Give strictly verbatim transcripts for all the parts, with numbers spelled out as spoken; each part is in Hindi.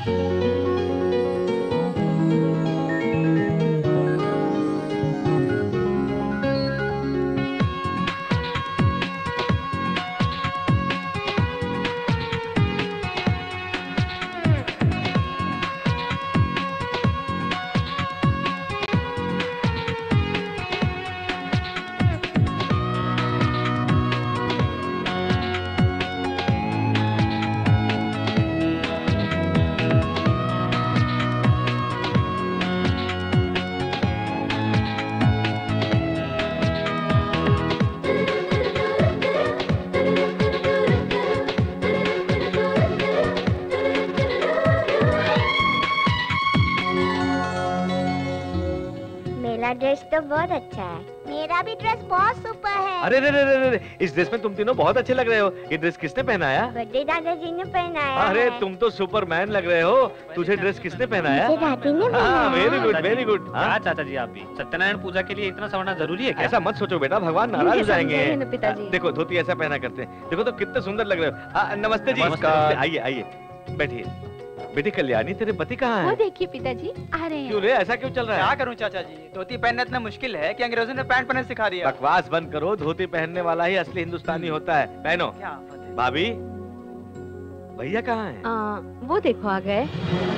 ड्रेस तो बहुत अच्छा है। मेरा भी ड्रेस बहुत सुपर है। अरे रे रे रे रे, इस ड्रेस में तुम तीनों बहुत अच्छे लग रहे हो। ये ड्रेस किसने पहनाया? बड़े दादाजी ने पहनाया। अरे तुम तो सुपरमैन लग रहे हो। तुझे ड्रेस किसने पहनाया? दादी ने पहनाया। Very good very good. हाँ चाचा जी, आप भी सत्यनारायण पूजा के लिए इतना सवरना जरूरी है क्या? ऐसा मत सोचो बेटा, भगवान नाराज हो जाएंगे। पिताजी देखो धोती ऐसा पहना करते हैं। देखो तो कितने सुंदर लग रहे हो। नमस्ते जी। आइए आइए बैठिए। बेटी कल्याणी, तेरे पति कहाँ हैं? वो देखिए पिताजी आ रहे हैं। क्यों रे, ऐसा क्यों चल रहा है? क्या करूं चाचा जी, धोती पहनना इतना मुश्किल है कि अंग्रेजों ने पैंट पहनना सिखा दिया। बकवास बंद करो, धोती पहनने वाला ही असली हिंदुस्तानी होता है। पहनो। भाभी, भैया कहाँ हैं? आ, वो देखो आ गए।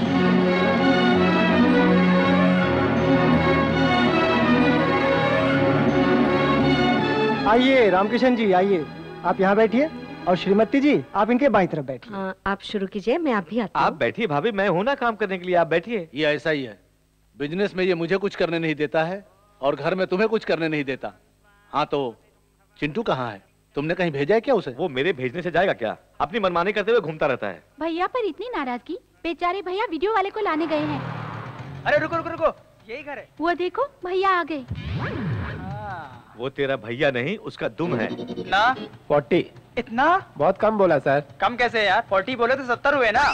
आइए रामकिशन जी, आइए आप यहाँ बैठिए और श्रीमती जी आप इनके बाईं तरफ बैठिए। हाँ, आप शुरू कीजिए, मैं आप भी आती हूँ। आप बैठिए भाभी, मैं हूँ ना काम करने के लिए, आप बैठिए। ये ऐसा ही है, बिजनेस में ये मुझे कुछ करने नहीं देता है और घर में तुम्हें कुछ करने नहीं देता। हाँ तो चिंटू कहाँ है? तुमने कहीं भेजा है क्या उसे? वो मेरे भेजने से जाएगा क्या? अपनी मनमानी करते हुए घूमता रहता है। भैया पर इतनी नाराजगी, बेचारे भैया वीडियो वाले को लाने गए हैं। अरे रुको रुको रुको, यही घर है। वो देखो भैया आ गए। वो तेरा भैया नहीं, उसका दुम है ना। फोर्टी। इतना बहुत कम बोला सर। कम कैसे यार, फोर्टी बोले तो सत्तर हुए ना।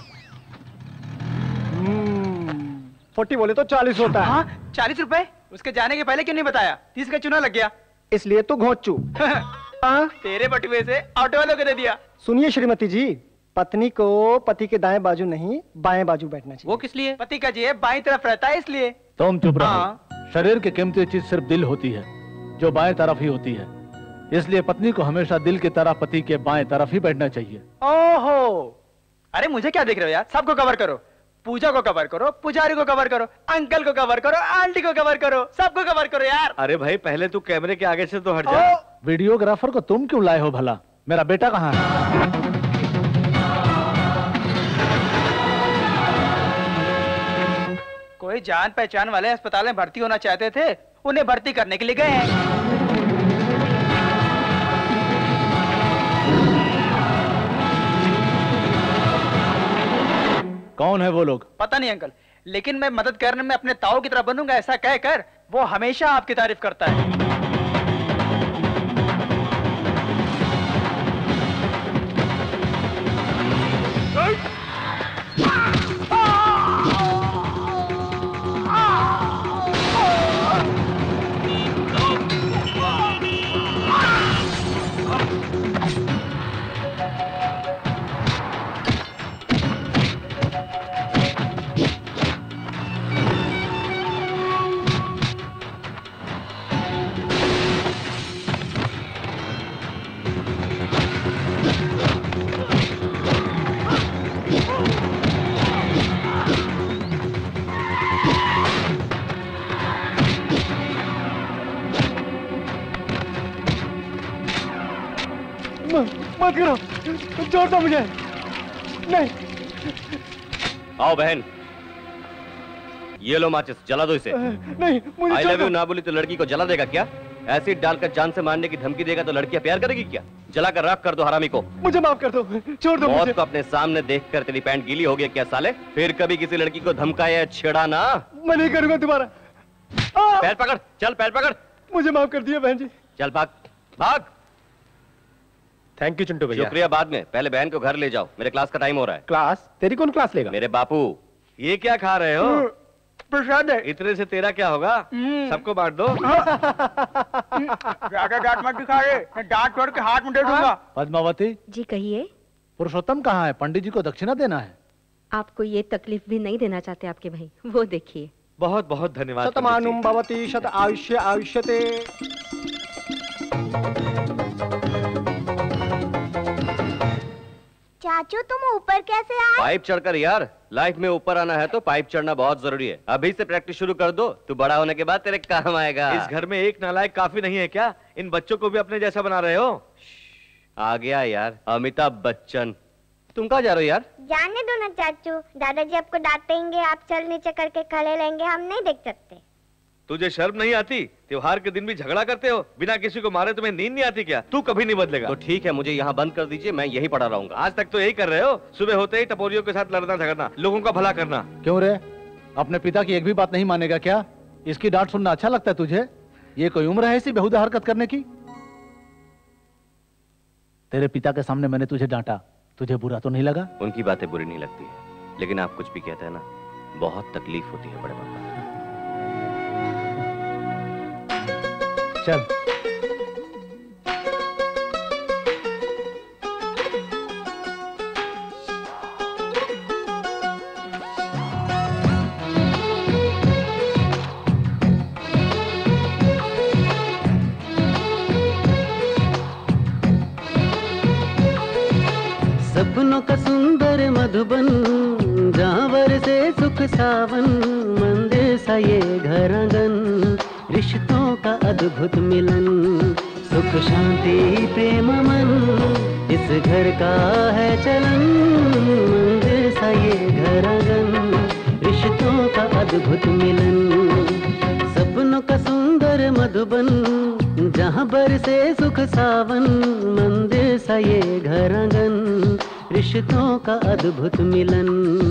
फोर्टी बोले तो चालीस होता है। हाँ, चालीस रुपए। उसके जाने के पहले क्यों नहीं बताया? तीस का चूना लग गया। इसलिए तो घोंचू। तेरे बटुए से ऑटो वालों को दे दिया। सुनिए श्रीमती जी, पत्नी को पति के दाएं बाजू नहीं बाएं बाजू बैठना चाहिए। वो किस लिए? पति का जेब बाईं तरफ रहता है इसलिए। तुम चुप रहो। शरीर की कीमती चीज सिर्फ दिल होती है, जो बाएं तरफ ही होती है। इसलिए पत्नी को हमेशा दिल की तरह पति के बाएं तरफ ही बैठना चाहिए। ओहो, अरे मुझे क्या देख रहे हो यार? सबको कवर करो, पूजा को कवर करो, पुजारी को कवर करो, अंकल को कवर करो, आंटी को कवर करो, सबको कवर करो यार। अरे भाई पहले तू कैमरे के आगे से तो हट जा। वीडियोग्राफर को तुम क्यों लाए हो भला? मेरा बेटा कहाँ है? कोई जान पहचान वाले अस्पताल में भर्ती होना चाहते थे, उन्हें भर्ती करने के लिए गए हैं। कौन है वो लोग? पता नहीं अंकल, लेकिन मैं मदद करने में अपने ताऊ की तरह बनूंगा ऐसा कहकर वो हमेशा आपकी तारीफ करता है। मत करो, छोड़ दो मुझे। नहीं। आओ बहन, ये लो माचिस, जला दो इसे। नहीं, मुझे आई लव यू ना बोली तो लड़की को जला देगा क्या? एसिड डालकर जान से मारने की धमकी देगा तो लड़कियां प्यार करेगी क्या? जलाकर राख कर दो हरामी को। मुझे माफ कर दो, छोड़ दो मुझे। मौत को अपने सामने देखकर तेरी पैंट गीली हो गई क्या साले? फिर कभी किसी लड़की को धमकाया छेड़ा ना। मैं नहीं करूंगा दोबारा। पैर पकड़, चल पैर पकड़। मुझे माफ कर दिया बहन जी। चल भाग भाग। थैंक यू चिंटू भैया। शुक्रिया बाद में, पहले बहन को घर ले जाओ, मेरे क्लास का टाइम हो रहा है। क्लास? तेरी कौन क्लास लेगा? मेरे बापू। ये क्या खा रहे हो? प्रसाद है। इतने से तेरा क्या होगा? सबको बांट दो। ज्यादा डांट मत दिखा रे, डांट छोड़ के हाथ में दे दूंगा। पद्मावती जी कहिए। पुरुषोत्तम कहाँ है? पंडित जी को दक्षिणा देना है। आपको ये तकलीफ भी नहीं देना चाहते आपके भाई, वो देखिए। बहुत बहुत धन्यवाद। शतमानुम भवति शत आयुष्य आयुष्यते। चाचू तुम ऊपर कैसे आए? पाइप चढ़कर यार, लाइफ में ऊपर आना है तो पाइप चढ़ना बहुत जरूरी है। अभी से प्रैक्टिस शुरू कर दो, तू बड़ा होने के बाद तेरे काम आएगा। इस घर में एक नालायक काफी नहीं है क्या? इन बच्चों को भी अपने जैसा बना रहे हो। आ गया यार अमिताभ बच्चन। तुम कहाँ जा रहे हो यार? जाने दो ना चाचू, दादाजी आपको डांटेंगे, आप चल नीचे करके खड़े रहेंगे, हम नहीं देख सकते। तुझे शर्म नहीं आती? त्योहार के दिन भी झगड़ा करते हो, बिना किसी को मारे तुम्हें नींद नहीं आती क्या? तू कभी नहीं बदलेगा। तो ठीक है, मुझे यहाँ बंद कर दीजिए, मैं यही पड़ा रहूंगा। आज तक तो यही कर रहे हो, सुबह होते ही टपोरियों के साथ लड़ना झगड़ना, लोगों का भला करना। क्यों रे, अपने पिता की एक भी बात नहीं मानेगा क्या? इसकी डांट सुनना अच्छा लगता है तुझे? ये कोई उम्र है ऐसी बेहुदा हरकत करने की? तेरे पिता के सामने मैंने तुझे डांटा, तुझे बुरा तो नहीं लगा? उनकी बातें बुरी नहीं लगती है, लेकिन आप कुछ भी कहते हैं ना, बहुत तकलीफ होती है बड़े पापा। चल। सपनों का सुंदर मधुबन, जहाँ बरसे सुख सावन, मंदिर सा ये घर आंगन, रिश्तों का अद्भुत मिलन, सुख शांति प्रेम मन, इस घर का है चलन, मंदिर सा ये घर आंगन, रिश्तों का अद्भुत मिलन। सपनों का सुंदर मधुबन, जहाँ बरसे सुख सावन, मंदिर सा ये घर आंगन, रिश्तों का अद्भुत मिलन।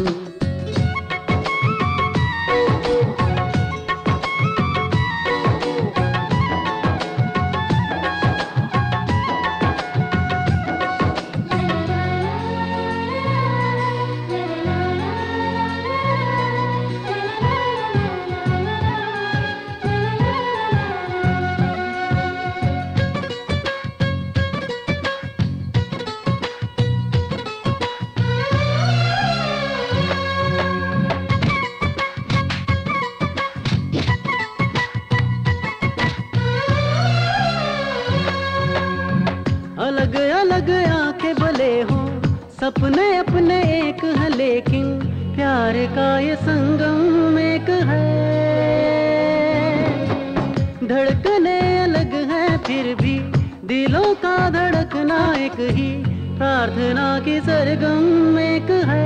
अलग अलग आंखें भले हो, सपने अपने एक हैं, लेकिन प्यार का ये संगम एक है। धड़कने अलग हैं फिर भी दिलों का धड़कना एक ही, प्रार्थना की सरगम एक है।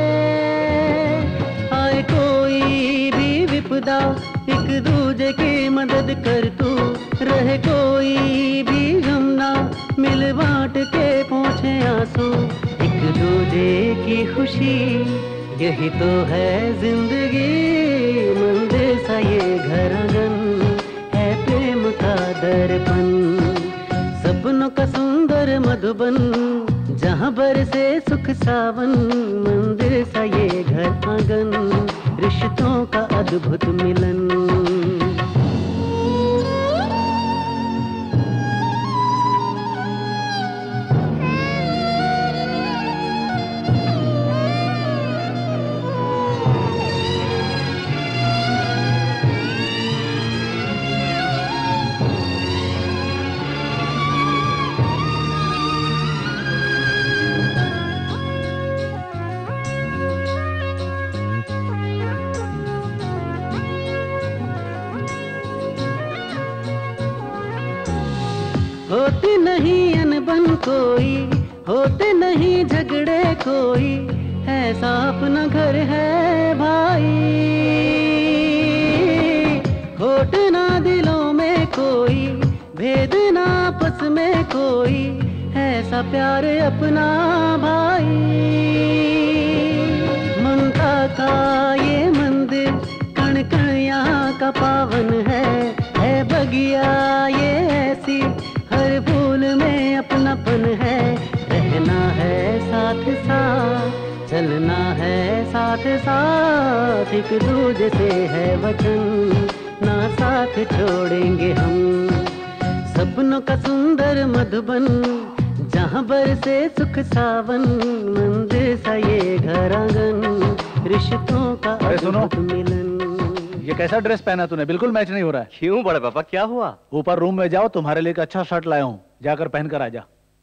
आए कोई भी विपदा, एक दूजे की मदद कर तू, रहे कोई भी गम ना, मिल बांट के पहुँचे आंसू, एक दूजे की खुशी, यही तो है जिंदगी। मंदिर सा ये घर आंगन है प्रेम का दर्पण, सपनों का सुंदर मधुबन, जहाँ बरसे सुख सावन, मंदिर सा ये घर आंगन, रिश्तों का अद्भुत मिलन। होते नहीं अनबन कोई, होते नहीं झगड़े कोई, ऐसा अपना घर है भाई। होट ना दिलों में कोई, भेद ना आपस में कोई, ऐसा प्यार अपना भाई। ममता का ये मंदिर, कण कण यहाँ का पावन है, है बगिया ये ऐसी, हर फूल में अपनापन है। रहना है साथ साथ, चलना है साथ साथ, एक दूजे से है वचन, ना साथ छोड़ेंगे हम। सपनों का सुंदर मधुबन, जहाँ बरसे सुख सावन, मंदिर सा ये घर आंगन, सुनो। अद्भुत मिलन। ये कैसा ड्रेस पहना तूने? बिल्कुल मैच नहीं हो रहा है। क्यों बड़े पापा, क्या हुआ? ऊपर रूम में जाओ, तुम्हारे लिए एक अच्छा शर्ट लाया हूँ, जाकर पहन कर आ जा।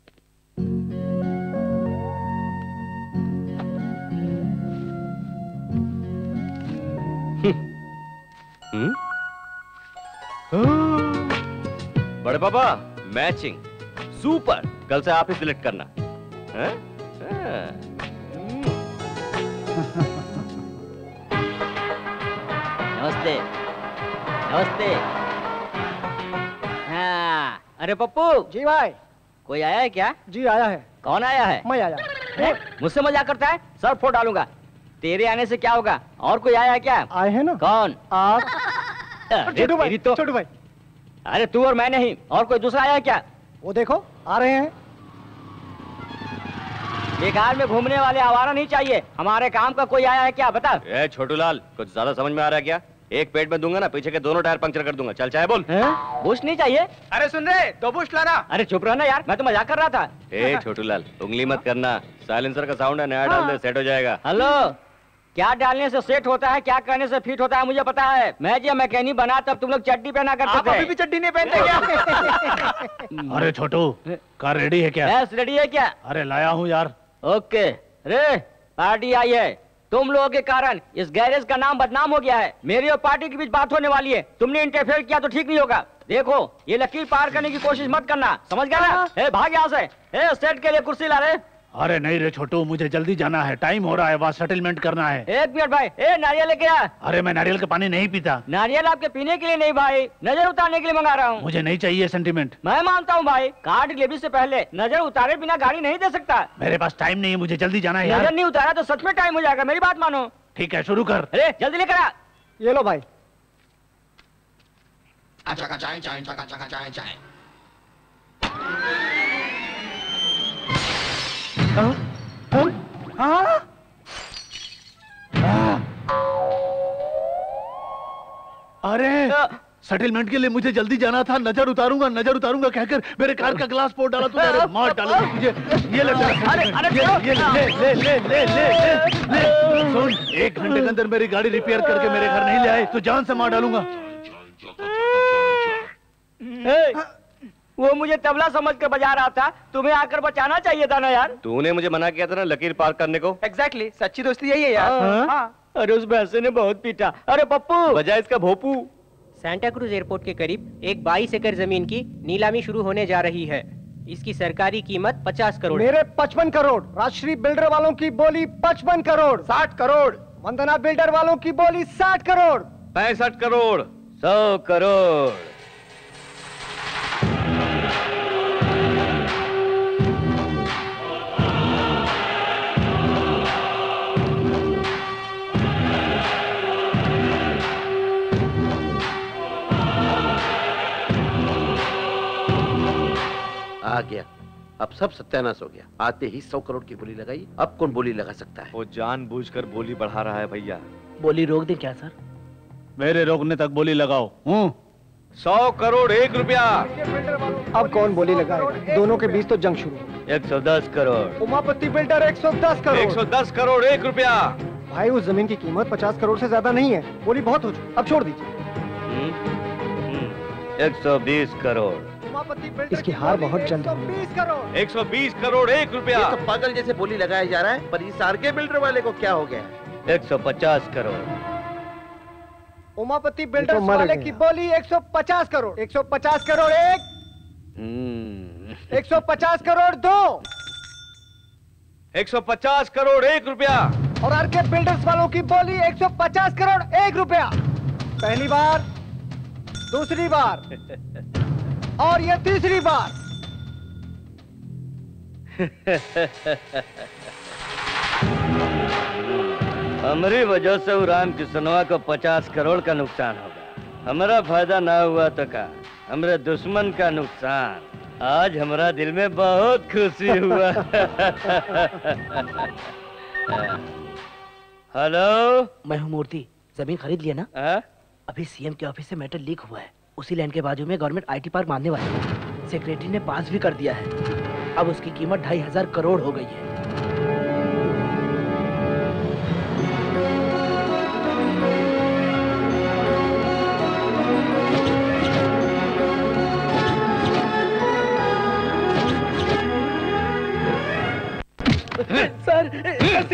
हम्म? बड़े पापा मैचिंग सुपर, कल से आप ही सिलेक्ट करना। हैं? हाँ। नमस्ते नमस्ते। हाँ, अरे पप्पू। जी भाई। कोई आया है क्या? जी आया है। कौन आया है? मैं आया। मुझसे मजाक करता है? सर फोड़ डालूंगा। तेरे आने से क्या होगा? और कोई आया है क्या? आए हैं ना। कौन? आप। छोटू भाई, तो छोटू भाई। अरे तू और मैं नहीं, और कोई दूसरा आया है क्या? वो देखो आ रहे हैं। बेकार में घूमने वाले आवारा नहीं चाहिए, हमारे काम का कोई आया है क्या? बता। ए छोटू लाल, कुछ ज्यादा समझ में आ रहा है क्या? एक पेट में दूंगा ना, पीछे के दोनों टायर पंक्चर कर दूंगा। चल चाहे बोल। बूस्ट नहीं चाहिए? अरे सुन रहे, दो बूस्ट लाना। अरे चुप रहना यार, मैं तो मजाक कर रहा था। ए छोटू लाल, उंगली मत करना, साइलेंसर का साउंड है, नया डाल दे, सेट हो जाएगा। हेलो, क्या डालने से सेट होता है, क्या करने से फिट होता है मुझे पता है। मैं जब मैकेनिक बना तब तुम लोग चड्डी पहना करते आप थे। अभी भी चड्डी नहीं पहनते क्या? अरे छोटू, कार रेडी है क्या? यस रेडी है क्या? अरे लाया हूँ यार। ओके रे, पार्टी आई है। तुम लोगों के कारण इस गैरेज का नाम बदनाम हो गया है। मेरी और पार्टी के बीच बात होने वाली है, तुमने इंटरफेयर किया तो ठीक नहीं होगा। देखो, ये लकीर पार करने की कोशिश मत करना, समझ गया ना? ए, भाग यहाँ से। ए, सेट के लिए कुर्सी ला रहे। अरे नहीं रे छोटू, मुझे जल्दी जाना है, टाइम हो रहा है, वहाँ सेटलमेंट करना है। एक मिनट भाई, ए नारियल लेके आ। अरे मैं नारियल का पानी नहीं पीता। नारियल आपके पीने के लिए नहीं भाई, नजर उतारने के लिए मंगा रहा हूँ। मुझे नहीं चाहिए सेंटीमेंट। मैं मानता हूँ भाई, कार डिलीवरी से पहले नजर उतारे बिना गाड़ी नहीं दे सकता। मेरे पास टाइम नहीं है, मुझे जल्दी जाना है यार। नजर नहीं उतारा तो सच में टाइम हो जाएगा, मेरी बात मानो। ठीक है, शुरू कर। अरे जल्दी लेकर आ। ये लो भाई। हाँ? अरे सेटलमेंट के लिए मुझे जल्दी जाना था, नजर उतारूंगा नजर उतारूंगा कहकर मेरे कार का ग्लास फोड़ डाला तूने। अरे मार डाला तुझे। ये ले अरे अरे ये ये ले ले ले ले ले ले। सुन, एक घंटे के अंदर मेरी गाड़ी रिपेयर करके मेरे घर नहीं ले आए तो जान से मार डालूंगा। वो मुझे तबला समझ कर बजा रहा था, तुम्हें आकर बचाना चाहिए था ना यार। तूने मुझे मना किया था ना लकीर पार करने को। एग्जैक्टली, सच्ची दोस्ती यही है यार। हाँ। अरे उस भैंसे ने बहुत पीटा। अरे पप्पू, बजाय इसका भोपू। सांता क्रूज एयरपोर्ट के करीब एक बाईस एकड़ जमीन की नीलामी शुरू होने जा रही है। इसकी सरकारी कीमत पचास करोड़। मेरे पचपन करोड़। राजश्री बिल्डर वालों की बोली पचपन करोड़। साठ करोड़। वंदना बिल्डर वालों की बोली साठ करोड़। पैंसठ करोड़। सौ करोड़। आ गया, अब सब सत्यानाश हो गया। आते ही सौ करोड़ की बोली लगाई, अब कौन बोली लगा सकता है? वो जानबूझकर बोली बढ़ा रहा है भैया। बोली रोक दे क्या सर? मेरे रोकने तक बोली लगाओ। हूँ सौ करोड़ एक रुपया। अब कौन बोली लगाएगा? दोनों के बीच तो जंग शुरू। एक सौ दस करोड़। उमापति बिल्डर एक सौ दस करोड़। एक सौ दस करोड़ एक रुपया। भाई उस जमीन की कीमत पचास करोड़ से ज्यादा नहीं है, बोली बहुत हो चुकी, अब छोड़ दीजिए। एक सौ बीस करोड़। इसकी हार बहुत जल्द है। एक सौ बीस करोड़ एक रुपया। ये तो पागल जैसे बोली लगाया जा रहा है, पर इस आरके बिल्डर वाले को क्या हो गया? एक सौ पचास करोड़। उमापति बिल्डर्स वाले की बोली एक सौ पचास करोड़। एक सौ पचास करोड़ एक। एक सौ पचास करोड़ दो। एक सौ पचास करोड़ एक रुपया। और आरके बिल्डर्स वालों की बोली एक सौ पचास करोड़ एक रुपया। पहली बार, दूसरी बार और ये तीसरी बार। हमारी वजह से राम किसनवा को पचास करोड़ का नुकसान होगा। हमारा फायदा ना हुआ तो का, हमारे दुश्मन का नुकसान। आज हमारा दिल में बहुत खुशी हुआ। हेलो, मैं हूँ मूर्ति। जमीन खरीद लिया ना? आ? अभी सीएम के ऑफिस से मैटर लीक हुआ है। उसी लैंड के बाजू में गवर्नमेंट आईटी पार्क मानने वाली है। सेक्रेटरी ने पास भी कर दिया है। अब उसकी कीमत ढाई हजार करोड़ हो गई है।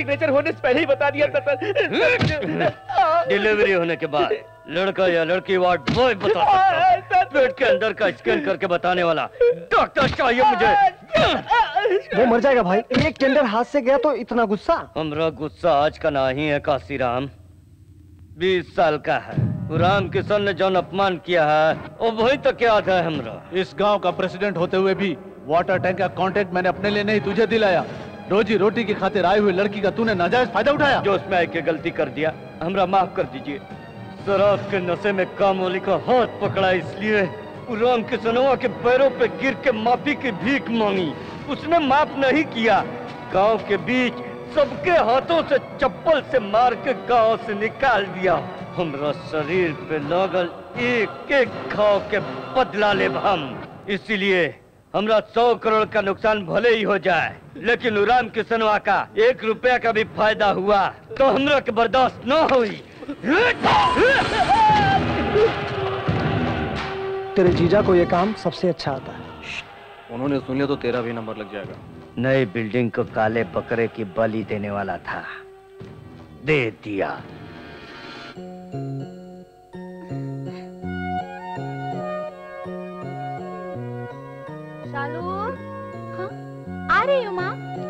सिग्नेचर होने से पहले ही बता दिया था सर। डिलीवरी होने के बाद लड़का या लड़की वार्ड बॉय बता सकता है। पेट के अंदर का स्कैन करके बताने वाला डॉक्टर चाहिए मुझे। वो मर जाएगा भाई। एक टेंडर हाथ से गया तो इतना गुस्सा। हमरा गुस्सा आज का नहीं है काशीराम, बीस साल का है। राम किशन ने जौन अपमान किया है वो वही तक याद है हमरा। इस गांव का प्रेसिडेंट होते हुए भी वाटर टैंक का कॉन्ट्रैक्ट मैंने अपने लिए नहीं तुझे दिलाया। रोजी रोटी की खातिर आई हुई लड़की का तूने नाजायज फायदा उठाया। जो उसमें आके गलती कर दिया हमरा माफ कर दीजिए। शराब के नशे में कामोली का हाथ पकड़ा इसलिए राम किशनवा के पैरों पे गिर के माफी की भीख मांगी, उसने माफ नहीं किया। गांव के बीच सबके हाथों से चप्पल से मार के गांव से निकाल दिया। हमरा शरीर पे लगल एक एक घाव के बदला ले हम। इसीलिए हमरा सौ करोड़ का नुकसान भले ही हो जाए, लेकिन राम किशनवा का एक रुपया का भी फायदा हुआ तो हमरा के बर्दाश्त न हुई। तेरे जीजा को ये काम सबसे अच्छा आता है। उन्होंने सुन लिया तो तेरा भी नंबर लग जाएगा। नई बिल्डिंग को काले बकरे की बलि देने वाला था, दे दिया। शालू, हाँ? आ रही हूँ माँ।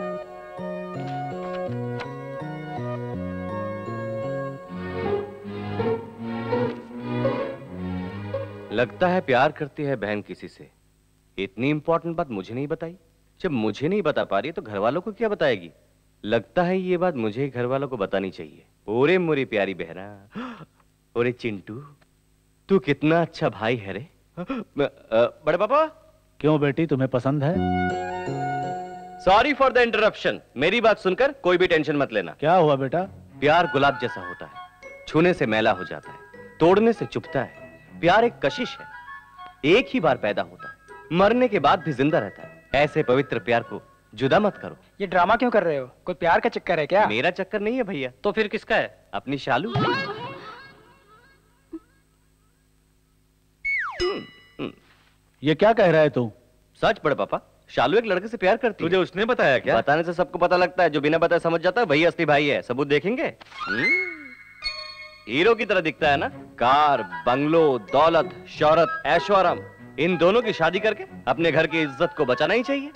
लगता है प्यार करती है बहन किसी से। इतनी इंपॉर्टेंट बात मुझे नहीं बताई। जब मुझे नहीं बता पा रही तो घर वालों को क्या बताएगी। लगता है ये बात मुझे घर वालों को बतानी चाहिए। ओरे मोरी प्यारी बहना, ओरे चिंटू, तू कितना अच्छा भाई है रे। बड़े पापा। क्यों बेटी, तुम्हें पसंद है? Sorry for the interruption. मेरी बात सुनकर कोई भी टेंशन मत लेना। क्या हुआ बेटा? प्यार गुलाब जैसा होता है, छूने से मैला हो जाता है, तोड़ने से चुभता है। प्यार एक कशिश है, एक ही बार पैदा होता है, मरने के बाद भी जिंदा रहता है। ऐसे पवित्र प्यार को जुदा मत करो। ये ड्रामा क्यों कर रहे हो? कोई प्यार का चक्कर है क्या? मेरा चक्कर नहीं है भैया। तो फिर किसका है? अपनी शालू। ये क्या कह रहा है तू? सच बड़े पापा, शालू एक लड़के से प्यार करती है। तुझे उसने बताया क्या? बताने से सबको पता लगता है, जो बिना बताए समझ जाता है वही असली भाई है। सबूत देखेंगे? हीरो की तरह दिखता है ना। कार, बंगलो, दौलत, शौहरत, ऐशोआराम, इन दोनों की शादी करके अपने घर की इज्जत को बचाना ही चाहिए।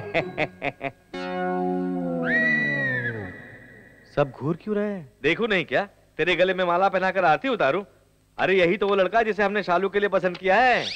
सब घूर क्यों रहे हैं? देखो नहीं क्या, तेरे गले में माला पहनाकर आरती उतारूं? अरे यही तो वो लड़का जिसे हमने शालू के लिए पसंद किया है।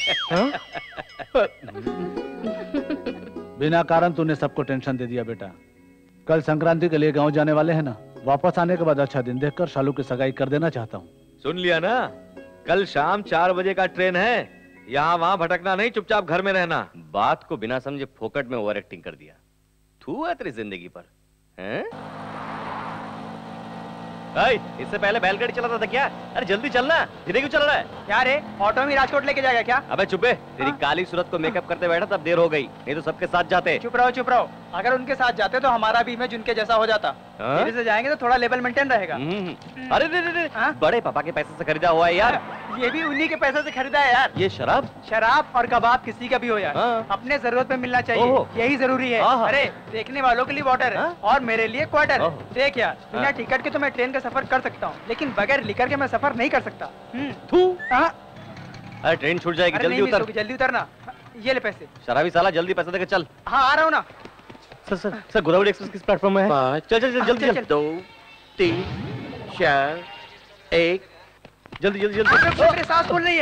बिना कारण तूने सबको टेंशन दे दिया बेटा। कल संक्रांति के लिए गांव जाने वाले हैं ना, वापस आने के बाद अच्छा दिन देखकर शालू की सगाई कर देना चाहता हूँ। सुन लिया ना, कल शाम चार बजे का ट्रेन है। यहाँ वहां भटकना नहीं, चुपचाप घर में रहना। बात को बिना समझे फोकट में ओवर एक्टिंग कर दिया। थू है तेरी जिंदगी पर, हैं? इससे पहले बैलगाड़ी चलाता था क्या? अरे जल्दी चलना, धीरे क्यों चल रहा है? क्या रे, ऑटो में राजकोट लेके जाएगा क्या? अबे चुपे, तेरी काली सूरत को मेकअप करते बैठा तब देर हो गई, नहीं तो सबके साथ जाते। चुप रहो चुप रहो। अगर उनके साथ जाते तो हमारा भी इमेज उनके जैसा हो जाता। धीरे से जाएंगे तो थोड़ा लेवल मेंटेन रहेगा। अरे रे रे रे, बड़े पापा के पैसे से खरीदा हुआ है यार। ये भी उन्हीं के पैसे से खरीदा है यार। ये शराब शराब और कबाब किसी का भी हो यार, अपने जरूरत में मिलना चाहिए, यही जरूरी है। अरे देखने वालों के लिए वाटर और मेरे लिए क्वार्टर। देख यार, बिना टिकट के तो मैं ट्रेन का सफर कर सकता हूँ, लेकिन बगैर लिकर के मैं सफर नहीं कर सकता। थू। अरे ट्रेन छूट जाएगी, जल्दी उतर। जल्दी उतरना। ये ले पैसे। शराबी साला, जल्दी पैसे देके चल। हाँ आ रहा हूँ ना। Sir sir sir Godavari express किस प्लेटफॉर्म में है? चल चल जल्दी जल्दी। दो, तीन, चार, एक, जल्दी जल्दी जल्दी। मेरी सांस फूल रही है।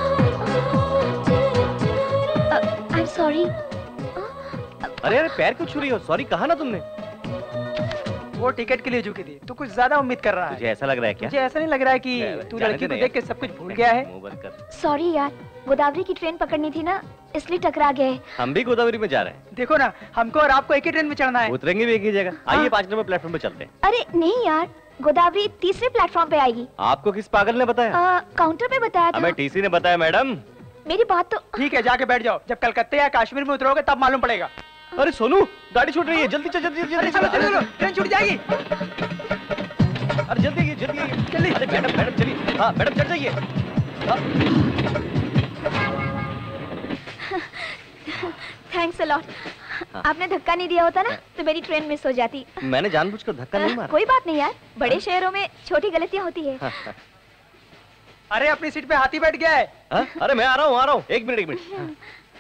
I am sorry. अरे अरे पैर क्यों छू रही हो? सॉरी कहा ना तुमने। वो टिकट के लिए झुकी थी, तू कुछ ज्यादा उम्मीद कर रहा है। तुझे ऐसा लग रहा है क्या? मुझे ऐसा नहीं लग रहा है कि तू लड़की को देख के सब कुछ भूल गया है। सॉरी यार, गोदावरी की ट्रेन पकड़नी थी ना, इसलिए टकरा गए। हम भी गोदावरी में जा रहे हैं। देखो ना, हमको और आपको एक ही ट्रेन में चढ़ना है। उतरेंगे भी एक ही जगह। आइए पांच नंबर प्लेटफॉर्म पे चलते हैं। अरे नहीं यार, गोदावरी तीसरे प्लेटफॉर्म पे आएगी। आपको किस पागल ने बताया? काउंटर पे बताया था। हमें टीसी ने बताया मैडम। मेरी बात तो ठीक है, जाके बैठ जाओ। जब कलकत्ते या कश्मीर में उतरोगे तब मालूम पड़ेगा। अरे सोनू, गाड़ी छूट रही है, जल्दी चल जल्दी जल्दी चलो चलो, ट्रेन छूट जाएगी। अरे जल्दी जल्दी जल्दी। अरे मैडम मैडम चलिए। हाँ मैडम चढ़ जाइए। Thanks a lot. हाँ। आपने धक्का नहीं दिया होता ना तो मेरी ट्रेन मिस हो जाती। मैंने जानबूझकर धक्का नहीं मारा। कोई बात नहीं यार, बड़े शहरों में छोटी गलतियां होती है। अरे अपनी सीट पे हाथी बैठ गया है। हा? अरे मैं आ रहा हूँ आ रहा हूँ एक मिनट एक मिनट।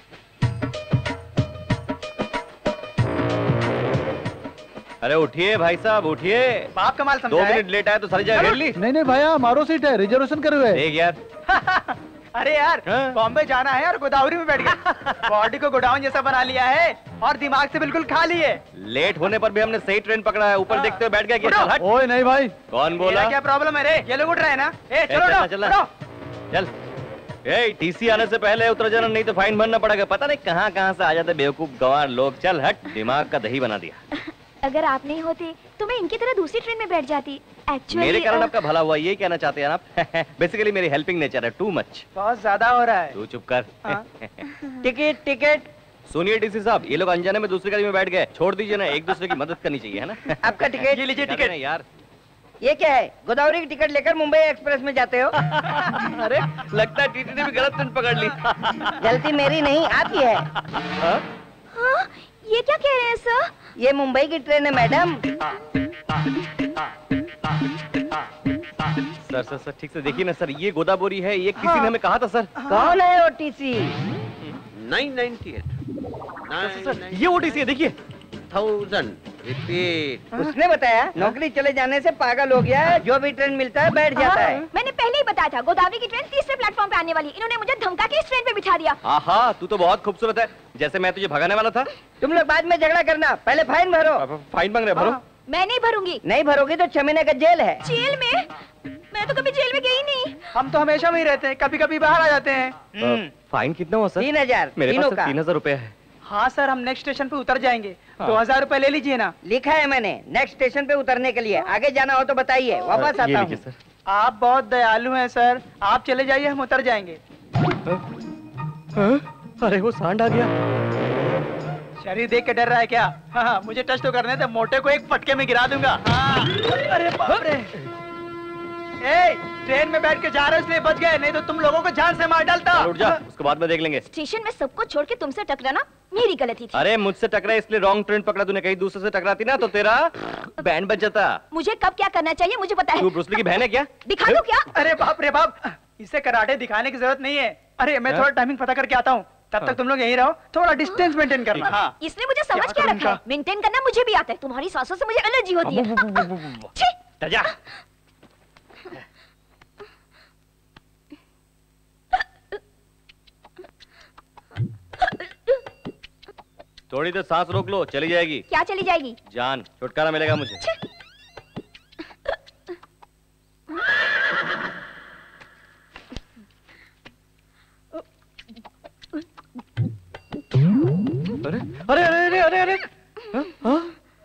अरे उठिए भाई साहब उठिए। बाप का माल समझा दो है? मिनट लेट आया तो सारी जगह घेर ली। नहीं नहीं भैया हमारो सीट है, रिजर्वेशन करे हुए। देख यार अरे यार बॉम्बे जाना है और गोदावरी में बैठ गया। बॉडी को गोडाउन जैसा बना लिया है और दिमाग से बिल्कुल खाली है। लेट होने पर भी हमने सही ट्रेन पकड़ा है। ऊपर देखते हुए बैठ गया क्या? चल हट। ओए नहीं भाई। कौन बोला? क्या प्रॉब्लम है रे? ये लोग उठ रहे हैं ना? ए चलो चल उठो, चल उठो। चल ए टीसी आने से पहले उतर जाना, नहीं तो फाइन भरना पड़ेगा। पता नहीं कहाँ कहाँ से आ जाते बेवकूफ गंवार लोग। चल हट, दिमाग का दही बना दिया। अगर आप नहीं होते तो मैं इनकी तरह दूसरी ट्रेन में बैठ जाती। एक्चुअली मेरे कारण आपका भला हुआ, ये कहना चाहते हैं आप? बेसिकली मेरी हेल्पिंग नेचर है, टू मच। बहुत ज्यादा हो रहा है। तू चुप कर। Ticket ticket. सुनिए टीसी साहब, ये लोग अनजाने में दूसरी गाड़ी में बैठ गए। छोड़ दीजिए ना, एक दूसरे की मदद करनी चाहिए, है ना? आपका टिकट। ये लीजिए टिकट। यार ये क्या है? गोदावरी की टिकट लेकर मुंबई एक्सप्रेस में जाते हो? अरे लगता है टीटी ने भी गलत ट्रेन पकड़ ली। गलती मेरी नहीं आपकी है। हाँ? ये क्या कह रहे हैं सर? ये मुंबई की ट्रेन है मैडम। सर सर सर ठीक से देखिए ना सर, ये गोदावरी है। ये किसी हाँ। ने हमें कहा था सर। कौन है OTC? Nine ninety eight. Sir ये ओटीसी है, देखिए। Thousand repeat. उसने बताया नौकरी चले जाने से पागल हो गया है, जो भी ट्रेन मिलता है बैठ जाता है। मैंने पहले ही बताया था गोदावरी की ट्रेन तीसरे प्लेटफॉर्म पे आने वाली। इन्होंने मुझे धमका के इस ट्रेन पे बिठा दिया। आहा तू तो बहुत खूबसूरत है, जैसे मैं तुझे भगाने वाला था। तुम लोग बाद में झगड़ा करना, पहले फाइन भरो। फाइन मांग रहे, भरो। मैं नहीं भरूंगी। नहीं भरोगी तो छह महीने का जेल है। जेल में? मैं तो कभी जेल में गई नहीं। हम तो हमेशा वहीं रहते हैं, कभी कभी बाहर आ जाते हैं। फाइन कितना हुआ सर? तीन हजार मेरे तीनों पास का। तीन हजार रुपए है। हाँ सर, हम नेक्स्ट स्टेशन पे उतर जाएंगे। दो हजार रूपए ले लीजिए ना। लिखा है मैंने नेक्स्ट स्टेशन पे उतरने के लिए। आगे जाना हो तो बताइए, वापस आता हूँ। आप बहुत दयालु हैं सर, आप चले जाइए, हम उतर जाएंगे। अरे वो सांड आ गया। शरीर देख के डर रहा है क्या? हाँ, हाँ, मुझे टच तो करने दे, मोटे को एक फटके में गिरा दूंगा। हाँ। अरे बाप रे। ए, ट्रेन में बैठ के जा रहे हो इसलिए बच गए, नहीं तो तुम लोगों को जान से मार डालता। उठ जा, उसके बाद में देख लेंगे। स्टेशन में सबको छोड़ के तुमसे टकराना मेरी गलती थी। अरे मुझसे टकरा इसलिए रॉन्ग ट्रेन पकड़ा तूने। कहीं दूसरे से टकराती ना तो तेरा बैंड बज जाता। मुझे कब क्या करना चाहिए मुझे पता है। तू ब्रूस ली की बहन है क्या? दिखा दो क्या? अरे बाप रे बाप, इसे कराटे दिखाने की जरूरत नहीं है। अरे मैं थोड़ा टाइमिंग पता करके आता हूँ, तब तक तुम लोग यहीं रहो, थोड़ा डिस्टेंस मेंटेन करना। हाँ। इसने मुझे समझ क्या रखा है? मेंटेन करना मुझे भी आता है। तुम्हारी सांसों से मुझे एलर्जी होती है। छी! जा। थोड़ी देर सांस रोक लो, चली जाएगी। क्या चली जाएगी? जान, छुटकारा मिलेगा मुझे। अरे अरे अरे अरे अरे हाँ? हाँ?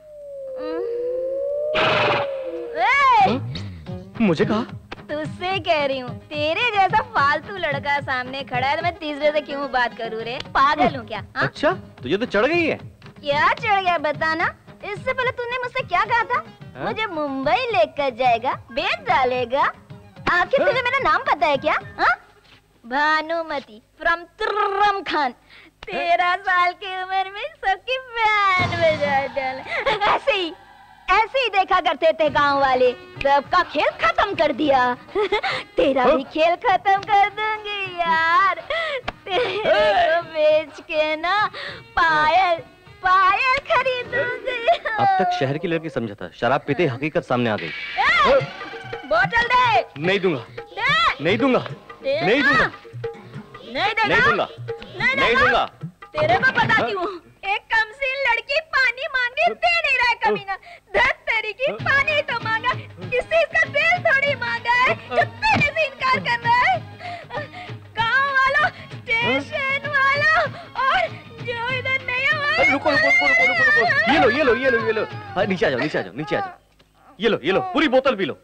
मुझे कहा? तुझसे कह रही हूँ, तेरे जैसा फालतू लड़का सामने खड़ा है तो मैं तीसरे से क्यों बात करूँ रे? पागल हूँ क्या? हा? अच्छा तुझे तो चढ़ गई है। क्या चढ़ गया बताना? इससे पहले तूने मुझसे क्या कहा था? हा? मुझे मुंबई लेकर जाएगा, बेच डालेगा। आखिर तुझे मेरा नाम पता है क्या? हा? भानुमति फ्रॉम तुर्रम खान। तेरह साल की उम्र में सबकी बैंड बजा डाला। ऐसे ही ऐसे ही देखा करते थे गांव वाले, सबका खेल खत्म कर दिया। तेरा भी खेल खत्म कर दूंगी यार। तेरे को बेच के ना पायल पायल खरीदूंगी। अब तक शहर की लड़की समझा था, शराब पीते हकीकत सामने आ गई। बोतल दे। नहीं दूंगा। दे। नहीं दूंगा। नहीं दूंगा। नहीं देगा। नहीं दूंगा। नहीं दूंगा। तेरे को बताती हूँ, एक कमसीन लड़की पानी मांगे दे नहीं रहा है कमीना। दस तेरी की पानी तो मांगा, इससे इसका दिल थोड़ी मांगा है जो तेरे से इनकार कर रहा है। गाँव वालों, स्टेशन वालों और जो इधर नहीं है। रुको रुको रुको रुको रुको रुको। ये लो ये लो ये लो ये लो। हाँ, नीचे आ जाओ नीचे आ जाओ नीचे आ जाओ। ये लो ये लो पूरी बोतल पी लो।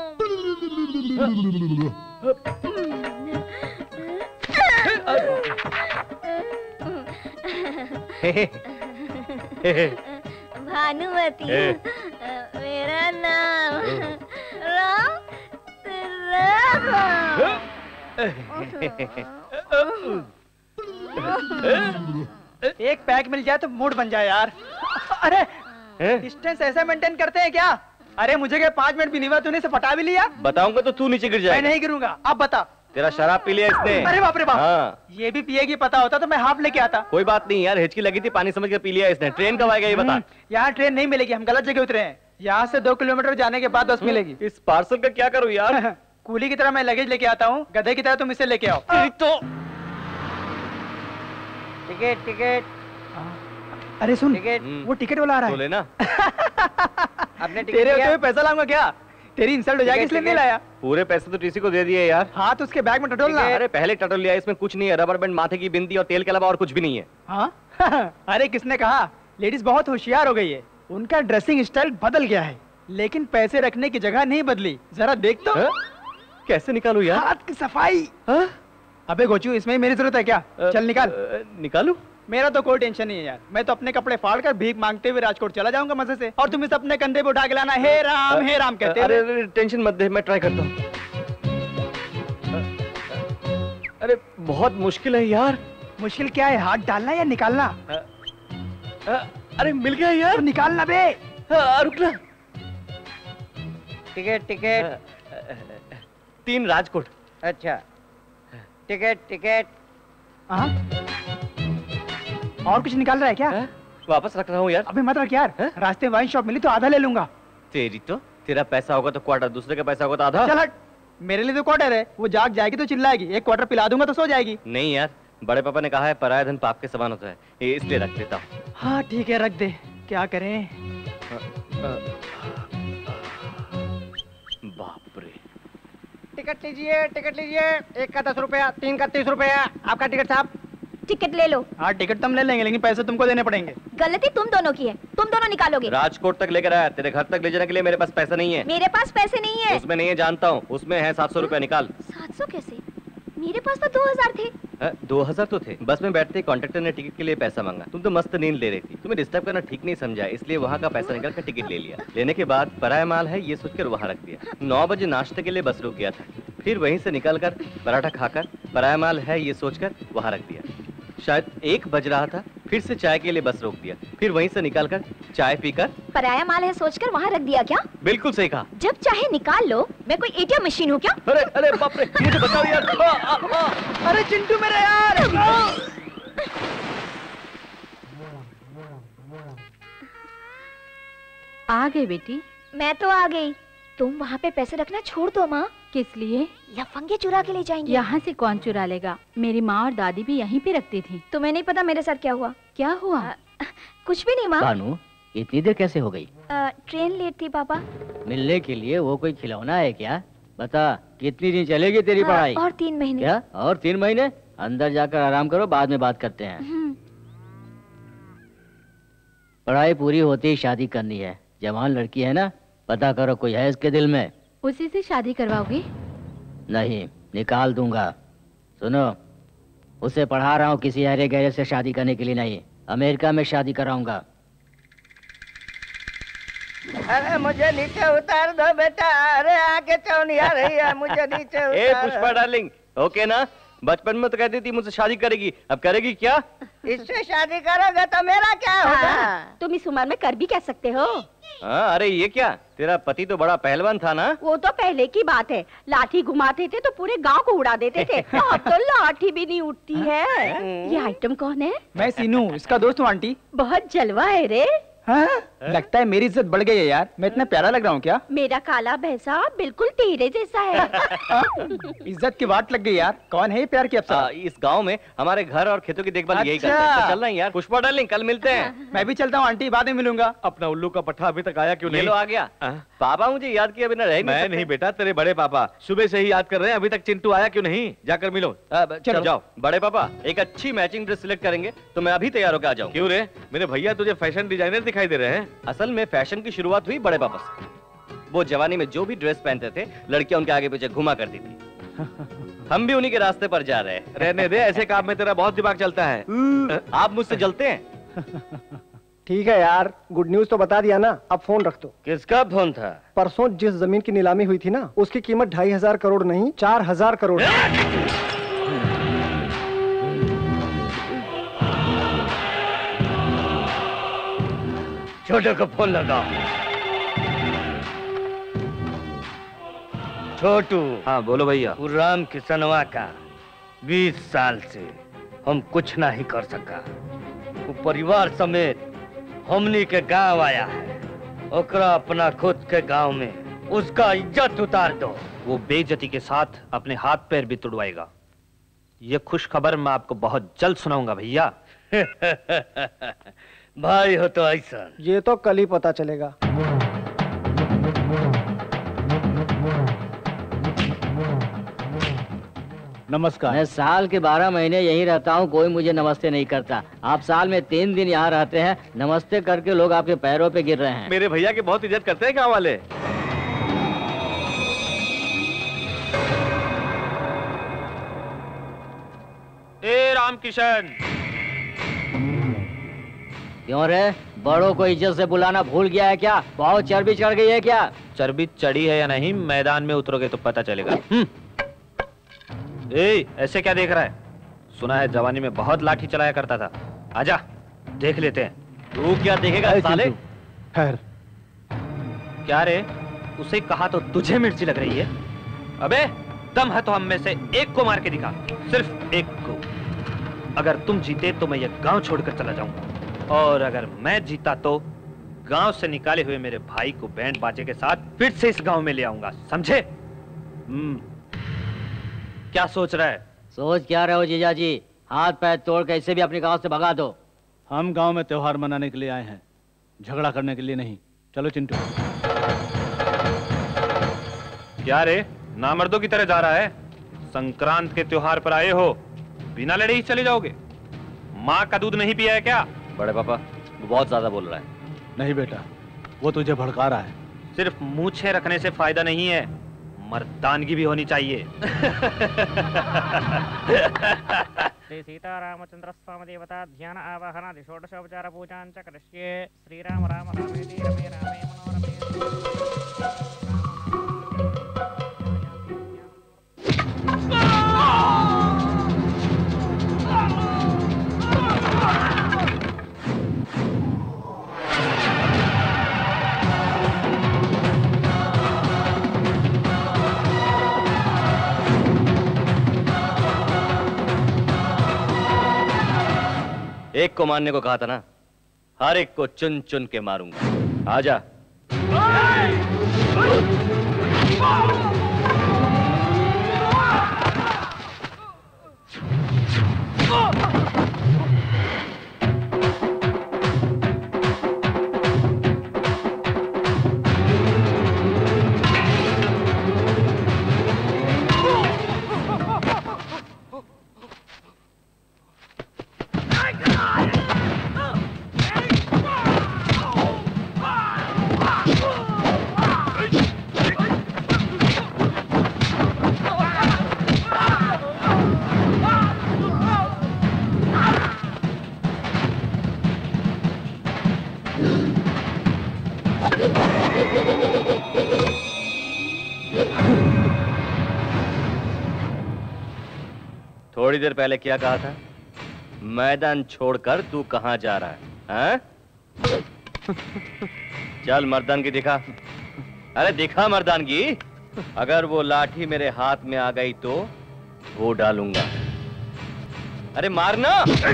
भानुमति मेरा नाम राम राम। एक पैक मिल जाए तो मूड बन जाए यार। अरे डिस्टेंस ऐसा मेंटेन करते हैं क्या? अरे मुझे क्या पाँच मिनट भी नहीं हुआ तूने इसे पटा भी लिया? बताऊंगा तो तू नीचे गिर जाएगा। मैं नहीं गिरूंगा, अब बता। तेरा शराब पी लिया इसने। अरे बाप रे बाप। हाँ। ये भी पिएगी पता होता तो मैं हाफ लेके आता। कोई बात नहीं यार, हिचकी लगी थी, पानी समझ कर पी लिया इसने। ट्रेन कब आएगा ये बता। यहाँ ट्रेन नहीं मिलेगी, हम गलत जगह उतरे हैं। यहाँ से दो किलोमीटर जाने के बाद बस मिलेगी। इस पार्सल का क्या करूँ यार? कूली की तरह मैं लगेज लेके आता हूँ, गधे की तरह तुम इसे लेके आओ। तो टिकट टिकट। अरे सुन, टिकट। वो टिकट वाला आ रहा है। तो लेना। अपने टिकट तेरे होते हुए पैसा लाऊंगा क्या? तेरी इंसल्ट हो जाएगी इसलिए नहीं लाया। पूरे पैसे तो टीसी को दे दिए यार। हाँ तो उसके बैग में टटोलना। अरे पहले टटोल लिया, इसमें कुछ नहीं है, रबर बैंड, माथे की बिंदी और तेल के अलावा और कुछ भी नहीं है। हाँ? अरे किसने कहा? लेडीज बहुत होशियार हो गई है, उनका ड्रेसिंग स्टाइल बदल गया है, लेकिन पैसे रखने की जगह नहीं बदली। जरा देख तो। हा? कैसे निकालू यार? हाथ की सफाई। हा? अबे गोचू, इसमें मेरी जरूरत है क्या? चल निकाल। निकालू? मेरा तो कोई टेंशन नहीं है यार, मैं तो अपने कपड़े फाड़ कर भीख मांगते हुए राजकोट चला जाऊंगा मजे से, और तुम इसे अपने कंधे पे उठा के लाना, हे राम हे राम कहते। अरे, अरे टेंशन मत दे, मैं ट्राई करता हूँ। अरे बहुत मुश्किल है यार। मुश्किल क्या है, हाथ डालना या निकालना? अरे मिल गया यार। तो निकालना बे। रुकना। Ticket ticket. तीन राजकोट। अच्छा टिकट टिकट। हाँ और कुछ निकाल रहा है क्या? है? वापस रख रहा हूँ यार। अभी मत रख यार, रास्ते में वाइन शॉप मिली तो आधा ले लूंगा। तेरी तो, तेरा पैसा होगा तो क्वार्टर, दूसरे का पैसा होगा तो आधा। चल हट, मेरे लिए तो क्वार्टर है, वो जाग जाएगी तो चिल्लाएगी, एक क्वार्टर पिला दूंगा तो सो जाएगी। नहीं यार, बड़े पापा ने कहा है पराया धन पाप के समान होता है, ये इसलिए रख देता हूँ। हाँ ठीक है, रख दे, क्या करें? बाप रे। टिकट लीजिए टिकट लीजिए, एक का दस रुपया, तीन का तीस रुपया, आपका टिकट साहब। टिकट ले लो। हाँ टिकट तुम ले लेंगे, लेकिन पैसे तुमको देने पड़ेंगे। गलती तुम दोनों की है, तुम दोनों निकालोगे। राजकोट तक लेकर आया, तेरे घर तक ले जाने के लिए मेरे पास पैसा नहीं है। मेरे पास पैसे नहीं है। उसमें नहीं है, जानता हूँ, उसमें है सात सौ रुपया, निकाल। सात सौ कैसे? मेरे पास तो दो हजार थे। आ, दो हजार तो थे। बस में बैठते कॉन्ट्रेक्टर ने टिकट के लिए पैसा मांगा, तुम तो मस्त नींद ले रही थी, तुम्हें डिस्टर्ब करना ठीक नहीं समझा, इसलिए वहाँ का पैसा निकाल कर टिकट ले लिया। लेने के बाद पराया माल है ये सोचकर वहाँ रख दिया। नौ बजे नाश्ते के लिए बस रुक गया था, फिर वहीं से निकल कर पराठा खाकर पराया माल है ये सोचकर वहाँ रख दिया। शायद एक बज रहा था, फिर से चाय के लिए बस रोक दिया, फिर वहीं से निकालकर चाय पीकर पराया माल है सोचकर वहाँ रख दिया। क्या? बिल्कुल सही कहा। जब चाहे निकाल लो, मैं कोई एटीएम मशीन हूँ क्या? अरे अरे बाप रे, ये तो बताओ यार। आ, आ, आ, अरे चिंटू मेरा यार। आ गए बेटी? मैं तो आ गई, तुम वहाँ पे पैसे रखना छोड़ दो माँ। किस लिए? लफंगे चुरा के ले जाएंगे। यहाँ से कौन चुरा लेगा? मेरी माँ और दादी भी यहीं पे रखती थी। तुम्हें नहीं पता मेरे साथ क्या हुआ? क्या हुआ? आ, कुछ भी नहीं माँ। भानु, इतनी देर कैसे हो गई? आ, ट्रेन लेट थी पापा। मिलने के लिए वो कोई खिलौना है क्या? बता, कितनी दिन चलेगी तेरी हाँ, पढ़ाई? और तीन महीने। क्या? और तीन महीने? अंदर जाकर आराम करो, बाद में बात करते हैं। पढ़ाई पूरी होते ही शादी करनी है, जवान लड़की है ना, पता करो कोई है इसके दिल में। उसी से शादी करवाओगे? नहीं, निकाल दूंगा। सुनो, उसे पढ़ा रहा हूँ किसी हरे गहरे से शादी करने के लिए नहीं, अमेरिका में शादी कराऊंगा। अरे मुझे नीचे उतार दो बेटा, अरे आगे चौनी आ रही है, मुझे नीचे उतार। ए पुष्पा डार्लिंग, ओके ना? बचपन में तो कहती थी मुझसे शादी करेगी, अब करेगी क्या? इससे शादी करोगे तो मेरा क्या होगा? हाँ, तुम इस उम्र में कर भी कह सकते हो। हाँ, अरे ये क्या, तेरा पति तो बड़ा पहलवान था ना? वो तो पहले की बात है, लाठी घुमाते थे तो पूरे गांव को उड़ा देते थे। अब तो लाठी भी नहीं उठती है। ये आइटम कौन है? मैं सीनू, इसका दोस्त हूँ आंटी। बहुत जलवा है रे। हाँ? लगता है मेरी इज्जत बढ़ गई है यार, मैं इतना प्यारा लग रहा हूँ क्या? मेरा काला भैंसा बिल्कुल तेरे जैसा है। इज्जत की वाट लग गई यार, कौन है ये प्यार की अप्सरा? इस गांव में हमारे घर और खेतों की देखभाल यही अच्छा। करते हैं। तो चल रहे हैं यार। पुष्पा डार्लिंग, कल मिलते हैं। मैं भी चलता हूँ आंटी, बाद में मिलूंगा। अपना उल्लू का पट्टा अभी तक आया क्यों नहीं? ये लो आ गया। पापा मुझे याद किया बिना रह नहीं मैं सकते। नहीं बेटा, तेरे बड़े पापा सुबह से ही याद कर रहे हैं, अभी तक चिंटू आया क्यों नहीं? जाकर मिलो। चलो जाओ। बड़े पापा एक अच्छी मैचिंग ड्रेस सिलेक्ट करेंगे तो मैं अभी तैयार होकर आ जाऊँ। क्यों रे, मेरे भैया तुझे फैशन डिजाइनर दिखाई दे रहे हैं। असल में फैशन की शुरुआत हुई बड़े पापा से। वो जवानी में जो भी ड्रेस पहनते थे, लड़कियां उनके आगे पीछे घुमा करती थी। हम भी उन्हीं के रास्ते पर जा रहे हैं। रहने दे, ऐसे काम में तेरा बहुत दिमाग चलता है। आप मुझसे जलते हैं? ठीक है यार, गुड न्यूज तो बता दिया ना, अब फोन रख दो। किसका फोन था? परसों जिस जमीन की नीलामी हुई थी ना, उसकी कीमत ढाई हजार करोड़ नहीं, चार हजार करोड़। छोटू को फोन लगाओ। छोटू। हाँ बोलो भैया। राम किसनवा का बीस साल से हम कुछ नहीं कर सका। वो परिवार समेत हमनी के गांव आया है। ओकरा अपना खुद के गांव में उसका इज्जत उतार दो। वो बेइज्जती के साथ अपने हाथ पैर भी तुड़वाएगा। ये खुश खबर मैं आपको बहुत जल्द सुनाऊंगा भैया। भाई हो तो ऐसा। ये तो कल ही पता चलेगा। नमस्कार। मैं साल के बारह महीने यहीं रहता हूँ, कोई मुझे नमस्ते नहीं करता। आप साल में तीन दिन यहाँ रहते हैं, नमस्ते करके लोग आपके पैरों पे गिर रहे हैं। मेरे भैया की बहुत इज्जत करते हैं गाँव वाले। ए रामकिशन। क्यों रे, बड़ों को इज्जत से बुलाना भूल गया है क्या? बहुत चर्बी चढ़ गई है क्या? चर्बी चढ़ी है या नहीं, मैदान में उतरोगे तो पता चलेगा। ए, ऐसे क्या देख रहा है? सुना है जवानी में बहुत लाठी चलाया करता था। आजा देख लेते हैं। तू क्या देखेगा साले? खैर क्या रे, उसे कहा तो तुझे मिर्ची लग रही है। अबे दम है तो हम में से एक को मार के दिखा, सिर्फ एक को। अगर तुम जीते तो मैं ये गांव छोड़कर चला जाऊंगा, और अगर मैं जीता तो गांव से निकाले हुए मेरे भाई को बैंड बाजे के साथ फिर से इस गांव में ले आऊंगा, समझे? हम्म, क्या सोच रहा है? सोच क्या रहे हो जीजा जी? हाथ पैर तोड़ के इसे भी अपने गांव से भगा दो। हम गांव में त्योहार मनाने के लिए आए हैं, झगड़ा करने के लिए नहीं। चलो चिंटू। क्या रे, नामर्दों की तरह जा रहा है? संक्रांत के त्योहार पर आए हो, बिना लड़े ही चले जाओगे? माँ का दूध नहीं पिया है क्या? बड़े पापा, वो बहुत ज्यादा बोल रहा है। नहीं बेटा, वो तुझे भड़का रहा है। सिर्फ मूछे रखने से फायदा नहीं है, मर्दानगी भी होनी चाहिए। श्री सीतारामचंद्र स्वामी देवता ध्यान आवाहनादि षोडशोपचार पूजां च करिष्ये। श्रीराम राम रामेति रमे रामे मनोरमे। एक को मारने को कहा था ना, हर एक को चुन चुन के मारूंगा। आजा। थोड़ी देर पहले क्या कहा था? मैदान छोड़कर तू कहां जा रहा है? हैं? चल मर्दानगी दिखा। अरे दिखा मर्दानगी। अगर वो लाठी मेरे हाथ में आ गई तो वो डालूंगा। अरे मारना।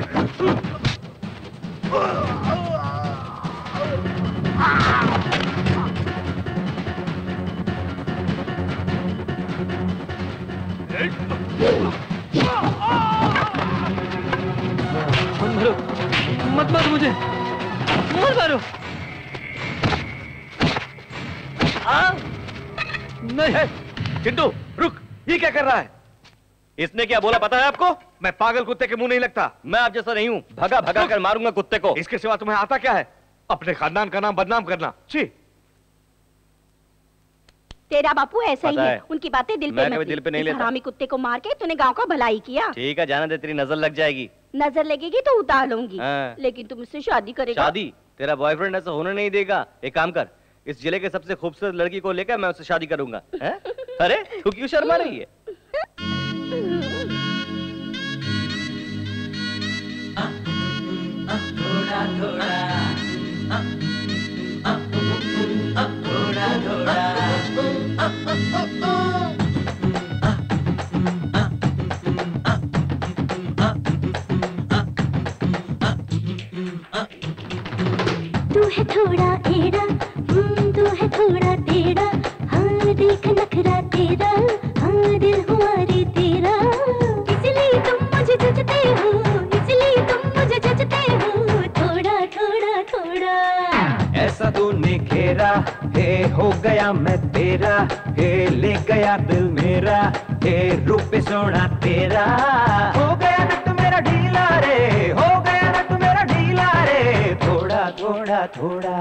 मारो, मत मारो मुझे, मत मारो। नहीं चिंटू रुक, ये क्या कर रहा है? इसने क्या बोला पता है आपको? मैं पागल कुत्ते के मुंह नहीं लगता। मैं आप जैसा नहीं हूं, भगा भगा कर मारूंगा कुत्ते को। इसके सिवा तुम्हें आता क्या है? अपने खानदान का नाम बदनाम करना। छी। तेरा बापू ऐसा ही पता है, है। उनकी बातें दिल पे मैं मत कभी ले। दिल पे नहीं इस लेता। हरामी कुत्ते को मार के तूने गांव का भलाई किया। ठीक है, जाना दे, तेरी नजर लग जाएगी। नजर लगेगी तो उतार लूंगी। हाँ। लेकिन तुम मुझसे शादी करेगा? शादी? तेरा बॉयफ्रेंड ऐसा होने नहीं देगा। एक काम कर, इस जिले के सबसे खूबसूरत लड़की को लेकर मैं उससे शादी करूंगा। हैं? अरे तू क्यों शर्मा रही है? थोड़ा थोड़ा तू है थोड़ा एड़ा, हम्म, तू है थोड़ा टेढ़ा, हाँ देख नखरा तेरा, हाँ दिल हुआ रे तेरा, इसलिए तुम मुझे जचते हो, इसलिए तुम मुझे जचते हो, थोड़ा थोड़ा थोड़ा। ऐसा तूने घेरा हे हो गया मैं तेरा, हे ले गया दिल मेरा, हे रूप सोना तेरा, हो गया नट मेरा ढीला रे, हो गया नट मेरा ढीला रे, थोड़ा थोड़ा थोड़ा।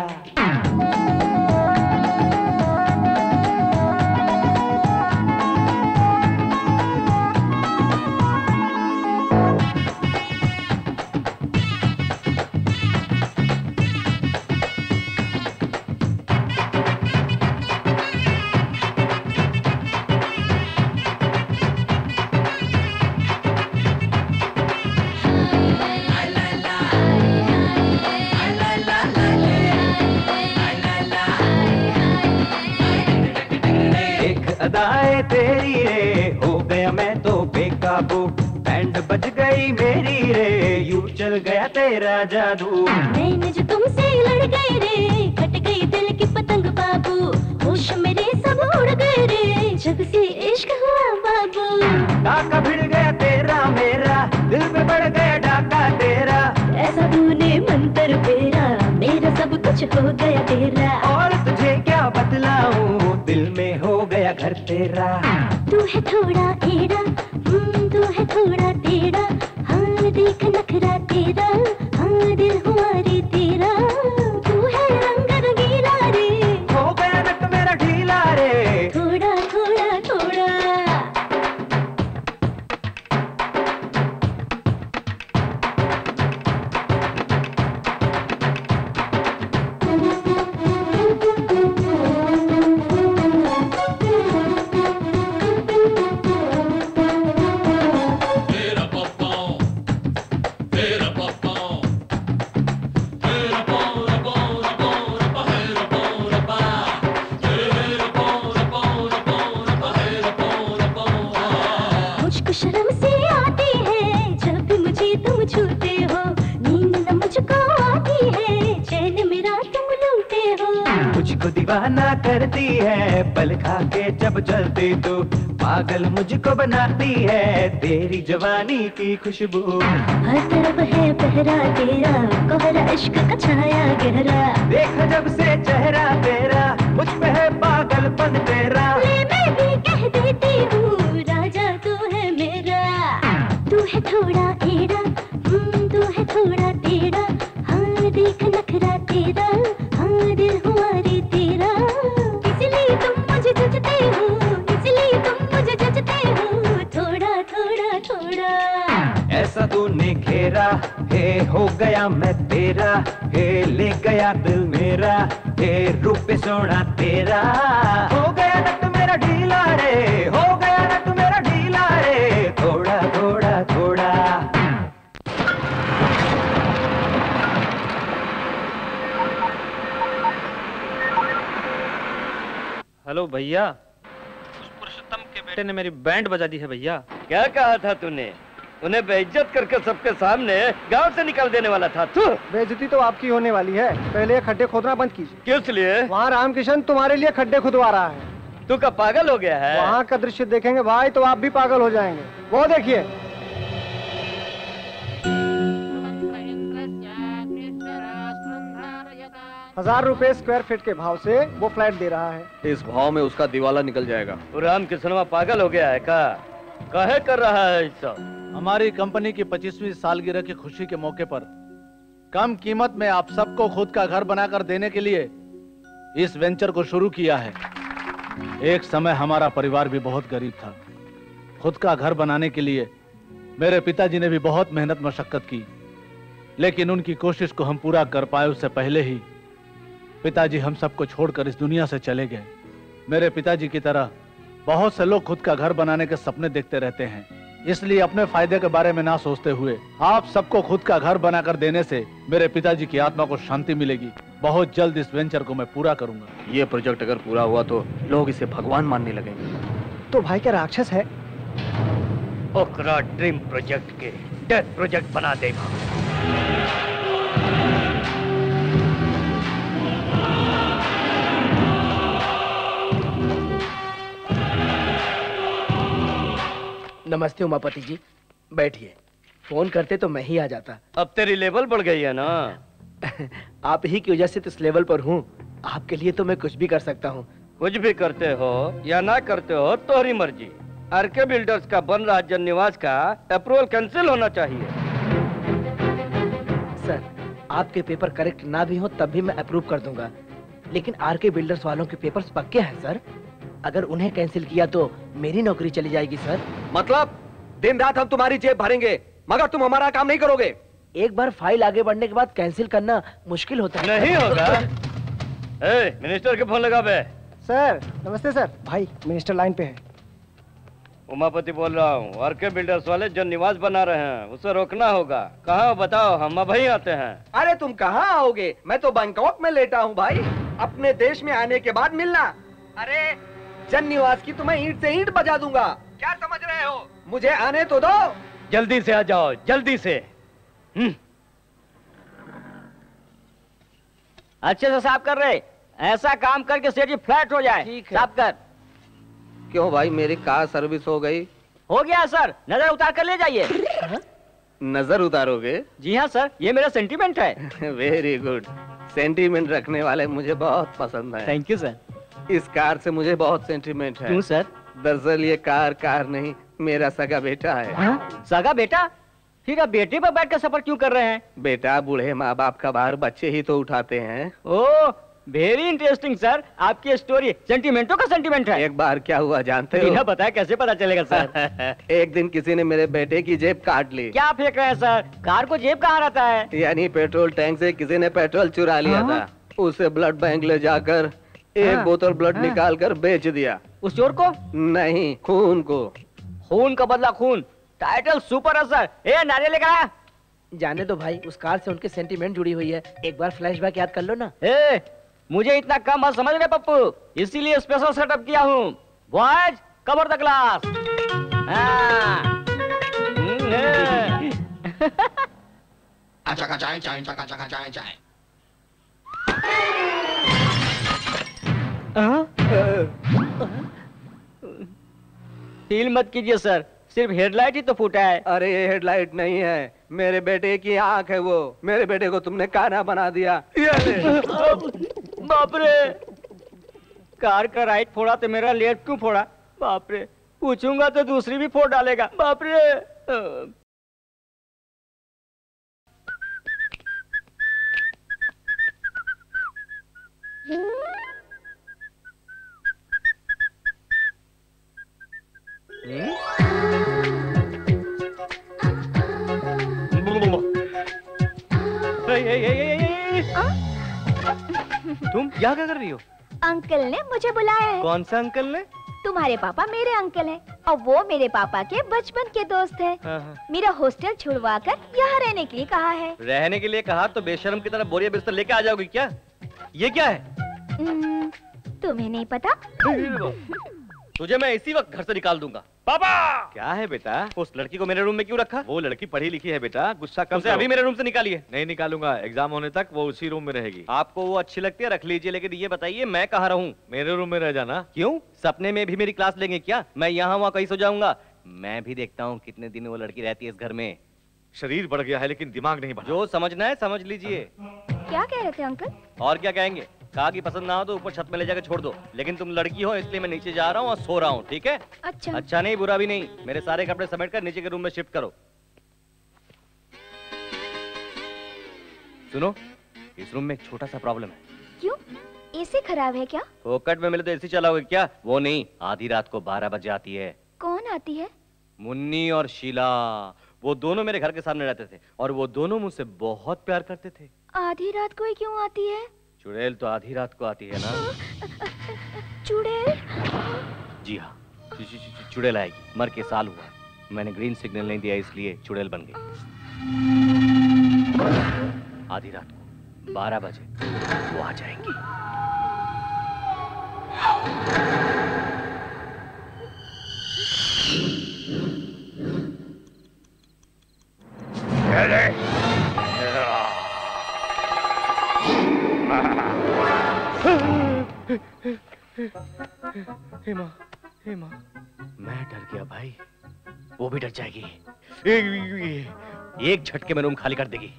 अदाए तेरी रे, हो गया मैं तो बेकाबू, बैंड बज गई मेरी रे, यूं चल गया तेरा जादू। मैंने जो तुमसे लड़ गई रे, कट गई दिल की पतंग बाबू, होश मेरे सब उड़ गए रे, जब से इश्क हुआ बाबू। डाका भिड़ गया तेरा मेरा, दिल में बढ़ गया डाका तेरा, ऐसा तूने मंत्र फेरा, मेरा सब कुछ हो गया तेरा। और तुझे क्या बतलाऊं, दिल में हो गया घर तेरा। तू है थोड़ा एड़ा, हम्म, तू है थोड़ा टेढ़ा, हाँ देख नखरा तेरा, हाँ दिल हुआ रे तेरा, तू है रंग रंगीला रे, हो गया नट मेरा ढीला रे, थोड़ा थोड़ा थोड़ा। शर्म से आती है जब भी मुझे तुम छूते हो, नींद न मुझको आती है, चैन मेरा तुम लूटे हो। मुझको दीवाना करती है, पल खा के जब चलती तू, पागल मुझको बनाती है, तेरी जवानी की खुशबू। हर तरफ है पहरा तेरा, कोहरा इश्क का छाया गहरा, देखा जब से चेहरा तेरा, मुझ पे है पागलपन तेरा। ले मैं भी कह देती हूँ, राजा तू है मेरा। तू है थोड़ा एड़ा, हम्म, तू है थोड़ा टेढ़ा, हाँ देख नखरा तेरा, हाँ दिल हुआ रे तेरा, इसलिए तुम मुझे जचते हो, इसलिए तुम मुझे जचते हो, थोड़ा थोड़ा थोड़ा। ऐसा तूने घेरा हे हो गया मैं तेरा, हे ले गया दिल मेरा, हे रूप सोना तेरा, हो गया नट मेरा ढीला रे, हो गया नट मेरा ढीला रे, थोड़ा थोड़ा थोड़ा। हेलो भैया, उस पुरुषोत्तम के बेटे ने मेरी बैंड बजा दी है भैया। क्या कहा था तूने? उन्हें बेइज्जत करके सबके सामने गांव से निकाल देने वाला था तू। बेइज्जती तो आपकी होने वाली है, पहले ये खड्डे खोदना बंद कीजिए। किस लिए? वहाँ रामकिशन तुम्हारे लिए खड्डे खुदवा रहा है। तू का पागल हो गया है? वहाँ का दृश्य देखेंगे भाई तो आप भी पागल हो जाएंगे। वो देखिए। हजार रुपए स्क्वायर फीट के भाव से वो फ्लैट दे रहा है। इस भाव में उसका दिवाला निकल जाएगा। राम किसनवा पागल हो गया है का? काहे कर रहा है सब? हमारी कंपनी की पच्चीसवीं सालगिरह की खुशी के मौके पर कम कीमत में आप सबको खुद का घर बनाकर देने के लिए इस वेंचर को शुरू किया है। एक समय हमारा परिवार भी बहुत गरीब था। खुद का घर बनाने के लिए मेरे पिताजी ने भी बहुत मेहनत मशक्कत की, लेकिन उनकी कोशिश को हम पूरा कर पाए उससे पहले ही पिताजी हम सबको छोड़कर इस दुनिया से चले गए। मेरे पिताजी की तरह बहुत से लोग खुद का घर बनाने के सपने देखते रहते हैं, इसलिए अपने फायदे के बारे में ना सोचते हुए आप सबको खुद का घर बनाकर देने से मेरे पिताजी की आत्मा को शांति मिलेगी। बहुत जल्द इस वेंचर को मैं पूरा करूंगा। ये प्रोजेक्ट अगर पूरा हुआ तो लोग इसे भगवान मानने लगेंगे। तो भाई क्या राक्षस है? ओकरा ड्रीम प्रोजेक्ट के डेथ प्रोजेक्ट बना देगा। नमस्ते उमापति जी, बैठिए। फोन करते तो मैं ही आ जाता। अब तेरी लेवल बढ़ गई है ना। आप ही की वजह से तो इस लेवल पर हूँ। आपके लिए तो मैं कुछ भी कर सकता हूँ। कुछ भी करते हो या ना करते हो तोहरी मर्जी। आरके बिल्डर्स का बन रहा जन निवास का अप्रूवल कैंसिल होना चाहिए। सर, आपके पेपर करेक्ट ना भी हो तब भी मैं अप्रूव कर दूंगा, लेकिन आरके बिल्डर्स वालों के पेपर्स पक्के हैं सर। अगर उन्हें कैंसिल किया तो मेरी नौकरी चली जाएगी सर। मतलब दिन रात हम तुम्हारी जेब भरेंगे मगर तुम हमारा काम नहीं करोगे। एक बार फाइल आगे बढ़ने के बाद कैंसिल करना मुश्किल होता है। नहीं होगा। ए, मिनिस्टर के फोन लगा बे। सर नमस्ते सर। भाई मिनिस्टर लाइन पे है। उमापति बोल रहा हूँ। आरके बिल्डर्स वाले जो निवास बना रहे हैं उसे रोकना होगा। कहाँ बताओ, हम अब ही आते हैं। अरे तुम कहाँ आओगे? मैं तो बैंकॉक में लेटा हूँ भाई। अपने देश में आने के बाद मिलना। अरे जन निवास की तुम्हें ईंट से ईंट बजा दूंगा। क्या समझ रहे हो? मुझे आने तो दो। जल्दी से आ जाओ, जल्दी से। अच्छे से साफ कर रहे। ऐसा काम करके सेठ जी फ्लैट हो जाए। साफ कर। क्यों भाई, मेरी कार सर्विस हो गई? हो गया सर, नजर उतार कर ले जाइए। नजर उतारोगे? जी हाँ सर, ये मेरा सेंटीमेंट है। Very good. सेंटीमेंट रखने वाले मुझे बहुत पसंद है। Thank you sir. इस कार से मुझे बहुत सेंटीमेंट है। क्यों सर? दरअसल ये कार कार नहीं, मेरा सगा बेटा है। हाँ? सगा बेटा? फिर आप बेटे पर बैठ कर सफर क्यों कर रहे हैं? बेटा, बूढ़े माँ बाप का भार बच्चे ही तो उठाते हैं। Oh, very interesting sir. आपकी स्टोरी सेंटीमेंटों का सेंटीमेंट है। एक बार क्या हुआ जानते हो? बिना बताया कैसे पता चलेगा सर? एक दिन किसी ने मेरे बेटे की जेब काट ली। क्या फेंक रहे हैं सर? कार को जेब कहाँ रहता है? यानी पेट्रोल टैंक से किसी ने पेट्रोल चुरा लिया हाँ? था। उसे ब्लड बैंक ले जाकर एक हाँ? बोतल ब्लड हाँ? निकाल कर बेच दिया। उस चोर को? नहीं, खून को। खून का बदला खून। टाइटल सुपर है सर। ए, नारियल लेकर आया। जाने दो भाई, उस कार से उनके सेंटीमेंट जुड़ी हुई है। एक बार फ्लैशबैक याद कर लो ना। ए, मुझे इतना कम मत समझ रहे पप्पू, इसीलिए स्पेशल सेटअप किया हूँ। Boys, cover the glass. Feel मत कीजिए सर, सिर्फ हेडलाइट ही तो फूटा है। अरे ये हेडलाइट नहीं है, मेरे बेटे की आंख है वो। मेरे बेटे को तुमने काना बना दिया। बाप रे, कार का राइट फोड़ा तो मेरा लेफ्ट क्यों फोड़ा? बाप रे, पूछूंगा तो दूसरी भी फोड़ डालेगा। बाप रे। तुम क्या क्या कर रही हो? अंकल ने मुझे बुलाया है। कौन सा अंकल ने? तुम्हारे पापा मेरे अंकल हैं और वो मेरे पापा के बचपन के दोस्त हैं। हाँ हाँ। मेरा हॉस्टल छुड़वा कर यहाँ रहने के लिए कहा है। रहने के लिए कहा तो बेशर्म की तरह बोरिया बिस्तर लेके आ जाओगी क्या? ये क्या है? हम्म, तुम्हें नहीं पता? तुझे मैं इसी वक्त घर से निकाल दूंगा। पापा! क्या है बेटा? उस लड़की को मेरे रूम में क्यों रखा? वो लड़की पढ़ी लिखी है बेटा, गुस्सा कम से अभी मेरे रूम से निकालिए। नहीं निकालूंगा, एग्जाम होने तक वो उसी रूम में रहेगी। आपको वो अच्छी लगती है रख लीजिए, लेकिन ये बताइए मैं कहाँ रहूं? मेरे रूम में रह जाना। क्यों? सपने में भी मेरी क्लास लेंगे क्या? मैं यहाँ वहाँ कहीं सो जाऊंगा। मैं भी देखता हूँ कितने दिन वो लड़की रहती है इस घर में। शरीर बढ़ गया है लेकिन दिमाग नहीं बढ़ा। जो समझना है समझ लीजिए। क्या कह रहे थे अंकल? और क्या कहेंगे? कहा कि पसंद ना हो तो ऊपर छत में ले जाकर छोड़ दो, लेकिन तुम लड़की हो इसलिए मैं नीचे जा रहा हूँ और सो रहा हूँ, ठीक है? अच्छा। अच्छा नहीं, बुरा भी नहीं। मेरे सारे कपड़े समेट कर नीचे के रूम में शिफ्ट करो। सुनो, इस रूम में एक छोटा सा प्रॉब्लम है। क्यों? एसी खराब है क्या? फोकट में मिले तो एसी चलाओगे क्या? वो नहीं, आधी रात को बारह बजे आती है। कौन आती है? मुन्नी और शीला। वो दोनों मेरे घर के सामने रहते थे और वो दोनों मुझसे बहुत प्यार करते थे। आधी रात को ही क्यों आती है? चुड़ैल तो आधी रात को आती है ना। चुड़ैल? जी हाँ, चुड़ैल आएगी। मर के साल हुआ, मैंने ग्रीन सिग्नल नहीं दिया इसलिए चुड़ैल बन गई। आधी रात को बारह बजे वो आ जाएंगी। हेमा, हेमा, मैं डर गया भाई, वो भी डर जाएगी। ए, एक झटके में रूम खाली कर देगी।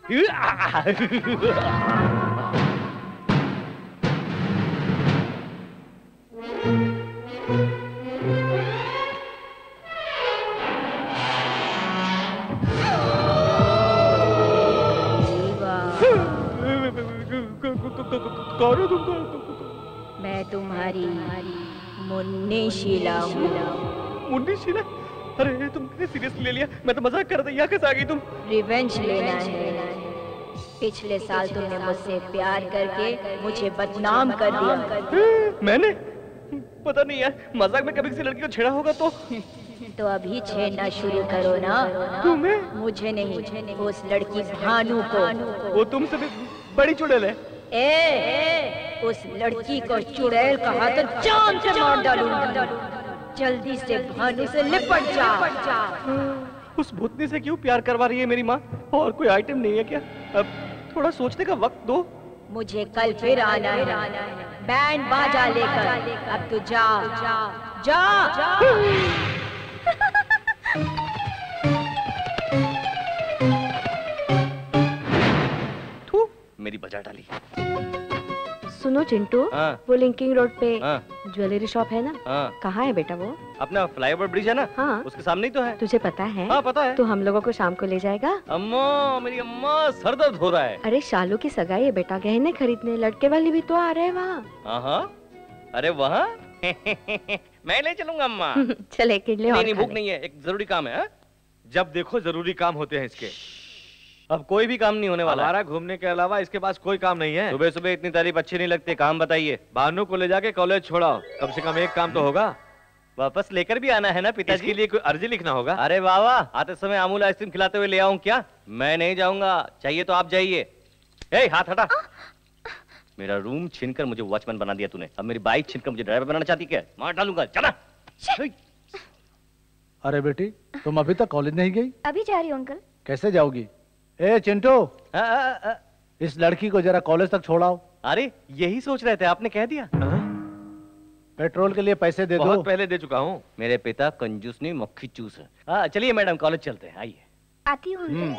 कौन हो तुम? मैं तुम्हारी मुन्नी शीला हूँ। मुन्नी शीला? अरे तुमने सीरियसली ले लिया? मैं तो मजाक कर रहा था, यहाँ कैसे आ गई तुम? रिवेंज लेना है। पिछले साल तुमने मुझसे प्यार करके मुझे बदनाम कर दिया। मैंने? पता नहीं यार, मजाक में कभी किसी लड़की को छेड़ा होगा तो। तो अभी छेड़ना शुरू करो ना। तुम्हें? मुझे नहीं, उस लड़की भानु को। वो तुमसे भी बड़ी चुड़ैल है। ए, ए, उस लड़की को चुड़ैल कहा तो जान से मार डालूंगा। जल्दी से भानु से लिपट जा। उस भूतनी से क्यों प्यार करवा रही है मेरी माँ? और कोई आइटम नहीं है क्या? अब थोड़ा सोचने का वक्त दो। मुझे कल फिर आना है, बैंड बाजा लेकर। अब तू जा, जा, जा। थू, मेरी बजा डाली। सुनो चिंटू, हाँ। वो लिंकिंग रोड पे हाँ। ज्वेलरी शॉप है ना? हाँ। कहाँ है बेटा वो? अपना फ्लाईओवर ब्रिज है ना? हाँ। उसके सामने ही तो है। तुझे पता है? हाँ पता है। तो हम लोगों को शाम को ले जाएगा? अम्मा, मेरी अम्मा, सर दर्द हो रहा है। अरे शालू की सगाई है बेटा, गहने खरीदने। लड़के वाले भी तो आ रहे हैं वहाँ। हाँ हाँ। अरे वहाँ? मैं ले चलूंगा अम्मा। चल एक इडली और नहीं नहीं, खा भूख ले। नहीं है, एक जरूरी काम है। हा? जब देखो जरूरी काम होते हैं इसके। अब कोई भी काम नहीं होने वाला। हमारा घूमने के अलावा इसके पास कोई काम नहीं है। सुबह सुबह इतनी तारीफ अच्छी नहीं लगती, काम बताइए। भानु को ले जाके कॉलेज छोड़ाओ, कम से कम एक काम तो होगा। वापस लेकर भी आना है ना पिताजी? इसके लिए कोई अर्जी लिखना होगा। अरे वाह वाह, आते समय अमूल आइसक्रीम खिलाते हुए ले आऊं क्या? मैं नहीं जाऊंगा, चाहिए तो आप जाइए। ए, हाथ हटा। मेरा रूम छीनकर मुझे वॉचमैन बना दिया तूने, अब मेरी बाइक छीनकर मुझे ड्राइवर बनाना चाहती क्या? मार डालूंगा, चला। अरे बेटी, तुम अभी तक कॉलेज नहीं गई? अभी जा रही हूँ अंकल। कैसे जाओगी? ए चिंटू, इस लड़की को जरा कॉलेज तक छोड़ाओ। अरे यही सोच रहे थे, आपने कह दिया। पेट्रोल के लिए पैसे दे दो। बहुत पहले दे चुका हूँ। मेरे पिता कंजूस नहीं, मक्खी चूस है। हाँ चलिए मैडम, कॉलेज चलते हैं, आइए। आती हूँ।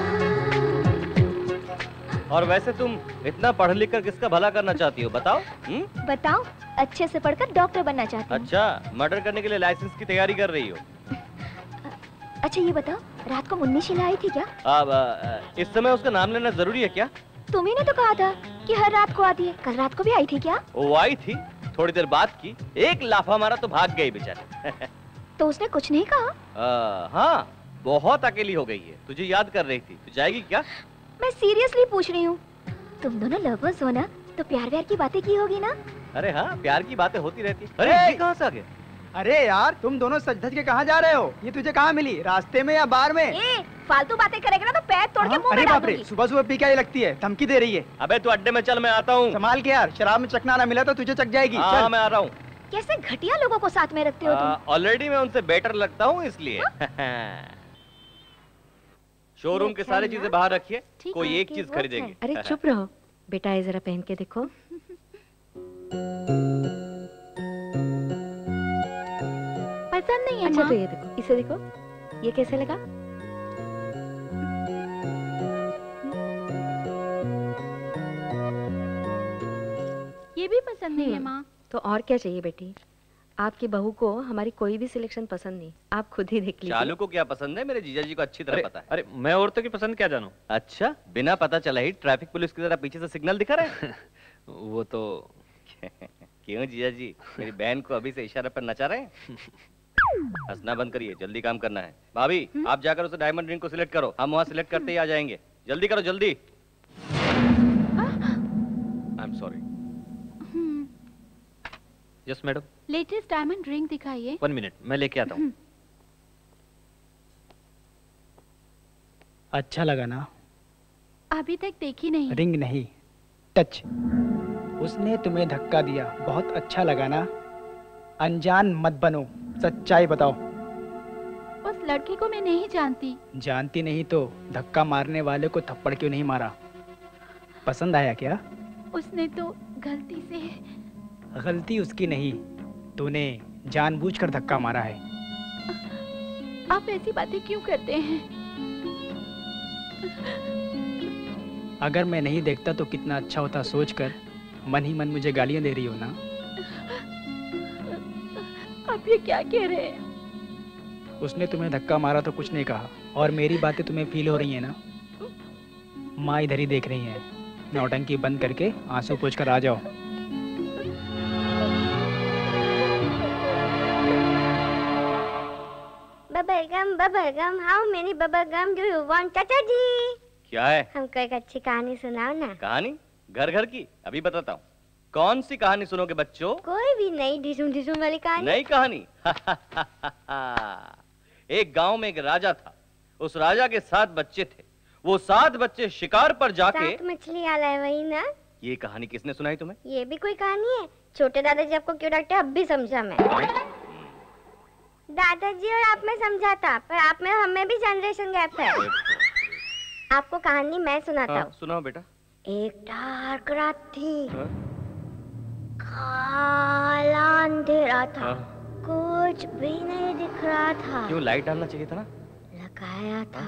और वैसे तुम इतना पढ़ लिख कर किसका भला करना चाहती हो बताओ? हुँ? बताओ, अच्छे से पढ़कर डॉक्टर बनना चाहती हूँ। अच्छा, मर्डर करने के लिए लाइसेंस की तैयारी कर रही हो? अच्छा ये बताओ, रात को मुन्नी शीला आई थी क्या? अब आ, इस समय उसका नाम लेना जरूरी है क्या? तुम्ही ने तो कहा था कि हर रात को आती है। कल रात को भी आई थी क्या? वो आई थी, थोड़ी देर बात की, एक लाफा मारा तो भाग गई बेचारी। तो उसने कुछ नहीं कहा? आ, हाँ, बहुत अकेली हो गई है, तुझे याद कर रही थी। तू जाएगी क्या? मैं सीरियसली पूछ रही हूँ। तुम दोनों लवर्स हो ना, तो प्यार व्यार की बातें की होगी ना? अरे हाँ, प्यार की बातें होती रहती। अरे ये कहाँ से आ गए? अरे यार, तुम दोनों सज धज के कहाँ जा रहे हो? ये तुझे कहाँ मिली, रास्ते में या बार में? ए, फालतू बातें करेगा ना तो पैर तोड़ के मुंह अरे में डाल बाप रे, दूंगी। सुबह सुबह पी के आई लगती है, धमकी दे रही है। अबे तू अड्डे में चल, मैं आता हूँ। संभाल के यार, शराब में चखना ना मिला तो तुझे चख जाएगी। हाँ मैं आ रहा हूँ। कैसे घटिया लोगों को साथ में रखते हो तुम? ऑलरेडी मैं उनसे बेटर लगता हूँ इसलिए। शोरूम के सारी चीजें बाहर रखिए, कोई एक चीज खरीदेंगे। अरे चुप रहो बेटा, ये जरा पहन के देखो। पसंद नहीं है अच्छा माँ। तो ये देखो, इसे देखो, ये कैसे लगा? ये भी पसंद नहीं है माँ। तो और क्या चाहिए बेटी? आपकी बहू को हमारी कोई भी सिलेक्शन पसंद नहीं, आप खुद ही देख लीजिए। चालू को क्या पसंद है मेरे जीजा जी को अच्छी तरह अरे, पता है। अरे मैं औरतों की पसंद क्या जानूं? अच्छा, बिना पता चला ही ट्रैफिक पुलिस की तरह पीछे से सिग्नल दिखा रहे हैं। वो तो क्यों जीजा जी, मेरी बहन को अभी से इशारे पर नचा रहे हैं? हंसना बंद करिए, जल्दी काम करना है। भाभी आप जाकर उसे डायमंड रिंग को सिलेक्ट करो, हम वहाँ सिलेक्ट करते ही आ जाएंगे। जल्दी करो जल्दी। I am sorry. Yes madam. Latest diamond ring दिखाइए। वन मिनट, मैं लेके आता हूँ। अच्छा लगा ना? अभी तक देखी नहीं। रिंग नहीं, टच। उसने तुम्हें धक्का दिया, बहुत अच्छा लगा ना? अनजान मत बनो, सच्चाई बताओ। उस लड़की को मैं नहीं जानती। जानती नहीं तो धक्का मारने वाले को थप्पड़ क्यों नहीं मारा? पसंद आया क्या? उसने तो गलती से। गलती उसकी नहीं, तूने जानबूझकर धक्का मारा है। आप ऐसी बातें क्यों करते हैं? अगर मैं नहीं देखता तो कितना अच्छा होता सोचकर मन ही मन मुझे गालियां दे रही हो ना। आप ये क्या कह रहे हैं? उसने तुम्हें धक्का मारा तो कुछ नहीं कहा, और मेरी बातें तुम्हें फील हो रही है ना। माँ इधर ही देख रही है। नौटंकी बंद करके आंसू पोंछ कर आ जाओ। Bubble gum bubble gum how many bubble gum do you want चाचा जी? क्या है? हमको एक अच्छी कहानी सुनाओ ना। कहानी? घर घर की? अभी बताता हूँ। कौन सी कहानी सुनोगे बच्चों? कोई भी नई ढिसुम ढिसुम वाली कहानी। नई कहानी? एक गांव में एक राजा था। उस राजा के सात बच्चे थे। वो सात बच्चे शिकार पर जाके सात मछली आला है वही ना? ये कहानी किसने सुनाई तुम्हें? ये भी कोई कहानी है? छोटे दादाजी आपको क्यों डांटते? अब भी समझा मैं। दादाजी और आप में समझा था, पर आप में हमें भी जनरेशन गैप है। आपको कहानी मैं सुनाता हूँ। सुनाओ बेटा। एक डार्क रात थी। काला अंधेरा था। कुछ भी नहीं दिख रहा था। क्यों? लाइट डालना चाहिए था ना। लगाया था।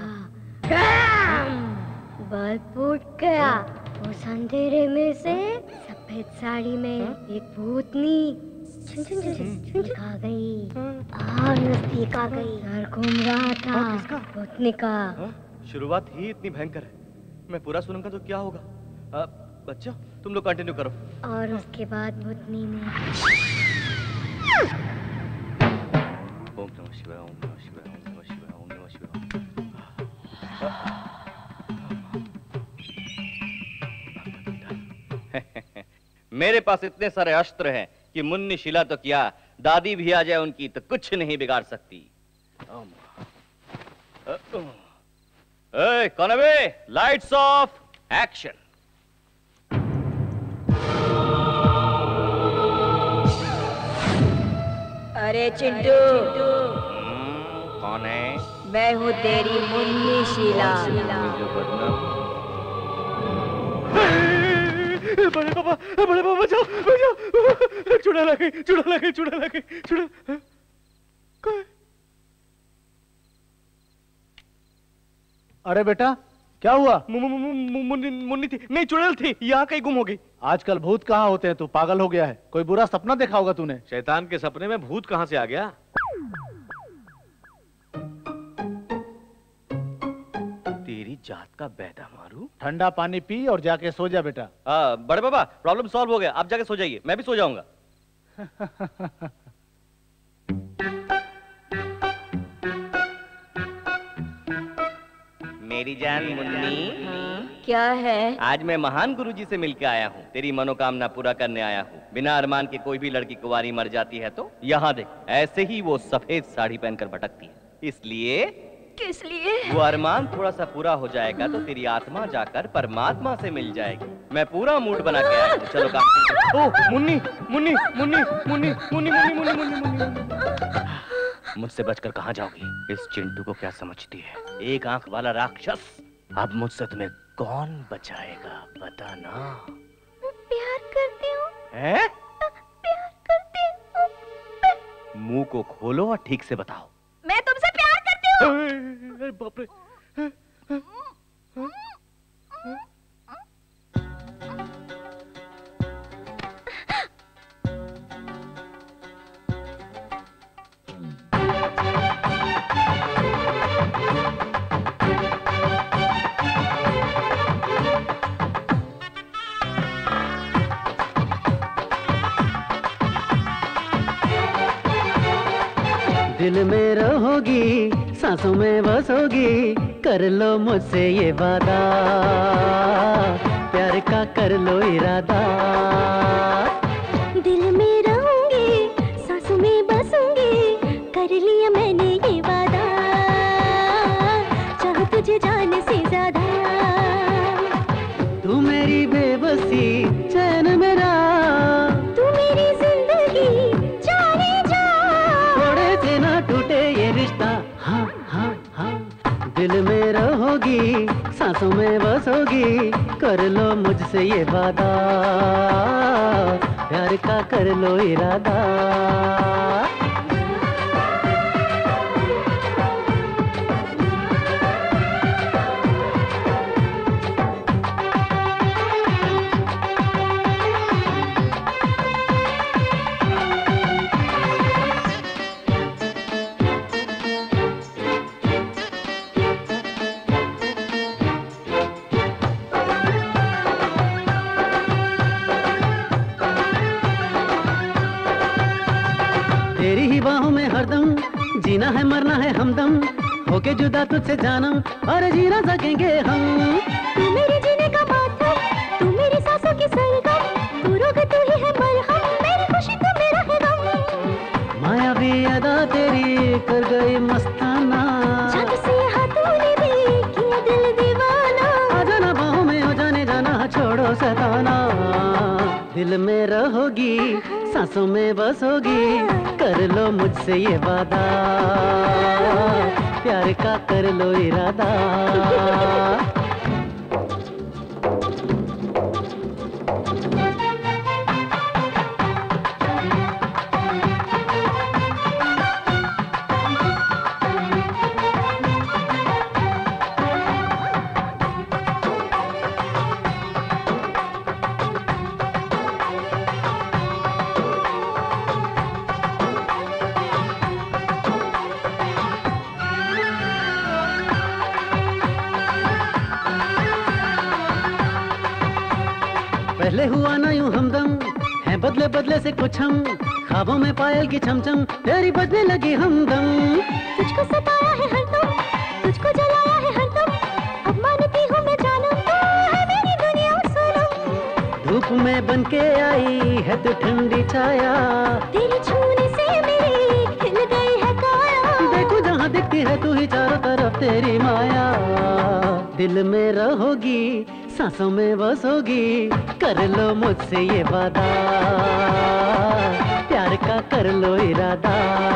बल्ब फूट गया। उस अंधेरे में से सफेद साड़ी में एक भूतनी आ गई और नजदीक आ गई। सर घूम रहा था भूतनी का। शुरुआत ही इतनी भयंकर है, मैं पूरा सुनूंगा तो क्या होगा? आ, बच्चों तुम लोग कंटिन्यू करो। और उसके बाद भूतनी ने ओम नमः शिवाय ओम नमः शिवाय ओम नमः शिवाय ओम नमः शिवाय। मेरे पास इतने सारे अस्त्र हैं कि मुन्नी शिला तो क्या, दादी भी आ जाए उनकी तो कुछ नहीं बिगाड़ सकती। ए, कौन है बे? Lights off, action. अरे चिंटू, कौन है? मैं हूँ तेरी मुन्नी शीला। बड़े पापा, बड़े पापा बचाओ, बचाओ, चुड़ा लगे, चुड़ा लगे, चुड़ा लगे, चुड़ा। अरे बेटा क्या हुआ? मुन्नी थी, नहीं चुड़ैल थी, यहाँ कहीं गुम हो गई। आजकल भूत कहाँ होते हैं? तू पागल हो गया है? कोई बुरा सपना देखा होगा तूने। शैतान के सपने में भूत कहाँ से आ गया? तेरी जात का बैदा मारू। ठंडा पानी पी और जाके सो जा बेटा। आ, बड़े बाबा प्रॉब्लम सॉल्व हो गया, आप जाके सो जाइए, मैं भी सो जाऊंगा। मेरी जान मुन्नी। क्या है? आज मैं महान गुरुजी से मिलकर आया हूँ, तेरी मनोकामना पूरा करने आया हूँ। बिना अरमान के कोई भी लड़की कुंवारी मर जाती है तो यहाँ देख, ऐसे ही वो सफेद साड़ी पहनकर भटकती है। इसलिए किस लिए? वो अरमान थोड़ा सा पूरा हो जाएगा तो तेरी आत्मा जाकर परमात्मा से मिल जाएगी। मैं पूरा मूड बना के आया हूँ, चलो काम। ओह मुन्नी, मुन्नी, मुन्नी, मुन्नी, मुन्नी, मुन्नी, मुन्नी, मुन्नी, मुन्नी। मुझसे बचकर कहाँ जाओगी? इस चिंटू को क्या समझती है? एक आंख वाला राक्षस। अब मुझसे तुम्हें कौन बचाएगा बताना। प्यार करती हूँ। हैं? प्यार करती हूँ। मुंह को खोलो और ठीक से बताओ। मैं तुमसे प्यार करती हूँ। अरे बाप रे। दिल में रहोगी, सांसों में बसोगी, कर लो मुझसे ये वादा, प्यार का कर लो इरादा। दिल में रहूंगी, सांसों में बसूंगी, कर लिया मैंने ये वादा, चाहूं तुझे जाने से ज्यादा। तू मेरी बेबसी, चैन मेरा, तू मेरी जिंदगी, जाने जा। थोड़े से ना टूटे ये रिश्ता, हाँ हाँ हाँ। दिल में रहोगी, सांसों में बसोगी, कर लो मुझसे ये वादा, प्यार प्यार का कर लो इरादा। तेरी ही बाहों में हरदम जीना है मरना है हमदम, होके जुदा तुझसे जानम और जी ना सकेंगे हम। तू मेरे जीने का माध्यम, तू मेरी सांसों की सरगम, तू रोग तू ही है मरहम, मेरी खुशी तू मेरा है गम। मायावी अदा तेरी कर गई मस्ताना, जादू से हाथों ने भी किया दिल दीवाना। आ जाना बाहों में हो जाने जाना छोड़ो सताना, दिल में रहोगी सांसों में बसोगी, कर लो मुझसे ये वादा, प्यार का कर लो इरादा। पहले हुआ ना यूं हमदम, है बदले बदले से कुछ हम, ख्वाबों में पायल की चमचम तेरी बजने लगी हमदम। तुझको सताया है हरदम, तुझको जलाया है हरदम, अब मानती हूँ मैं जानम, तू है मेरी दुनिया सनम। धूप में बन के आई है तू ठंडी छाया, तेरे छूने से मेरी खिल गई है काया। देखो जहाँ दिखती है तू ही चारों तरफ तेरी माया, दिल में रहोगी सांसों में बसोगी, कर लो मुझसे ये वादा, प्यार का कर लो इरादा।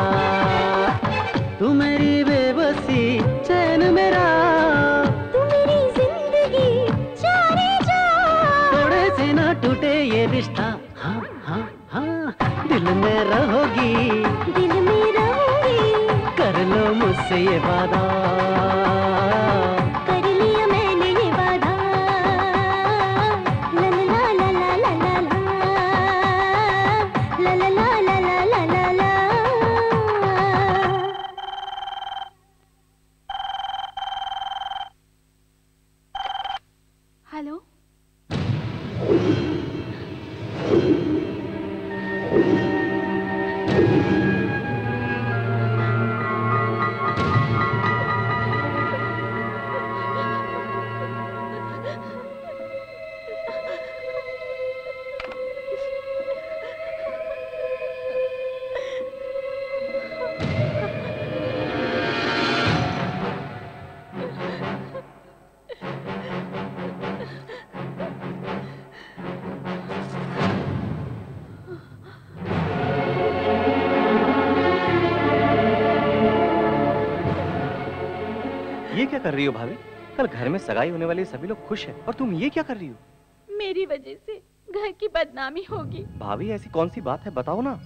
तू मेरी बेबसी चैन मेरा, तू मेरी जिंदगी जाने जा, थोड़े से ना टूटे ये रिश्ता, हाँ हाँ हाँ, दिल में रहोगी दिल में रहोगी, कर लो मुझसे ये वादा। कर लिया मैंने ये वादा, ला ला ला ला ला ला ला ला ला ला ला ला ला ला। हेलो, ये क्या कर रही हो भाभी? कल घर में सगाई होने वाली सभी लोग खुश हैं और तुम ये क्या कर रही हो? मेरी वजह से घर की बदनामी होगी। भाभी ऐसी कौन सी बात है, बताओ ना।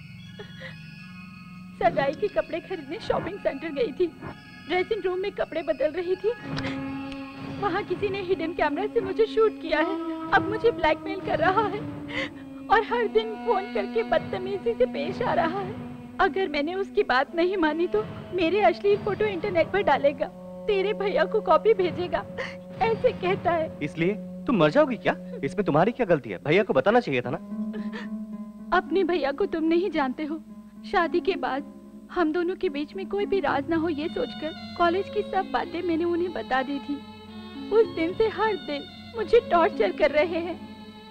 सगाई के कपड़े खरीदने शॉपिंग सेंटर गई थी, ड्रेसिंग रूम में कपड़े बदल रही थी, वहाँ किसी ने हिडन कैमरा से मुझे शूट किया है, अब मुझे ब्लैकमेल कर रहा है और हर दिन फोन करके बदतमीजी से पेश आ रहा है। अगर मैंने उसकी बात नहीं मानी तो मेरे अश्लील फोटो इंटरनेट पर डालेगा, तेरे भैया को कॉपी भेजेगा, ऐसे कहता है। इसलिए तुम मर जाओगी क्या? इसमें तुम्हारी क्या गलती है? भैया को बताना चाहिए था ना। अपने भैया को तुम नहीं जानते हो, शादी के बाद हम दोनों के बीच में कोई भी राज ना हो ये सोचकर कॉलेज की सब बातें मैंने उन्हें बता दी थी। उस दिन से हर दिन मुझे टॉर्चर कर रहे हैं।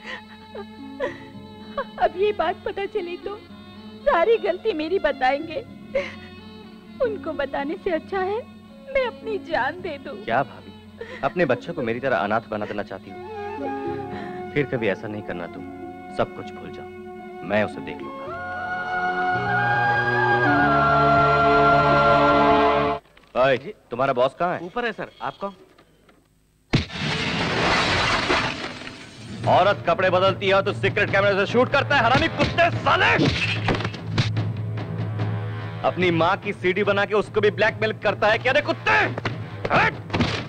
अब ये बात पता चली तो सारी गलती मेरी बताएंगे। उनको बताने से अच्छा है मैं अपनी जान दे दूं। क्या भाभी, अपने बच्चों को मेरी तरह अनाथ बना देना चाहती हो? फिर कभी ऐसा नहीं करना तुम, सब कुछ भूल जाओ, मैं उसे देख लूंगा। ओए, तुम्हारा बॉस कहाँ है? ऊपर है सर, आप कौन? औरत कपड़े बदलती है तो सीक्रेट कैमरे से शूट करता है, हरामी कुत्ते साले। अपनी माँ की सीडी बना के उसको भी ब्लैकमेल करता है क्या रे कुत्ते? हट!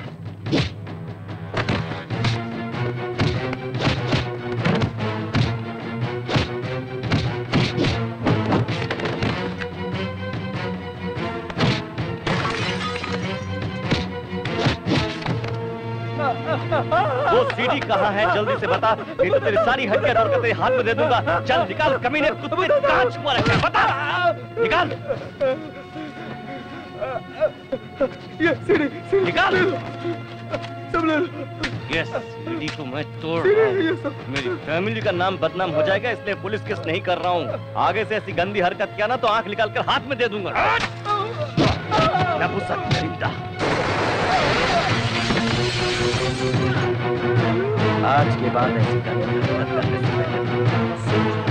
वो सीडी कहाँ है जल्दी से बता, नहीं तो तेरी सारी हड्डियां तोड़कर तेरे हाथ में दे दूंगा। चल निकाल कमीने कुत्ते, कहाँ छुपा रखा है बता, निकाल। ये सीडी, सीडी निकाल। सब ले लो। ये सीडी को मैं तोड़ रहा हूँ। मेरी फैमिली का नाम बदनाम हो जाएगा, इसलिए पुलिस केस नहीं कर रहा हूँ। आगे से ऐसी गंदी हरकत किया ना तो आंख निकाल कर हाथ में दे दूंगा। नपुंसक दरिंदा। आज के बाद ऐसी गंदी हरकत करने से पहले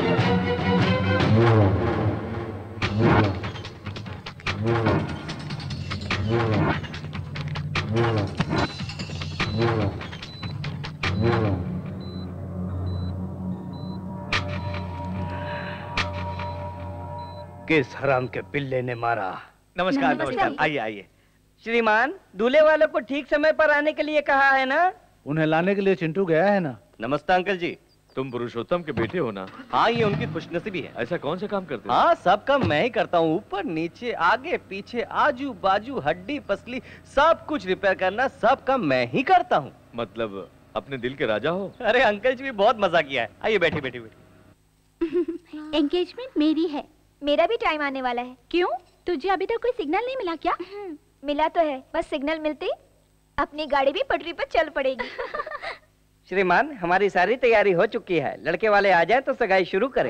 किस हराम के पिल्ले ने मारा? नमस्कार नमस्कार, आइए आइए। श्रीमान, दूल्हे वालों को ठीक समय पर आने के लिए कहा है ना? उन्हें लाने के लिए चिंटू गया है ना। नमस्ते अंकल जी। तुम पुरुषोत्तम के बेटे हो ना? हाँ, ये उनकी खुशनसीबी है। ऐसा कौन सा काम करते हो? हाँ, सब काम मैं ही करता हूँ। ऊपर नीचे आगे पीछे आजू बाजू हड्डी पसली सब कुछ रिपेयर करना, सब काम मैं ही करता हूँ। मतलब अपने दिल के राजा हो? अरे अंकल जी भी बहुत मजा किया है। आइए बैठिए बैठिए बैठिए। एंगेजमेंट मेरी है। मेरा भी टाइम आने वाला है। क्यों? तुझे अभी तक कोई सिग्नल नहीं मिला क्या? मिला तो है, बस सिग्नल मिलते ही अपनी गाड़ी भी पटरी पर चल पड़ेगी। श्रीमान, हमारी सारी तैयारी हो चुकी है। लड़के वाले आ जाए तो सगाई शुरू करें।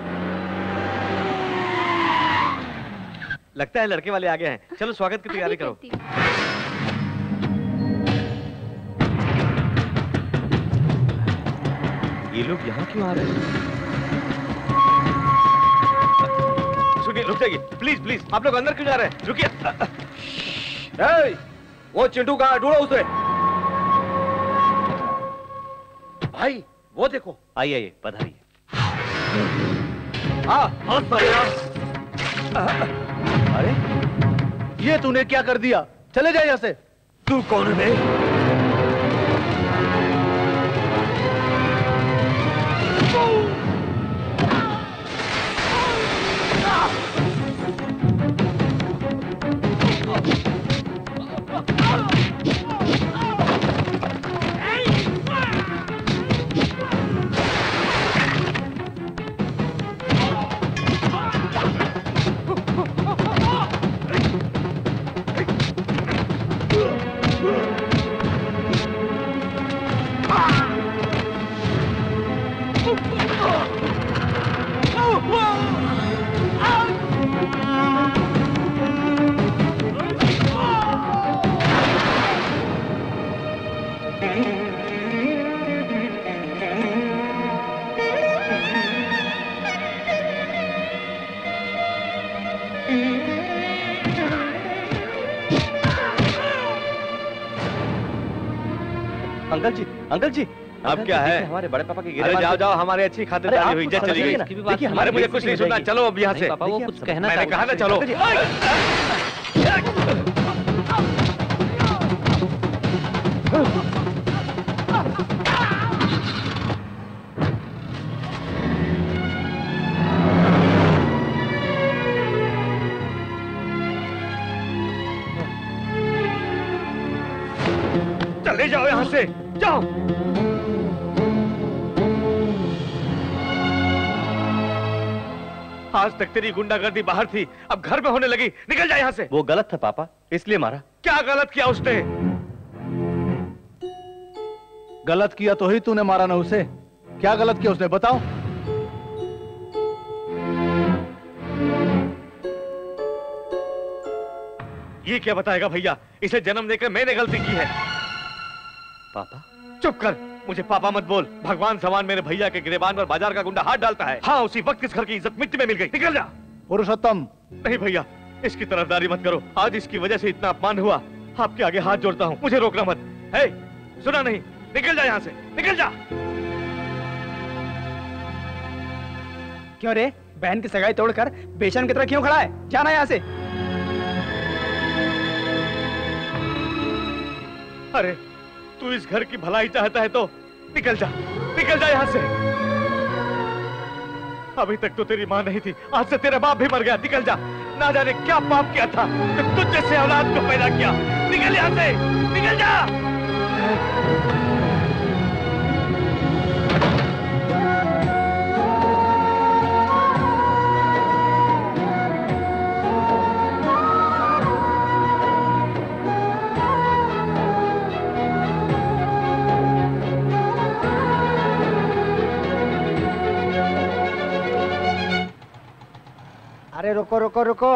लगता है लड़के वाले आ गए हैं। चलो स्वागत की तैयारी करो। ये लोग यहाँ क्यों आ रहे हैं? सुनिए, रुक जाइए प्लीज प्लीज। आप लोग अंदर क्यों जा रहे हैं? रुकिए। ए, वो चिंटू कहाँ? ढूंढो उसे। भाई वो देखो। आइए आइए पधारिए। हाँ अरे ये तूने क्या कर दिया? चले जाए यहाँ से। तू कौन है? अंकल जी, अंकल जी, अब क्या है? हमारे बड़े पापा की अरे जाओ जाओ, हमारी अच्छी खातिरदारी हुई, इज्जत चली गई। देखिए हमारे मुझे कुछ नहीं सुनना, चलो अब यहाँ से। पापा वो कुछ कहना मैंने कहा ना चलो। चले जाओ यहाँ से, जाओ। आज तक तेरी गुंडागर्दी बाहर थी, अब घर में होने लगी। निकल जा यहाँ से। वो गलत था पापा, इसलिए मारा। क्या गलत किया उसने? गलत किया तो ही तूने मारा ना उसे। क्या गलत किया उसने बताओ। ये क्या बताएगा भैया? इसे जन्म देकर मैंने गलती की है। पापा चुप कर, मुझे पापा मत बोल। भगवान समान मेरे भैया के गिरेबान पर बाजार का गुंडा हाथ डालता है। हाँ, उसी वक्त इस घर की इज्जत मिट्टी में मिल गई। निकल जा। पुरुषोत्तम। नहीं भैया, इसकी तरफदारी मत करो। आज इसकी वजह से इतना अपमान हुआ। आपके आगे हाथ जोड़ता हूँ, मुझे रोकना मत। है, सुना नहीं? निकल जा यहाँ से, निकल जा। क्यों रे, बहन की सगाई तोड़कर बेशर्म की तरह क्यों खड़ा है? जाना यहाँ से। अरे तू इस घर की भलाई चाहता है तो निकल जा, निकल जा यहाँ से। अभी तक तो तेरी माँ नहीं थी, आज से तेरा बाप भी मर गया। निकल जा, ना जाने क्या पाप किया था कि तुझ जैसे औलाद को पैदा किया। निकल यहाँ से, निकल जा। अरे रुको रुको रुको,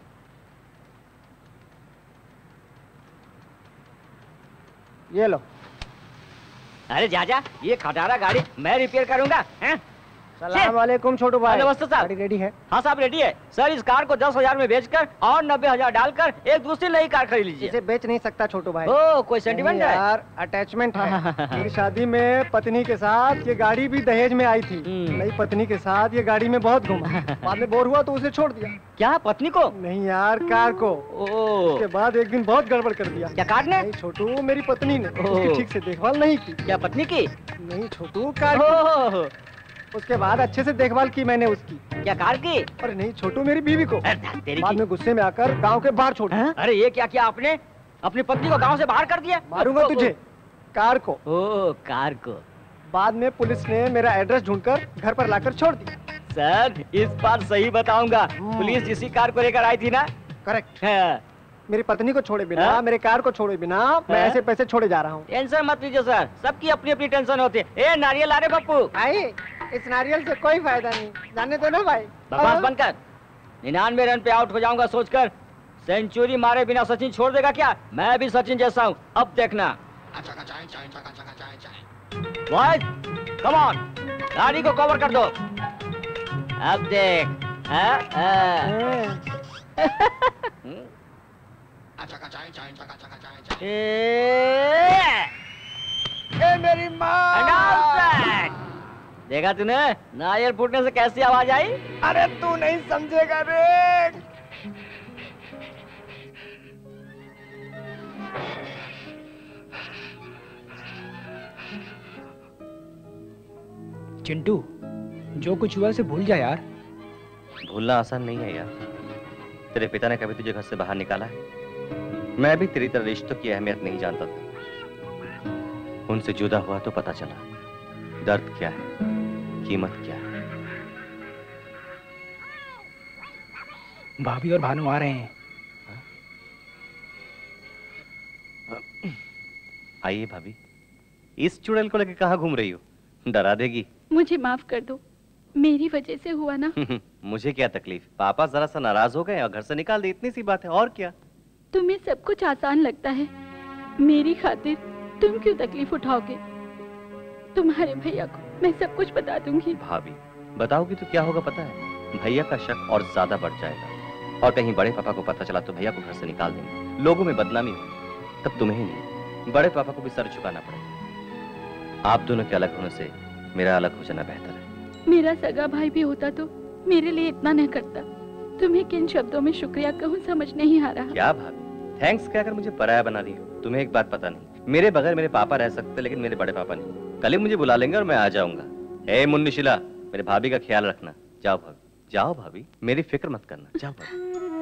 ये लो। अरे जाजा, ये खटारा गाड़ी मैं रिपेयर करूंगा। हैं? सलाम वालेकुम छोटू भाई। नमस्ते साहब। गाड़ी रेडी है? हाँ साहब रेडी है। सर इस कार को दस हजार में बेचकर और नब्बे हजार डालकर एक दूसरी नई कार खरीद लीजिए। इसे बेच नहीं सकता छोटू भाई। ओ कोई सेंटिमेंट है? यार अटैचमेंट है। मेरी शादी में पत्नी के साथ ये गाड़ी भी दहेज में आई थी। नई पत्नी के साथ ये गाड़ी में बहुत घूमा, बाद में बोर हुआ तो उसे छोड़ दिया। क्या पत्नी को? नहीं यार, कार को। उसके बाद एक दिन बहुत गड़बड़ कर दिया। क्या कार ने? नहीं छोटू, मेरी पत्नी ने उसकी ठीक से देखभाल नहीं की। क्या पत्नी की? नहीं छोटू, कार की। उसके बाद अच्छे से देखभाल की मैंने उसकी। क्या कार की? अरे नहीं छोटू, मेरी बीवी को। बाद में गुस्से में आकर गांव के बाहर छोड़ दिया। अरे ये क्या किया आपने? अपनी पत्नी को गांव से बाहर कर दिया? मारूंगा तुझे। कार को। ओ कार को। बाद में पुलिस ने मेरा एड्रेस ढूंढकर घर पर लाकर छोड़ दिया। सर इस बार सही बताऊंगा, पुलिस इसी कार को लेकर आई थी ना? करेक्ट। मेरी पत्नी को छोड़े बिना, मेरे कार को छोड़े बिना मैं ऐसे पैसे छोड़े जा रहा हूँ। टेंशन मत लीजिए सर, सबकी अपनी अपनी टेंशन होती है। ए नारियल ला रे पप्पू। भाई इस नारियल से कोई फायदा नहीं, जाने दो ना भाई। बकवास बंद कर। निन्यानवे रन पे आउट हो जाऊंगा सोचकर सेंचुरी मारे बिना सचिन छोड़ देगा क्या? मैं भी सचिन जैसा हूँ, अब देखना। बॉयज कम ऑन, गाड़ी को कवर कर दो। अब देख। आ, आ। ए मेरी माँ। देखा तूने नारियल फूटने से कैसी आवाज आई? अरे तू नहीं समझेगा रे। चिंटू, जो कुछ हुआ उसे भूल जा यार। भूलना आसान नहीं है यार। तेरे पिता ने कभी तुझे घर से बाहर निकाला है? मैं भी तेरी तरह रिश्तों की अहमियत नहीं जानता था। उनसे जुदा हुआ तो पता चला दर्द क्या है, कीमत क्या है। भाभी और भानु आ रहे हैं। आइए भाभी। इस चुड़ैल को लेकर कहाँ घूम रही हो? डरा देगी। मुझे माफ कर दो, मेरी वजह से हुआ ना। मुझे क्या तकलीफ, पापा जरा सा नाराज हो गए और घर से निकाल दे, इतनी सी बात है, और क्या। तुम्हें सब कुछ आसान लगता है, मेरी खातिर तुम क्यों तकलीफ उठाओगे? तुम्हारे भैया को मैं सब कुछ बता दूंगी। भाभी बताओगी तो क्या होगा पता है? भैया का शक और ज्यादा बढ़ जाएगा, और कहीं बड़े पापा को पता चला तो भैया को घर से निकाल देंगे, लोगों में बदनामी होगी, तब तुम्हें ही नहीं बड़े पापा को भी सर झुकाना पड़ेगा। आप दोनों के अलग होने से मेरा अलग हो जाना बेहतर है। मेरा सगा भाई भी होता तो मेरे लिए इतना न करता। तुम्हें किन शब्दों में शुक्रिया कहूँ समझ नहीं आ रहा। क्या भाभी, थैंक्स कहकर मुझे पराया बना रही हो? तुम्हें एक बात पता नहीं, मेरे बगैर मेरे पापा रह सकते लेकिन मेरे बड़े पापा नहीं। कल ही मुझे बुला लेंगे और मैं आ जाऊंगा। ए मुन्नीशिला, मेरे भाभी का ख्याल रखना। जाओ भाभी, जाओ भाभी, मेरी फिक्र मत करना, जाओ भाभी।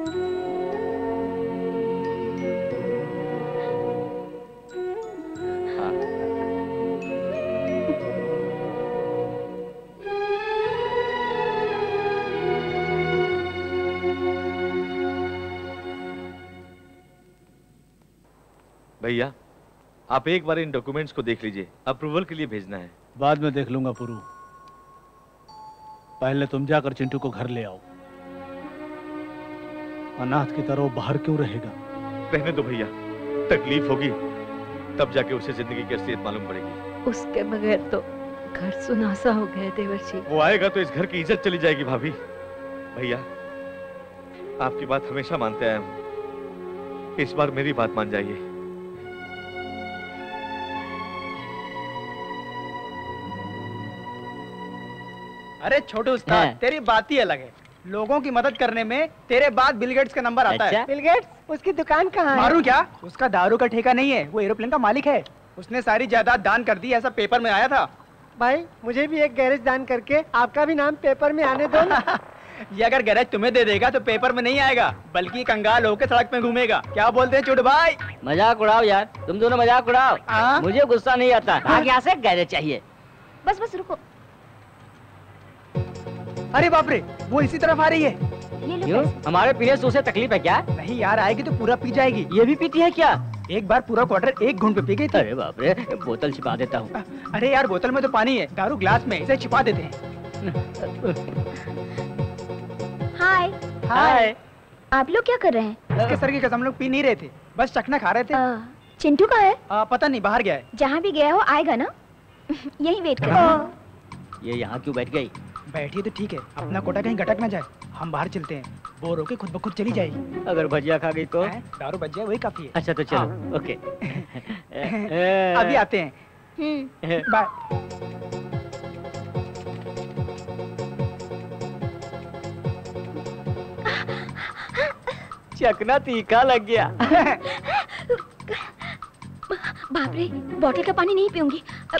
भैया आप एक बार इन डॉक्यूमेंट्स को देख लीजिए, अप्रूवल के लिए भेजना है। बाद में देख लूंगा पुरू, पहले तुम जाकर चिंटू को घर ले आओ। अनाथ की तरह बाहर क्यों रहेगा? रहने दो भैया, तकलीफ होगी तब जाके उसे जिंदगी की असलियत मालूम पड़ेगी। उसके बगैर तो घर सुनासा हो गया देवर्षि। वो आएगा तो इस घर की इज्जत चली जाएगी भाभी। भैया आपकी बात हमेशा मानते आया हूं, इस बार मेरी बात मान जाइए। अरे छोटू उस्ताद, तेरी बात ही अलग है। लोगों की मदद करने में तेरे बाद बिल गेट्स का नंबर आता अच्छा? है। Bill Gates? उसकी दुकान कहाँ है? मारू क्या? उसका दारू का ठेका नहीं है, वो एरोप्लेन का मालिक है। उसने सारी जायदाद दान कर दी, ऐसा पेपर में आया था। भाई मुझे भी एक गैरेज दान करके आपका भी नाम पेपर में आने दो ना। ये अगर गैरेज तुम्हें दे देगा तो पेपर में नहीं आएगा, बल्कि कंगाल होकर सड़क में घूमेगा। क्या बोलते हैं चुड़ भाई? मजाक उड़ाओ यार, तुम दोनों मजाक उड़ाओ। मुझे गुस्सा नहीं आता। आगे यहाँ से गैरेज चाहिए। बस बस रुको। अरे बाप रे, वो इसी तरफ आ रही है। ये लो क्यों? हमारे पीने से उसे तकलीफ है क्या? नहीं यार, आएगी तो पूरा पी जाएगी। ये भी पीती है क्या? एक बार पूरा क्वार्टर एक घूंट पे पी गई थी। अरे बाप रे, बोतल छिपा देता हूँ। अरे यार, बोतल में तो पानी है, दारू ग्लास में, इसे छिपा देते हैं। हाय। हाय। आप लोग क्या कर रहे हैं? इसके सर की कसम, लोग पी नहीं रहे थे, बस चखना खा रहे थे। चिंटू कहाँ है? आ, पता नहीं, बाहर गया है। जहाँ भी गया हो आएगा ना? यही वेट कर। ये यहाँ क्यों बैठ गई? बैठी तो ठीक है, अपना कोटा कहीं गटक ना जाए। हम बाहर चलते हैं, बोर होके खुद ब खुद चली जाएगी। अगर भजिया खा गई तो? दारू बच जाए वही काफी है। अच्छा तो चलो। ओके। अभी आते हैं। बाय। चकना तीखा लग गया। बाप रे, बॉटल का पानी नहीं पीऊंगी।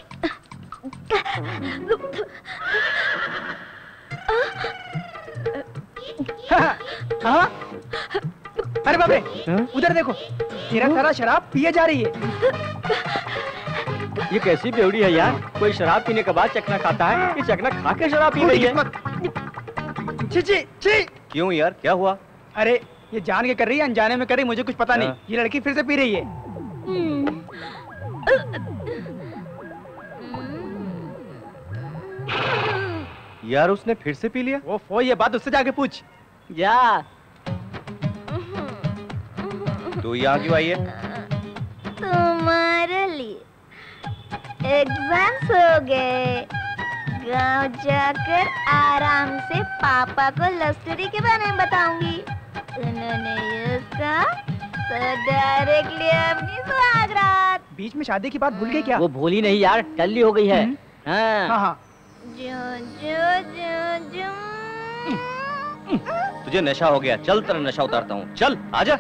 हाँ? अरे बाप रे, उधर देखो, तेरा सारा शराब पिए जा रही है। ये कैसी बेवड़ी है यार? कोई शराब पीने के बाद चकना खाता है, ये चकना खा के शराब पी रही है। छी छी छी। क्यों यार, क्या हुआ? अरे ये जान के कर रही है, अनजाने में कर रही, मुझे कुछ पता नहीं। ये लड़की फिर से पी रही है। यार उसने फिर से पी लिया? वो फो, ये बात उससे जाके पूछ। जा। तू यहाँ क्यों आई है? तुम्हारे लिए एग्जाम्स हो गए, गांव जाकर आराम से पापा को लव स्टोरी के बारे में बताऊंगी। उन्होंने ये कहा तो डायरेक्टली अपनी सुहागरात। बीच में शादी की बात भूल गई क्या? वो भूली नहीं यार, टल्ली हो गई है। हाँ हाँ हाँ। जो जो जो जो तुझे नशा हो गया, चल तेरा नशा उतारता हूँ, चल आजा।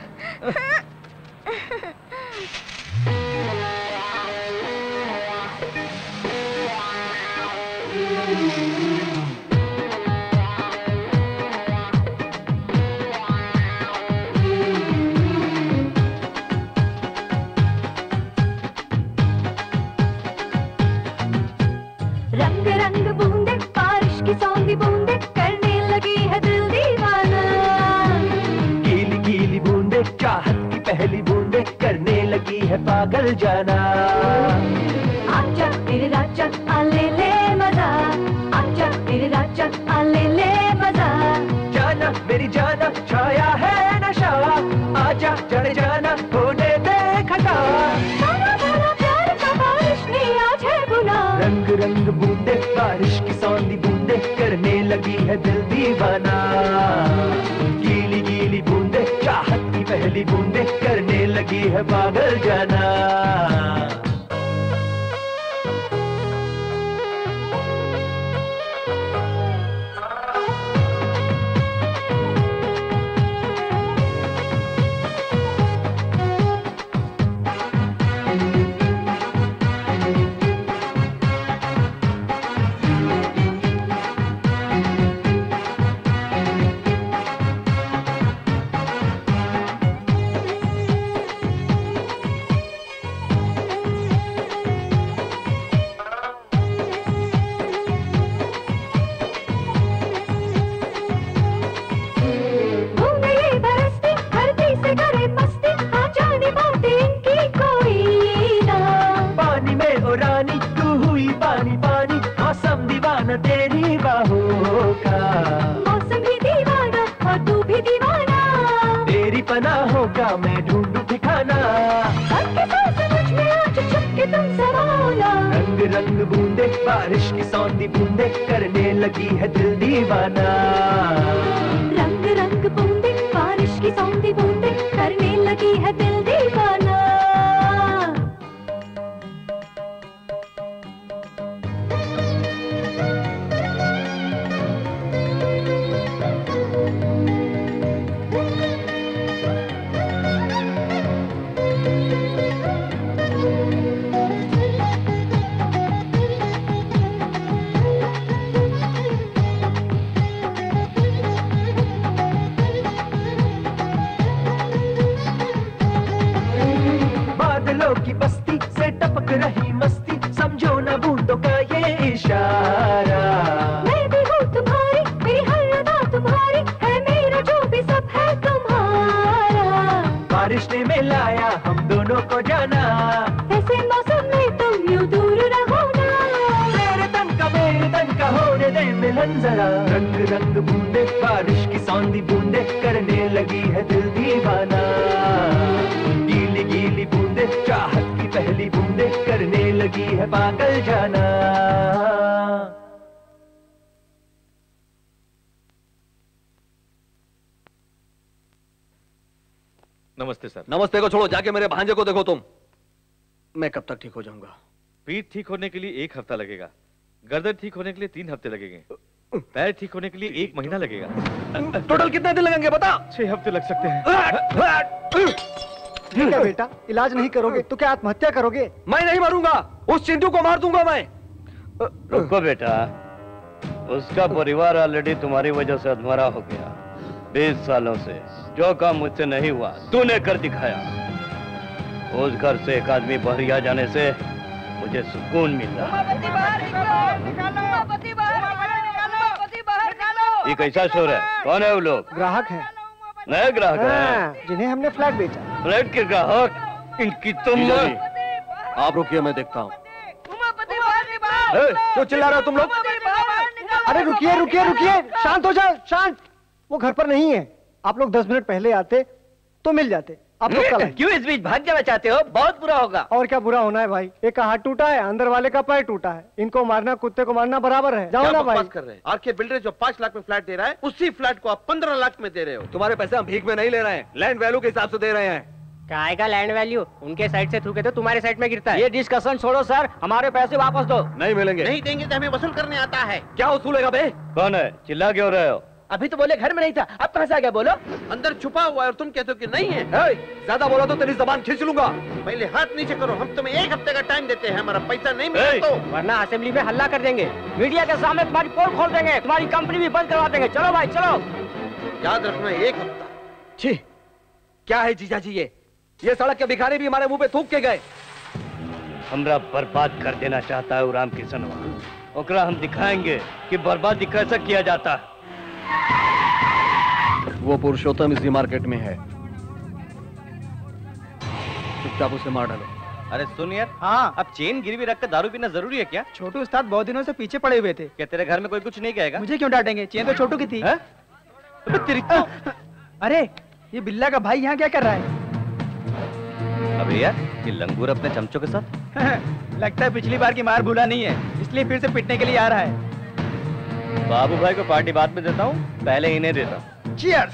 रंग रंग बूंदे, बारिश की सौंधी बूंदे, करने लगी है दिल दीवाना। गीली गीली बूंदे, चाहत की पहली बूंदे, करने लगी है पागल जाना। आजा मेरे राजा आ ले ले मजा, आजा मेरे राजा आ ले ले मजा। जाना मेरी जाना, छाया है नशा, आजा चढ़ जाना, होने दे खता। सारा सारा प्यार का बारिश में आज है बुना। रंग रंग बूंदे, बारिश की सौंधी बूंदे, करने लगी है दिल दीवाना। गीली गीली बूंदे, चाहत की पहली बूंदे, करने लगी है पागल जाना। बूंदे ये बरसती, धरती से करे मस्ती, आ जाने बातें इनकी कोई ना। पानी में ओ रानी, तू हुई पानी पानी, मौसम दीवाना तेरी बाहों का। मौसम भी दीवाना और तू भी दीवाना। तेरी पनाहों का मैं ढूंढूं ठिकाना। सबके साथ समझ में आज चुपके तुम समाना। रंग रंग बूंदे, बारिश की सौंधी बूंदे, करने लगी है दिल दीवाना। रंग रंग बूंदे, बारिश की सौंधी बूंदे, करने लगी है दिल दीवाना। लुक रही मस्ती, समझो ना बूंदों का ये इशारा। मैं भी हूँ तुम्हारी, मेरी हर अदा तुम्हारी है, मेरा जो भी सब है तुम्हारा। बारिश ने मिलाया हम दोनों को जाना, ऐसे मौसम में तुम यूं दूर रहो ना। तेरे तन का मेरे तन का होने दे मिलन जरा, रंग रंग बूंदे बारिश की सौंधी बूंदे, करने लगी है दिल दीवाना। गीली गीली बूंदे चाहत की पहली बूंदे, करने लगी है पागल जाना। नमस्ते सर। नमस्ते को छोड़ो, जाके मेरे भांजे को देखो तुम। मैं कब तक ठीक हो जाऊंगा? पीठ ठीक होने के लिए एक हफ्ता लगेगा, गर्दन ठीक होने के लिए तीन हफ्ते लगेंगे, पैर ठीक होने के लिए एक महीना लगेगा। टोटल कितने दिन लगेंगे बता? छह हफ्ते लग सकते हैं। ठीक है बेटा, इलाज नहीं करोगे तो क्या आत्महत्या करोगे? मैं नहीं मरूंगा, उस चिंटू को मार दूंगा मैं। रुको बेटा, उसका परिवार ऑलरेडी तुम्हारी वजह से अधमरा हो गया। बीस सालों से जो काम मुझसे नहीं हुआ तूने कर दिखाया। उस घर से एक आदमी बहरिया जाने से मुझे सुकून मिल रहा है। ये कैसा शोर है? कौन है वो लोग? ग्राहक हैं। नए ग्राहक हाँ, हैं जिन्हें हमने फ्लैट बेचा। फ्लैट के ग्राहक? इनकी तुम आप रुकिए, मैं देखता हूँ। क्यों चिल्ला रहे हो तुम लोग? अरे रुकिए रुकिए रुकिए, शांत हो जाओ, शांत। वो घर पर नहीं है, आप लोग दस मिनट पहले आते तो मिल जाते। आप लोग कल आए। क्यों इस बीच भाग जाना चाहते हो? बहुत बुरा होगा। और क्या बुरा होना है भाई? एक का हाथ टूटा है, अंदर वाले का पैर टूटा है। इनको मारना कुत्ते को मारना बराबर है। जाओ ना भाई। कर रहे हैं? आरके बिल्डर जो पाँच लाख में फ्लैट दे रहा है, उसी फ्लैट को आप पंद्रह लाख में दे रहे हो। तुम्हारे पैसे हम भीख में नहीं ले रहे हैं, लैंड वैल्यू के हिसाब से दे रहे हैं। काय का लैंड वैल्यू? उनके साइड से थूके तो तुम्हारे साइड में गिरता है। ये डिस्कशन छोड़ो सर, हमारे पैसे वापस दो। नहीं मिलेंगे। नहीं देंगे तो हमें वसूल करने आता है। क्या वसूलेगा बे? कौन है? चिल्ला क्यों रहे हो? अभी तो बोले घर में नहीं था, अब कहाँ से आ गया? बोलो। अंदर छुपा हुआ है और तुम कहते हो कि नहीं है। ज्यादा बोला तो तेरी जबान खींच लूंगा। पहले हाथ नीचे करो, हम तुम्हें एक हफ्ते का टाइम देते हैं, हमारा पैसा नहीं मिला तो वरना असेंबली में हल्ला कर देंगे, मीडिया के सामने तुम्हारी पोल खोल देंगे, तुम्हारी कंपनी भी बंद करवा देंगे। चलो भाई चलो। याद रखना, एक हफ्ता। छी, क्या है जीजा जी ये? ये सड़क के भिखारी भी हमारे मुंह पे थूक के गए। हमरा बर्बाद कर देना चाहता है राम किशनवा। ओकरा हम दिखाएंगे कि बर्बादी कैसे किया जाता है। वो पुरुषोत्तम इसी मार्केट में है, चुपचाप उसे मार डालो। अरे सुन यार, हाँ, अब चेन गिरवी रख कर दारू पीना जरूरी है क्या? छोटू उस्ताद बहुत दिनों से पीछे पड़े हुए थे। क्या तेरे घर में कोई कुछ नहीं कहेगा? मुझे क्यों डांटेंगे? चेन तो छोटू की थी। है? तेरी तो... अरे ये बिल्ला का भाई यहाँ क्या कर रहा है? अबे यार, ये लंगूर अपने चमचों के साथ लगता है पिछली बार की मार भूला नहीं है, इसलिए फिर से पिटने के लिए आ रहा है। बाबू भाई को पार्टी बाद में देता हूँ, पहले इन्हें देता हूँ। Cheers!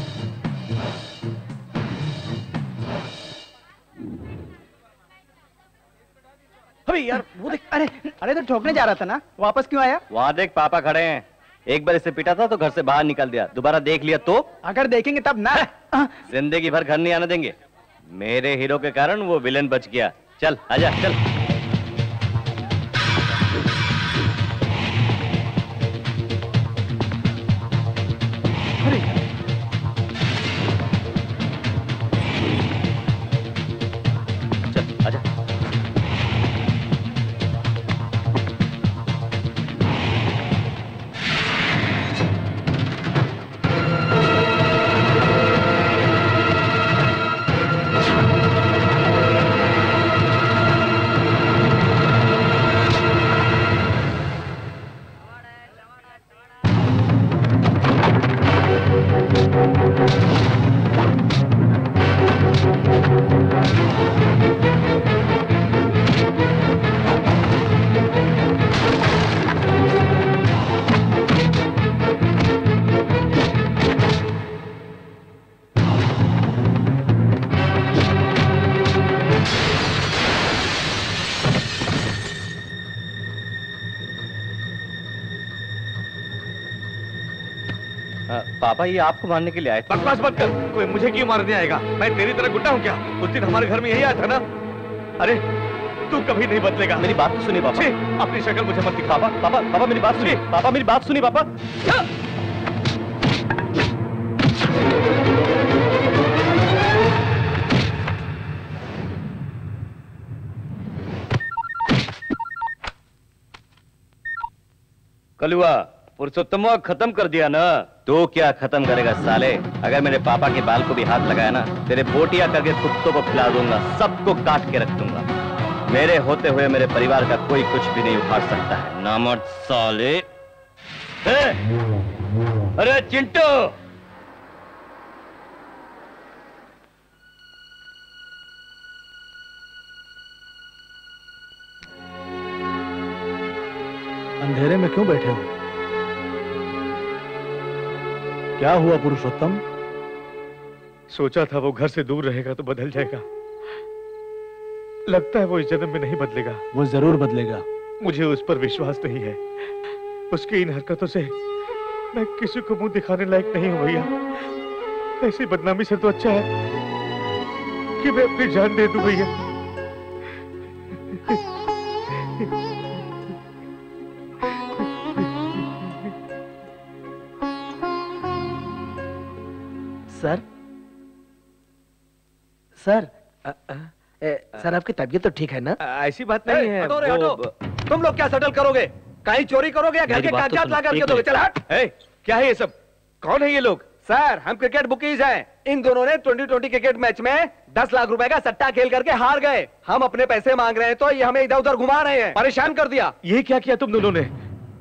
अबे यार वो देख, अरे अरे तो ठोकने जा रहा था ना, वापस क्यों आया? वहाँ देख पापा खड़े हैं। एक बार इसे पीटा था तो घर से बाहर निकल दिया, दोबारा देख लिया तो? अगर देखेंगे तब ना। जिंदगी भर घर नहीं आने देंगे। मेरे हीरो के कारण वो विलेन बच गया। चल आजा चल। चल आजा। पापा ये आपको मारने के लिए आए थे। बकवास मत कर, कोई मुझे क्यों मारने आएगा? मैं तेरी तरह गुड्डा हूँ क्या? उस दिन हमारे घर में यही आया था ना। अरे तू कभी नहीं बदलेगा। मेरी बात तो सुनिए पापा। अपनी शक्ल मुझे मत दिखा। पापा पापा पापा मेरी बात सुनिए। पापा मेरी बात सुनिए पापा। कलुआ पुरुषोत्तम खत्म कर दिया ना। तो क्या खत्म करेगा साले? अगर मेरे पापा के बाल को भी हाथ लगाया ना, तेरे बोटिया करके कुत्तों को खिला दूंगा, सबको काट के रख दूंगा। मेरे होते हुए मेरे परिवार का कोई कुछ भी नहीं उखाड़ सकता है। नामर्द साले। अरे चिंटू, अंधेरे में क्यों बैठे हो? क्या हुआ पुरुषोत्तम? सोचा था वो घर से दूर रहेगा तो बदल जाएगा, लगता है वो इस जन्म में नहीं बदलेगा। वो जरूर बदलेगा। मुझे उस पर विश्वास नहीं है। उसकी इन हरकतों से मैं किसी को मुंह दिखाने लायक नहीं हूं भैया। ऐसी बदनामी से तो अच्छा है कि मैं अपनी जान दे दूं भैया। सर सर आ, आ, ए, सर आपकी तबीयत तो ठीक है ना? ऐसी बात नहीं है। हटो रे हटो। तुम लोग क्या सेटल करोगे? कहीं चोरी करोगे या घर के कागजात ला करके दोगे? चल हट। ए, क्या है ये सब? कौन है ये लोग? सर हम क्रिकेट बुकीज हैं। इन दोनों ने ट्वेंटी ट्वेंटी क्रिकेट मैच में दस लाख रुपए का सट्टा खेल करके हार गए। हम अपने पैसे मांग रहे हैं तो ये हमें इधर उधर घुमा रहे हैं, परेशान कर दिया। ये क्या किया तुम दोनों ने?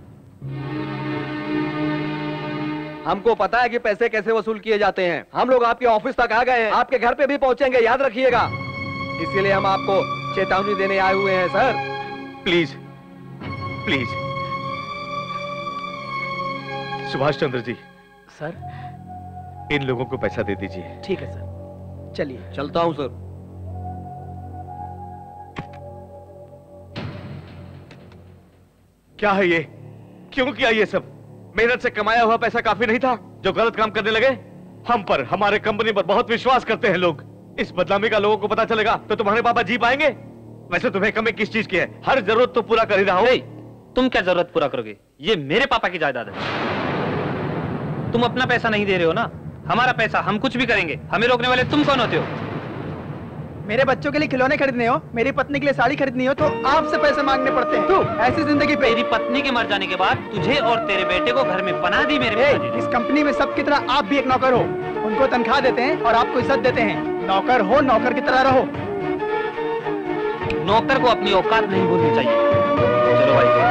हमको पता है कि पैसे कैसे वसूल किए जाते हैं। हम लोग आपके ऑफिस तक आ गए हैं, आपके घर पे भी पहुंचेंगे, याद रखिएगा। इसीलिए हम आपको चेतावनी देने आए हुए हैं sir. Please please Subhash Chandra ji. Sir इन लोगों को पैसा दे दीजिए। ठीक है सर, चलिए। चलता हूं सर। क्या है ये? क्यों किया ये सब? मेहनत से कमाया हुआ पैसा काफी नहीं था जो गलत काम करने लगे? हम पर, हमारे कंपनी पर बहुत विश्वास करते हैं लोग। इस बदनामी का लोगों को पता चलेगा तो तुम्हारे पापा जी पाएंगे? वैसे तुम्हें कमी किस चीज की है? हर जरूरत तो पूरा कर ही रहा हो। तुम क्या जरूरत पूरा करोगे? ये मेरे पापा की जायदाद है। तुम अपना पैसा नहीं दे रहे हो ना, हमारा पैसा, हम कुछ भी करेंगे। हमें रोकने वाले तुम कौन होते हो? मेरे बच्चों के लिए खिलौने खरीदने हो, मेरी पत्नी के लिए साड़ी खरीदनी हो तो आपसे पैसे मांगने पड़ते हैं। तू ऐसी जिंदगी पे। तेरी पत्नी के मर जाने के बाद तुझे और तेरे बेटे को घर में पनाह दी मेरे पिताजी ने। इस कंपनी में सब की तरह आप भी एक नौकर हो। उनको तनख्वाह देते हैं और आपको इज्जत देते हैं। नौकर हो, नौकर की तरह रहो। नौकर को अपनी औकात नहीं भूलनी चाहिए। चलो भाई।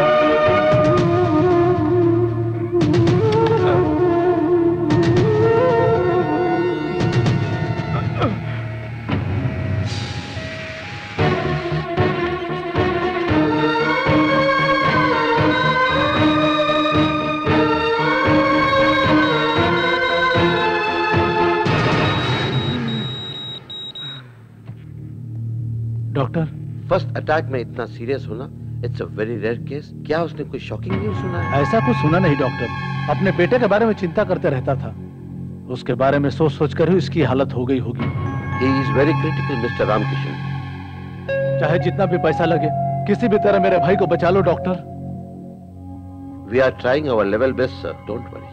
डॉक्टर, फर्स्ट अटैक में इतना सीरियस होना, it's a very rare case. क्या उसने कोई शॉकिंग न्यूज़ सुना है? ऐसा कुछ सुना नहीं डॉक्टर। अपने बेटे के बारे में चिंता करते रहता था। उसके बारे में सोच सोच कर ही इसकी हालत हो गई होगी। He is very critical mister Ramkishan. चाहे जितना भी पैसा लगे, किसी भी तरह मेरे भाई को बचा लो doctor. We are trying our level best sir, don't worry.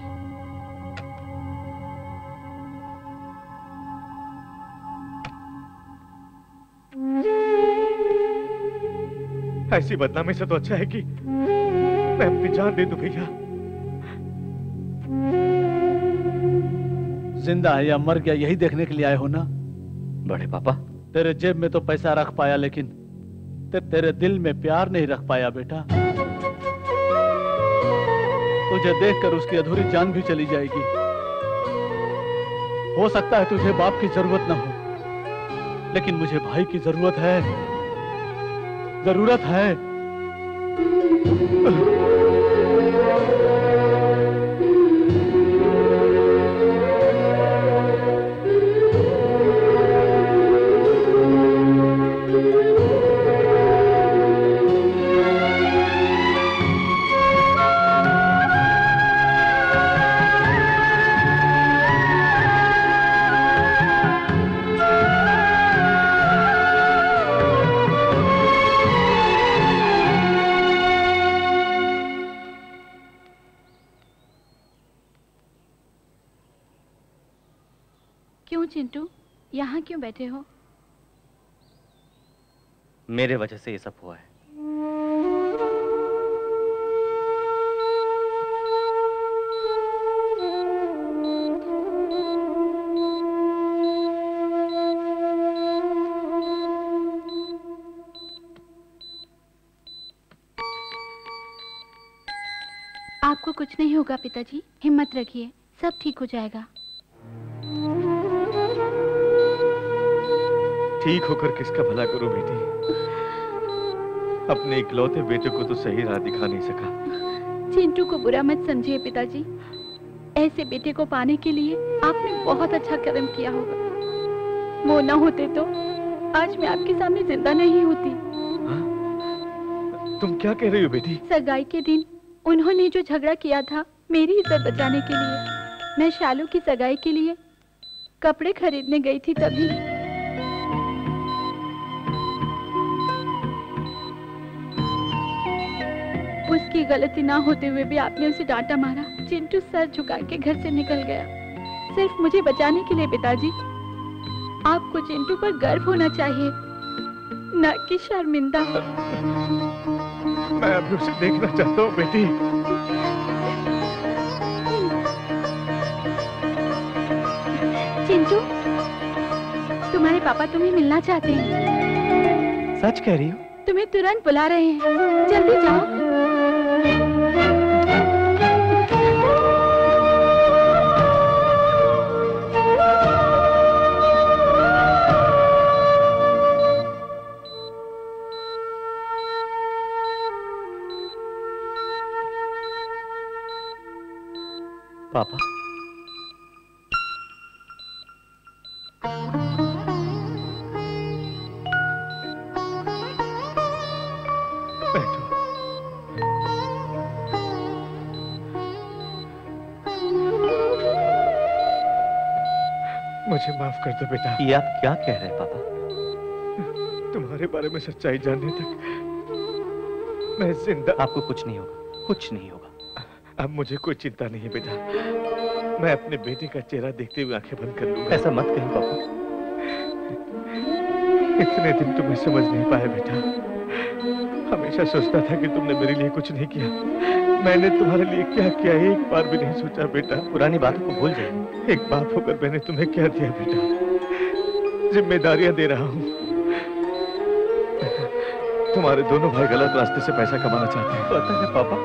ऐसी बदनामी से तो अच्छा है कि मैं अपनी जान दे दूं भैया। जिंदा है या मर गया यही देखने के लिए आए हो ना? बड़े पापा, तेरे जेब में तो पैसा रख पाया लेकिन ते तेरे दिल में प्यार नहीं रख पाया बेटा। तुझे देखकर उसकी अधूरी जान भी चली जाएगी। हो सकता है तुझे बाप की जरूरत ना हो, लेकिन मुझे भाई की जरूरत है, जरूरत है। चिंटू, यहाँ क्यों बैठे हो? मेरे वजह से ये सब हुआ है। आपको कुछ नहीं होगा पिताजी, हिम्मत रखिए, सब ठीक हो जाएगा। ठीक होकर किसका भला करूं बेटी? अपने इकलौते बेटे को तो सही राह दिखा नहीं सका। चिंटू को बुरा मत समझिए पिताजी, ऐसे बेटे को पाने के लिए आपने बहुत अच्छा कर्म किया होगा। वो न होते तो आज मैं आपके सामने जिंदा नहीं होती। हाँ? तुम क्या कह रही हो बेटी? सगाई के दिन उन्होंने जो झगड़ा किया था मेरी इज्जत बचाने के लिए, मैं शालू की सगाई के लिए कपड़े खरीदने गई थी, तभी उसकी गलती ना होते हुए भी आपने उसे डांटा मारा। चिंटू सर झुका के घर से निकल गया, सिर्फ मुझे बचाने के लिए। पिताजी, आपको चिंटू पर गर्व होना चाहिए, न कि शर्मिंदा। मैं अभी उसे देखना चाहता हूँ बेटी। चिंटू, तुम्हारे पापा तुम्हें मिलना चाहते हैं। सच कह रही हो? तुम्हें तुरंत बुला रहे हैं, जल्दी जाओ। पापा, मुझे माफ कर दो बेटा। ये आप क्या कह रहे हैं पापा? तुम्हारे बारे में सच्चाई जानने तक मैं जिंदा। आपको कुछ नहीं होगा, कुछ नहीं होगा। अब मुझे कोई चिंता नहीं है बेटा, मैं अपने बेटे का चेहरा देखते हुए आंखें बंद कर लूंगा। ऐसा मत कहिए पापा। इतने दिन तुम्हें समझ नहीं पाया बेटा, हमेशा सोचता था कि तुमने मेरे लिए कुछ नहीं किया। मैंने तुम्हारे लिए क्या किया एक बार भी नहीं सोचा बेटा। पुरानी बातों को भूल जाइए। एक बाप होकर मैंने तुम्हें क्या दिया बेटा? जिम्मेदारियां दे रहा हूँ। तुम्हारे दोनों भाई गलत रास्ते से पैसा कमाना चाहते हैं। पता है पापा,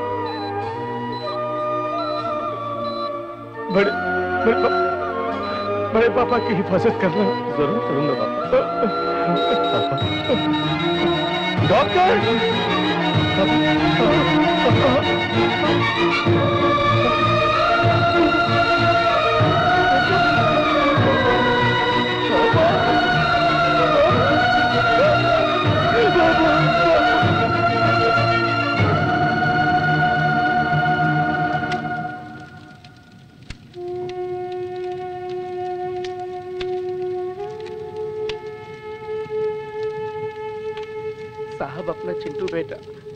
बड़े बड़े पापा, बड़े पापा की हिफाजत करना। जरूर करूंगा पापा। पापा, डॉक्टर, साहब, अपना चिंटू बेटा।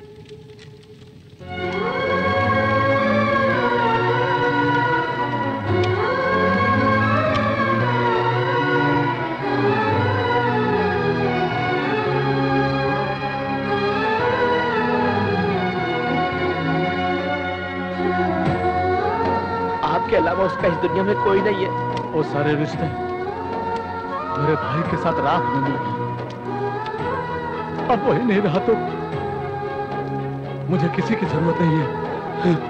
आपके अलावा उसका इस दुनिया में कोई नहीं है। वो सारे रिश्ते मेरे भाई के साथ राख में मिल गए। अब वही नहीं रहा तो मुझे किसी की जरूरत नहीं है।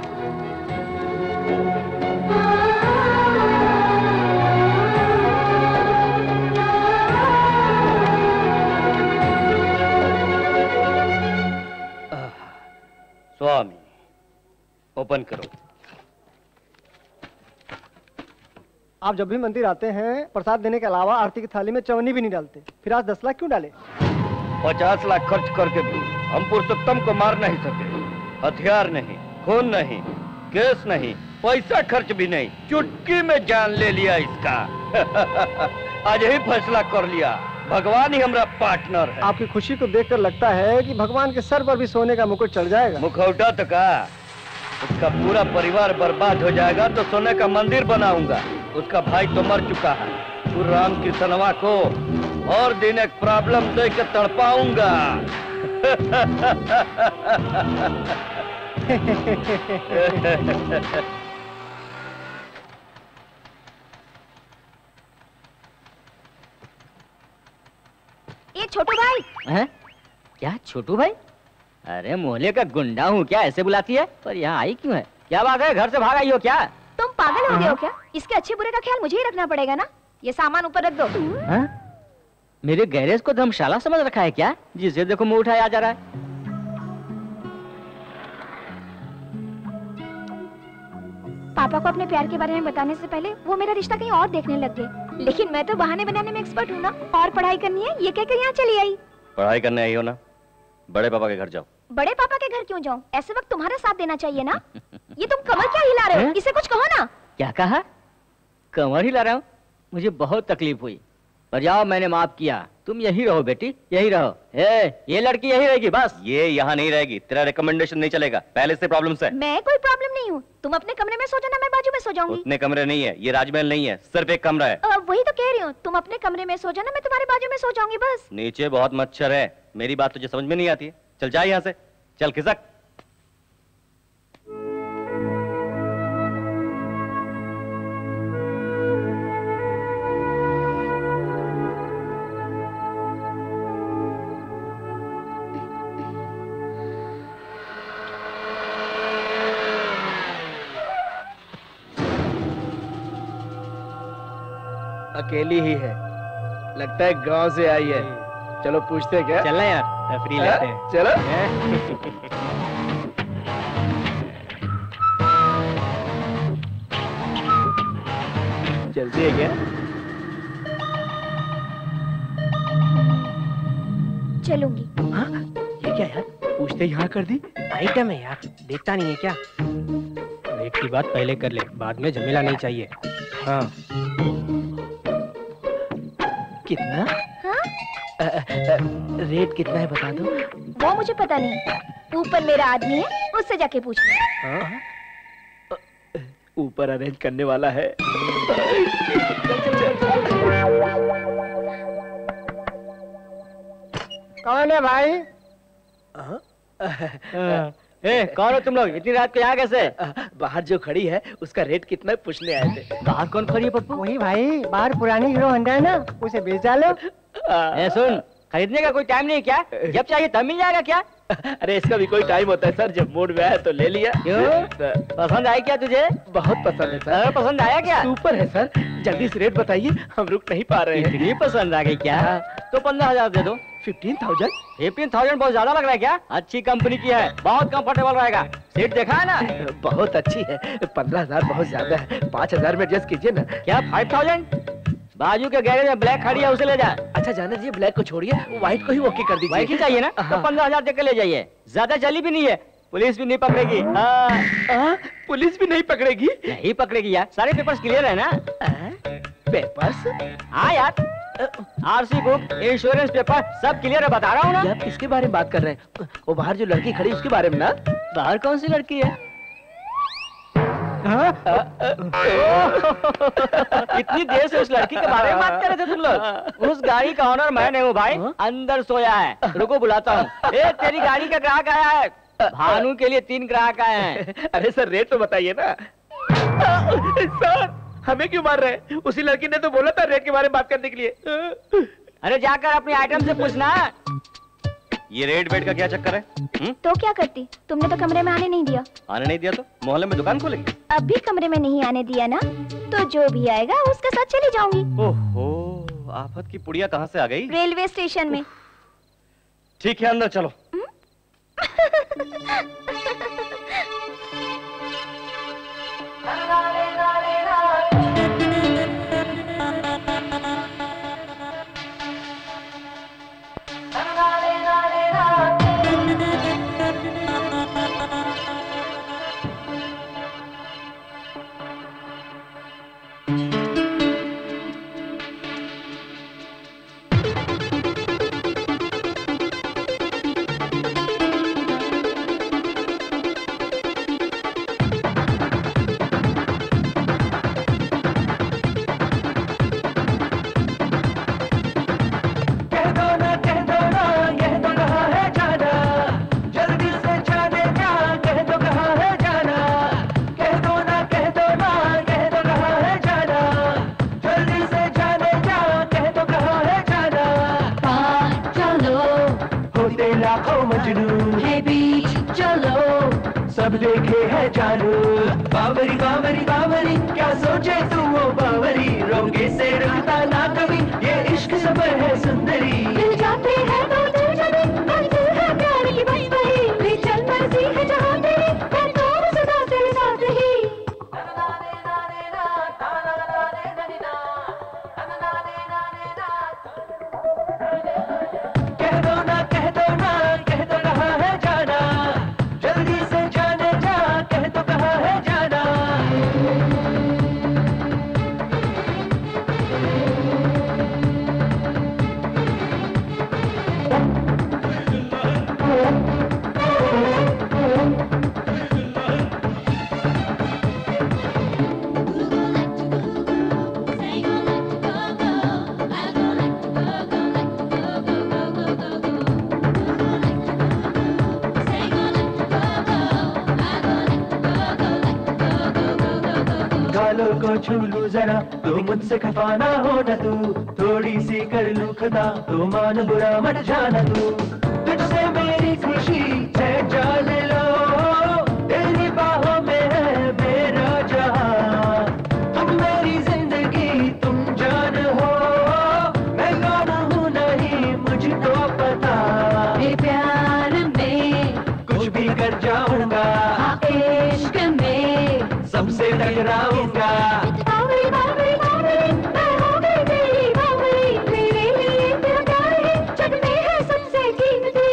स्वामी, ओपन करो। आप जब भी मंदिर आते हैं प्रसाद देने के अलावा आरती की थाली में चवन्नी भी नहीं डालते, फिर आज दस लाख क्यों डाले? पचास लाख खर्च करके भी हम पुरुषोत्तम को मार नहीं सके। हथियार नहीं, खून नहीं, केस नहीं, पैसा खर्च भी नहीं, चुटकी में जान ले लिया इसका। आज ही फैसला कर लिया, भगवान ही हमारा पार्टनर है। आपकी खुशी को देखकर लगता है कि भगवान के सर पर भी सोने का मुकुट चढ़ जाएगा। मुखौटा तो का, उसका पूरा परिवार बर्बाद हो जाएगा तो सोने का मंदिर बनाऊंगा। उसका भाई तो मर चुका है। तू राम कृष्णवा को और दिन एक प्रॉब्लम दे के तड़पाऊंगा। ये छोटू भाई। हैं? क्या छोटू भाई? अरे मोहल्ले का गुंडा हूँ क्या, ऐसे बुलाती है? पर यहाँ आई क्यों है? क्या बात है, घर से भाग आई हो क्या? तुम पागल हो गए हो क्या? इसके अच्छे बुरे का ख्याल मुझे ही रखना पड़ेगा ना। ये सामान ऊपर रख दो। हा? मेरे गैरेज को धर्मशाला समझ रखा है क्या? जिसे देखो मुंह उठाया जा रहा है। पापा को अपने प्यार के बारे में बताने से पहले वो मेरा रिश्ता कहीं और देखने लग गए। लेकिन मैं तो बहाने बनाने में एक्सपर्ट हूँ ना। और पढ़ाई करनी है ये कहकर यहाँ चली आई। पढ़ाई करने आई हो ना, बड़े पापा के घर जाओ। बड़े पापा के घर क्यों जाऊँ? ऐसे वक्त तुम्हारा साथ देना चाहिए ना। ये तुम कमर क्या हिला रहे हो? इसे कुछ कहो ना। क्या कहा? कमर हिला रहा हूँ? मुझे बहुत तकलीफ हुई, पर जाओ मैंने माफ किया। तुम यही रहो बेटी, यही रहो। ए, ये लड़की यही रहेगी बस। ये यहाँ नहीं रहेगी, तेरा रिकमेंडेशन नहीं चलेगा। पहले से प्रॉब्लम्स है। मैं कोई प्रॉब्लम नहीं हूँ। तुम अपने कमरे में सो जाना, मैं बाजू में सो जाऊंगी। उतने कमरे नहीं है, ये राजमहल नहीं है, सिर्फ एक कमरा है। आ, वही तो कह रही हूँ, तुम अपने कमरे में सो जाना, मैं तुम्हारे बाजू में सो जाऊंगी बस। नीचे बहुत मच्छर है, मेरी बात तुझे समझ में नहीं आती है। चल जा यहाँ से, चल खिसक। अकेली ही है, लगता है गांव से आई है। चलो पूछते हैं क्या? चलना यार, तफरी लेते हैं। चलो। जल्दी है क्या? चलूंगी। हाँ? ये क्या यार? पूछते यहाँ कर दी। आइटम है यार, देखता नहीं है क्या? रेट की बात पहले कर ले, बाद में झमेला नहीं चाहिए। हाँ। कितना? हाँ? आ, आ, रेट कितना है बता दो। वो मुझे पता नहीं, ऊपर मेरा आदमी है, उससे जाके पूछ लो। हाँ? ऊपर अरेंज करने वाला है। कौन है भाई? ए, कौन हो तुम लोग? इतनी रात को यहाँ कैसे? बाहर जो खड़ी है उसका रेट कितना है पूछने आए थे। बाहर कौन खड़ी है पप्पू? वही भाई, बाहर पुरानी हीरो होंडा है ना, उसे बेच डालो। ए सुन, खरीदने का कोई टाइम नहीं क्या? जब चाहिए तब मिल जाएगा क्या? अरे इसका भी कोई टाइम होता है सर, जब मूड में आया तो ले लिया। क्यों? पसंद आई क्या तुझे? बहुत पसंद है सर। पसंद आया क्या? सुपर है सर, जल्दी से रेट बताइए, हम रुक नहीं पा रहे हैं। इतनी पसंद आ गई क्या? तो पंद्रह हजार दे दो। Fifteen thousand? फिफ्टीन थाउजेंड बहुत ज्यादा लग रहा है क्या? अच्छी कंपनी की है, बहुत कंफर्टेबल रहेगा। सीट देखा है ना? बहुत अच्छी है। पंद्रह हजार बहुत ज्यादा है, पाँच हजार में एडजस्ट कीजिए ना। क्या फाइव थाउजेंड? बाजू के गैरेज में ब्लैक खड़ी है, उसे ले जा। अच्छा जाने दीजिए, ब्लैक को छोड़िए, व्हाइट को ही ओके कर दीजिए। व्हाइट ही चाहिए ना? तो पंद्रह हजार देकर ले जाइए। ज्यादा चली भी नहीं है, पुलिस भी नहीं पकड़ेगी। हाँ, पुलिस भी नहीं पकड़ेगी? नहीं पकड़ेगी यार, सारे पेपर्स क्लियर है ना? पेपर्स? हाँ यार, आरसी बुक, इंश्योरेंस पेपर सब क्लियर है, बता रहा हूँ ना। आप किसके बारे में बात कर रहे हैं? वो बाहर जो लड़की खड़ी उसके बारे में ना? बाहर कौन सी लड़की है? इतनी देर से उस लड़की के बारे में बात कर रहे थे तुम लोग? उस गाड़ी का ऑनर मैं नहीं हूँ भाई, अंदर सोया है। रुको बुलाता हूँ। ए, तेरी गाड़ी का ग्राहक आया है। भानु के लिए तीन ग्राहक आए हैं। अरे सर रेट तो बताइए ना। सर हमें क्यों मार रहे हैं? उसी लड़की ने तो बोला था रेट के बारे में बात करने के लिए। अरे जाकर अपने आइटम से पूछना। ये रेट वेट का क्या चक्कर है? हुँ? तो क्या करती? तुमने तो कमरे में आने नहीं दिया। आने नहीं दिया तो मोहल्ले में दुकान खोलेंगे? अब भी कमरे में नहीं आने दिया ना, तो जो भी आएगा उसके साथ चली जाऊंगी। ओहो, आफत की पुड़िया कहाँ से आ गई? रेलवे स्टेशन में। ठीक है, अंदर चलो। सब देखे है जानू। बावरी बावरी बावरी क्या सोचे तू वो बावरी, रोके से रुकता ना कभी ये इश्क सफर है सुंदरी। दिल जाते हैं तो दिल जले, मंजिल है प्यार की बस वही, ले चल मर्जी है जहाँ तेरी, मैं तो सदा तेरे साथ ही। कह दो ना कह दो ना कह दो कहाँ है जाना, जल्दी से जाने जा कह दो कहाँ है जाना। गालों को छू लूं जरा तो मुझसे खफा ना हो न तू, थोड़ी सी कर लूं खता तो मान बुरा मत जाना तू। तुझसे मेरी खुशी है जान लो, तेरी बाहों में है मेरा जहां। तुम मेरी जिंदगी तुम जान हो, मैं कौन हूँ नहीं मुझको पता। ये प्यार में कुछ भी कर जाऊंगा, इश्क में सबसे टकराऊंगा। बावरी बावरी बावरी मैं हो गई तेरी बावरी, मेरे लिए तेरा प्यार है जग में है सबसे कीमती।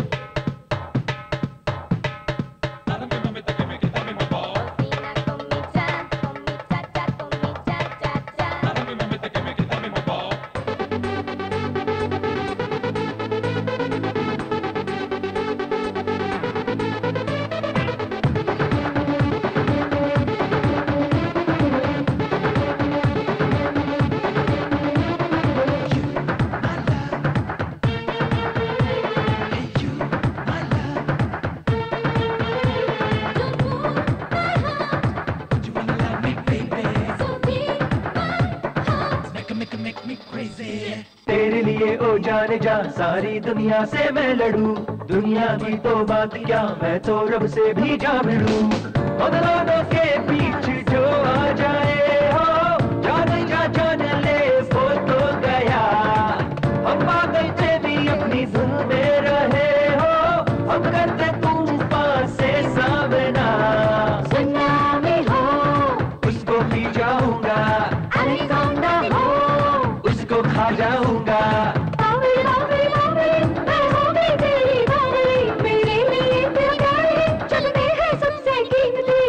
तेरे लिए ओ जाने जा सारी दुनिया से मैं लड़ूं, दुनिया की तो बात क्या मैं तो रब से भी जा मिलूं। उन दोनों के बीच जो आ जाए हो, जान जा जान ले वो तो गया। हम पागल थे भी अपनी धुन में रहे हो, हम करते तूफान से सामना। सुनना में हो उसको पी जाऊंगा, अरे सौंदा हो उसको खा जाऊंगा। बावरी बावरी बावरी मैं हो गई तेरी बावरी, मेरे लिए तेरा प्यार है जग में है सबसे कीमती।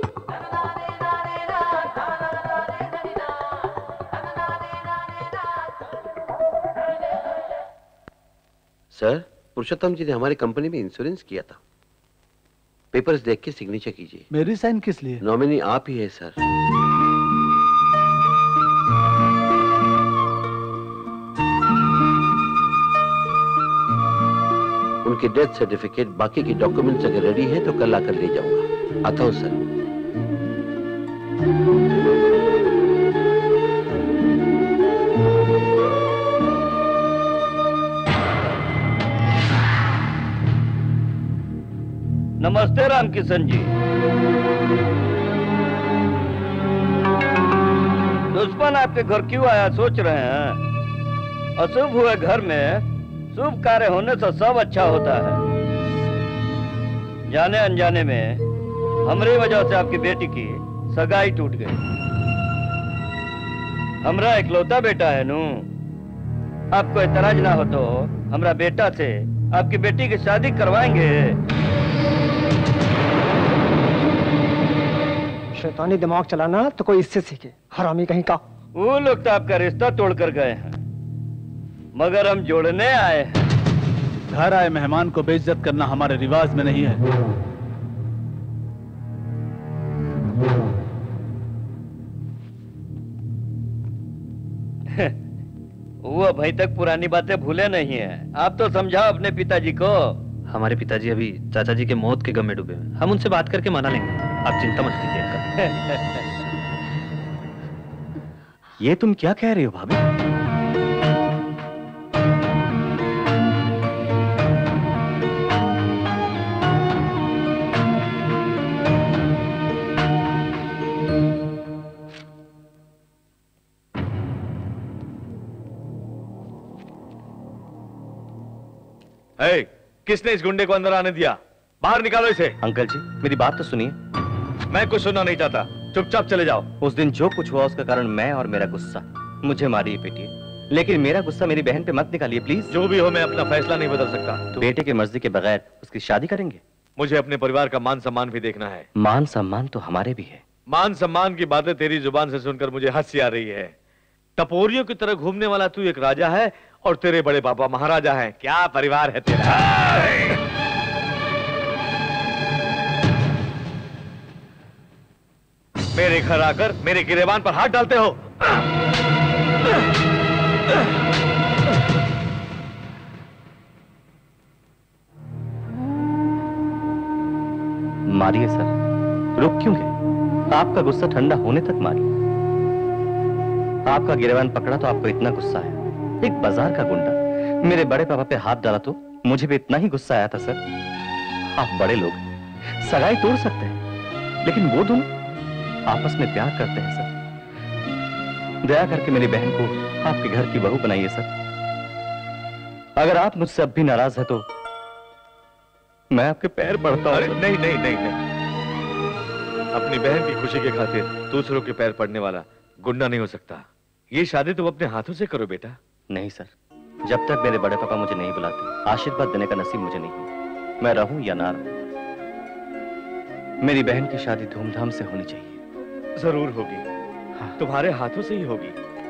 सर, पुरुषोत्तम जी ने हमारी कंपनी में इंश्योरेंस किया था। पेपर्स देख के सिग्नेचर कीजिए। मेरी साइन किस लिए? नॉमिनी आप ही है सर। उनके डेथ सर्टिफिकेट बाकी के डॉक्यूमेंट्स अगर रेडी हैं तो कल आकर ले जाऊंगा। आता हूं सर। नमस्ते राम किशन जी। दुश्मन आपके घर क्यों आया सोच रहे हैं? अशुभ हुए घर में शुभ कार्य होने से सब अच्छा होता है। जाने अनजाने में हमारी वजह से आपकी बेटी की सगाई टूट गई। हमरा इकलौता बेटा है नू। आपको एतराज ना हो तो हमरा बेटा से आपकी बेटी की शादी करवाएंगे। शैतानी दिमाग चलाना तो कोई इससे सीखे, हरामी कहीं का। वो लोग तो आपका रिश्ता तोड़ कर गए हैं, मगर हम जोड़ने आए हैं। घर आए मेहमान को बेइज्जत करना हमारे रिवाज में नहीं है। वो अभी तक पुरानी बातें भूले नहीं है। आप तो समझाओ अपने पिताजी को। हमारे पिताजी अभी चाचा जी के मौत के गम में डूबे हैं। हम उनसे बात करके मना लेंगे, आप चिंता मत कीजिए। ये तुम क्या कह रहे हो भाभी? hey, किसने इस गुंडे को अंदर आने दिया? बाहर निकालो इसे। अंकल जी मेरी बात तो सुनिए। मैं कुछ सुनना नहीं चाहता, चुपचाप चले जाओ। उस दिन जो कुछ हुआ उसका कारण मैं और मेरा गुस्सा। मुझे मारिए पीटिए, लेकिन मेरा गुस्सा मेरी बहन पे मत निकालिए प्लीज। जो भी हो, मैं अपना फैसला नहीं बदल सकता। तो बेटे की मर्जी के बगैर उसकी शादी करेंगे? मुझे अपने परिवार का मान सम्मान भी देखना है। मान सम्मान तो हमारे भी है। मान सम्मान की बातें तेरी जुबान से सुनकर मुझे हंसी आ रही है। टपोरियों की तरह घूमने वाला तू एक राजा है और तेरे बड़े पापा महाराजा हैं। क्या परिवार है तेरा? मेरे घर आकर मेरे गिरेबान पर हाथ डालते हो। मारिए सर, रुक क्यों गए? आपका गुस्सा ठंडा होने तक मारिए। आपका गिरेबान पकड़ा तो आपको इतना गुस्सा है? एक बाजार का गुंडा मेरे बड़े पापा पे हाथ डाला तो मुझे भी इतना ही गुस्सा आया था सर। आप बड़े लोग सगाई तोड़ सकते हैं, लेकिन वो दोनों आपस में प्यार करते हैं सर। दया करके मेरी बहन को आपके घर की बहू बनाइए सर। अगर आप मुझसे अब भी नाराज है तो मैं आपके पैर पड़ता हूं। नहीं नहीं नहीं नहीं, अपनी बहन की खुशी के खातिर दूसरों के पैर पड़ने वाला गुंडा नहीं हो सकता। ये शादी तुम अपने हाथों से करो बेटा। नहीं सर, जब तक मेरे बड़े पापा मुझे नहीं बुलाते आशीर्वाद देने का नसीब मुझे नहीं। मैं रहूं या ना रहूं, मेरी बहन की शादी धूमधाम से होनी चाहिए। जरूर होगी। हाँ। तुम्हारे हाथों से ही होगी।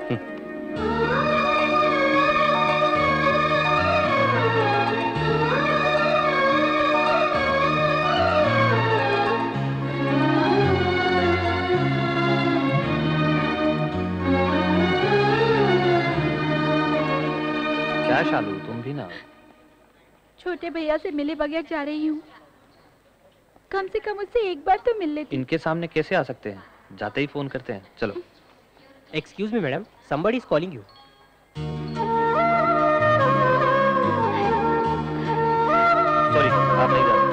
क्या शालू, तुम भी ना? छोटे भैया से मिले बगैर जा रही हूँ। कम से कम उससे एक बार तो मिल लेती। इनके सामने कैसे आ सकते हैं? जाते ही फोन करते हैं। चलो। Excuse me madam, somebody is calling you. Sorry, आप नहीं जा।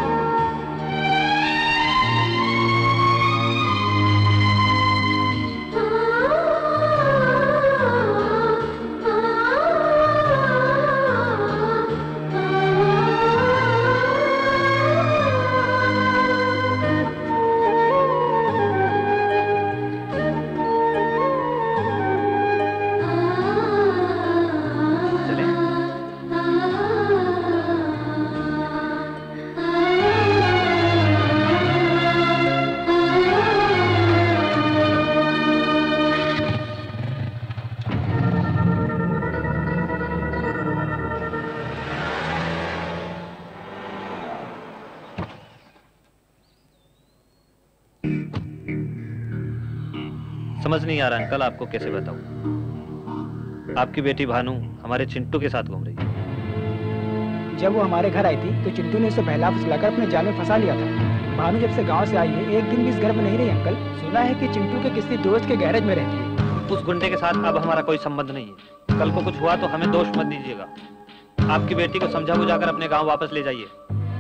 समझ नहीं आ रहा अंकल, आपको कैसे बताऊं। आपकी बेटी भानु हमारे चिंटू के साथ घूम रही है। जब वो हमारे घर आई थी तो चिंटू ने उसे बहला फुसलाकर अपने जाल में फंसा लिया था। भानु जब से गांव से आई है एक दिन भी इस घर में नहीं रही अंकल। सुना है कि चिंटू के किसी दोस्त के गैरेज में रहती है। उस गुंडे के साथ अब हमारा कोई संबंध नहीं है। कल को कुछ हुआ तो हमें दोष मत दीजिएगा। आपकी बेटी को समझा बुझाकर अपने गाँव वापस ले जाइए।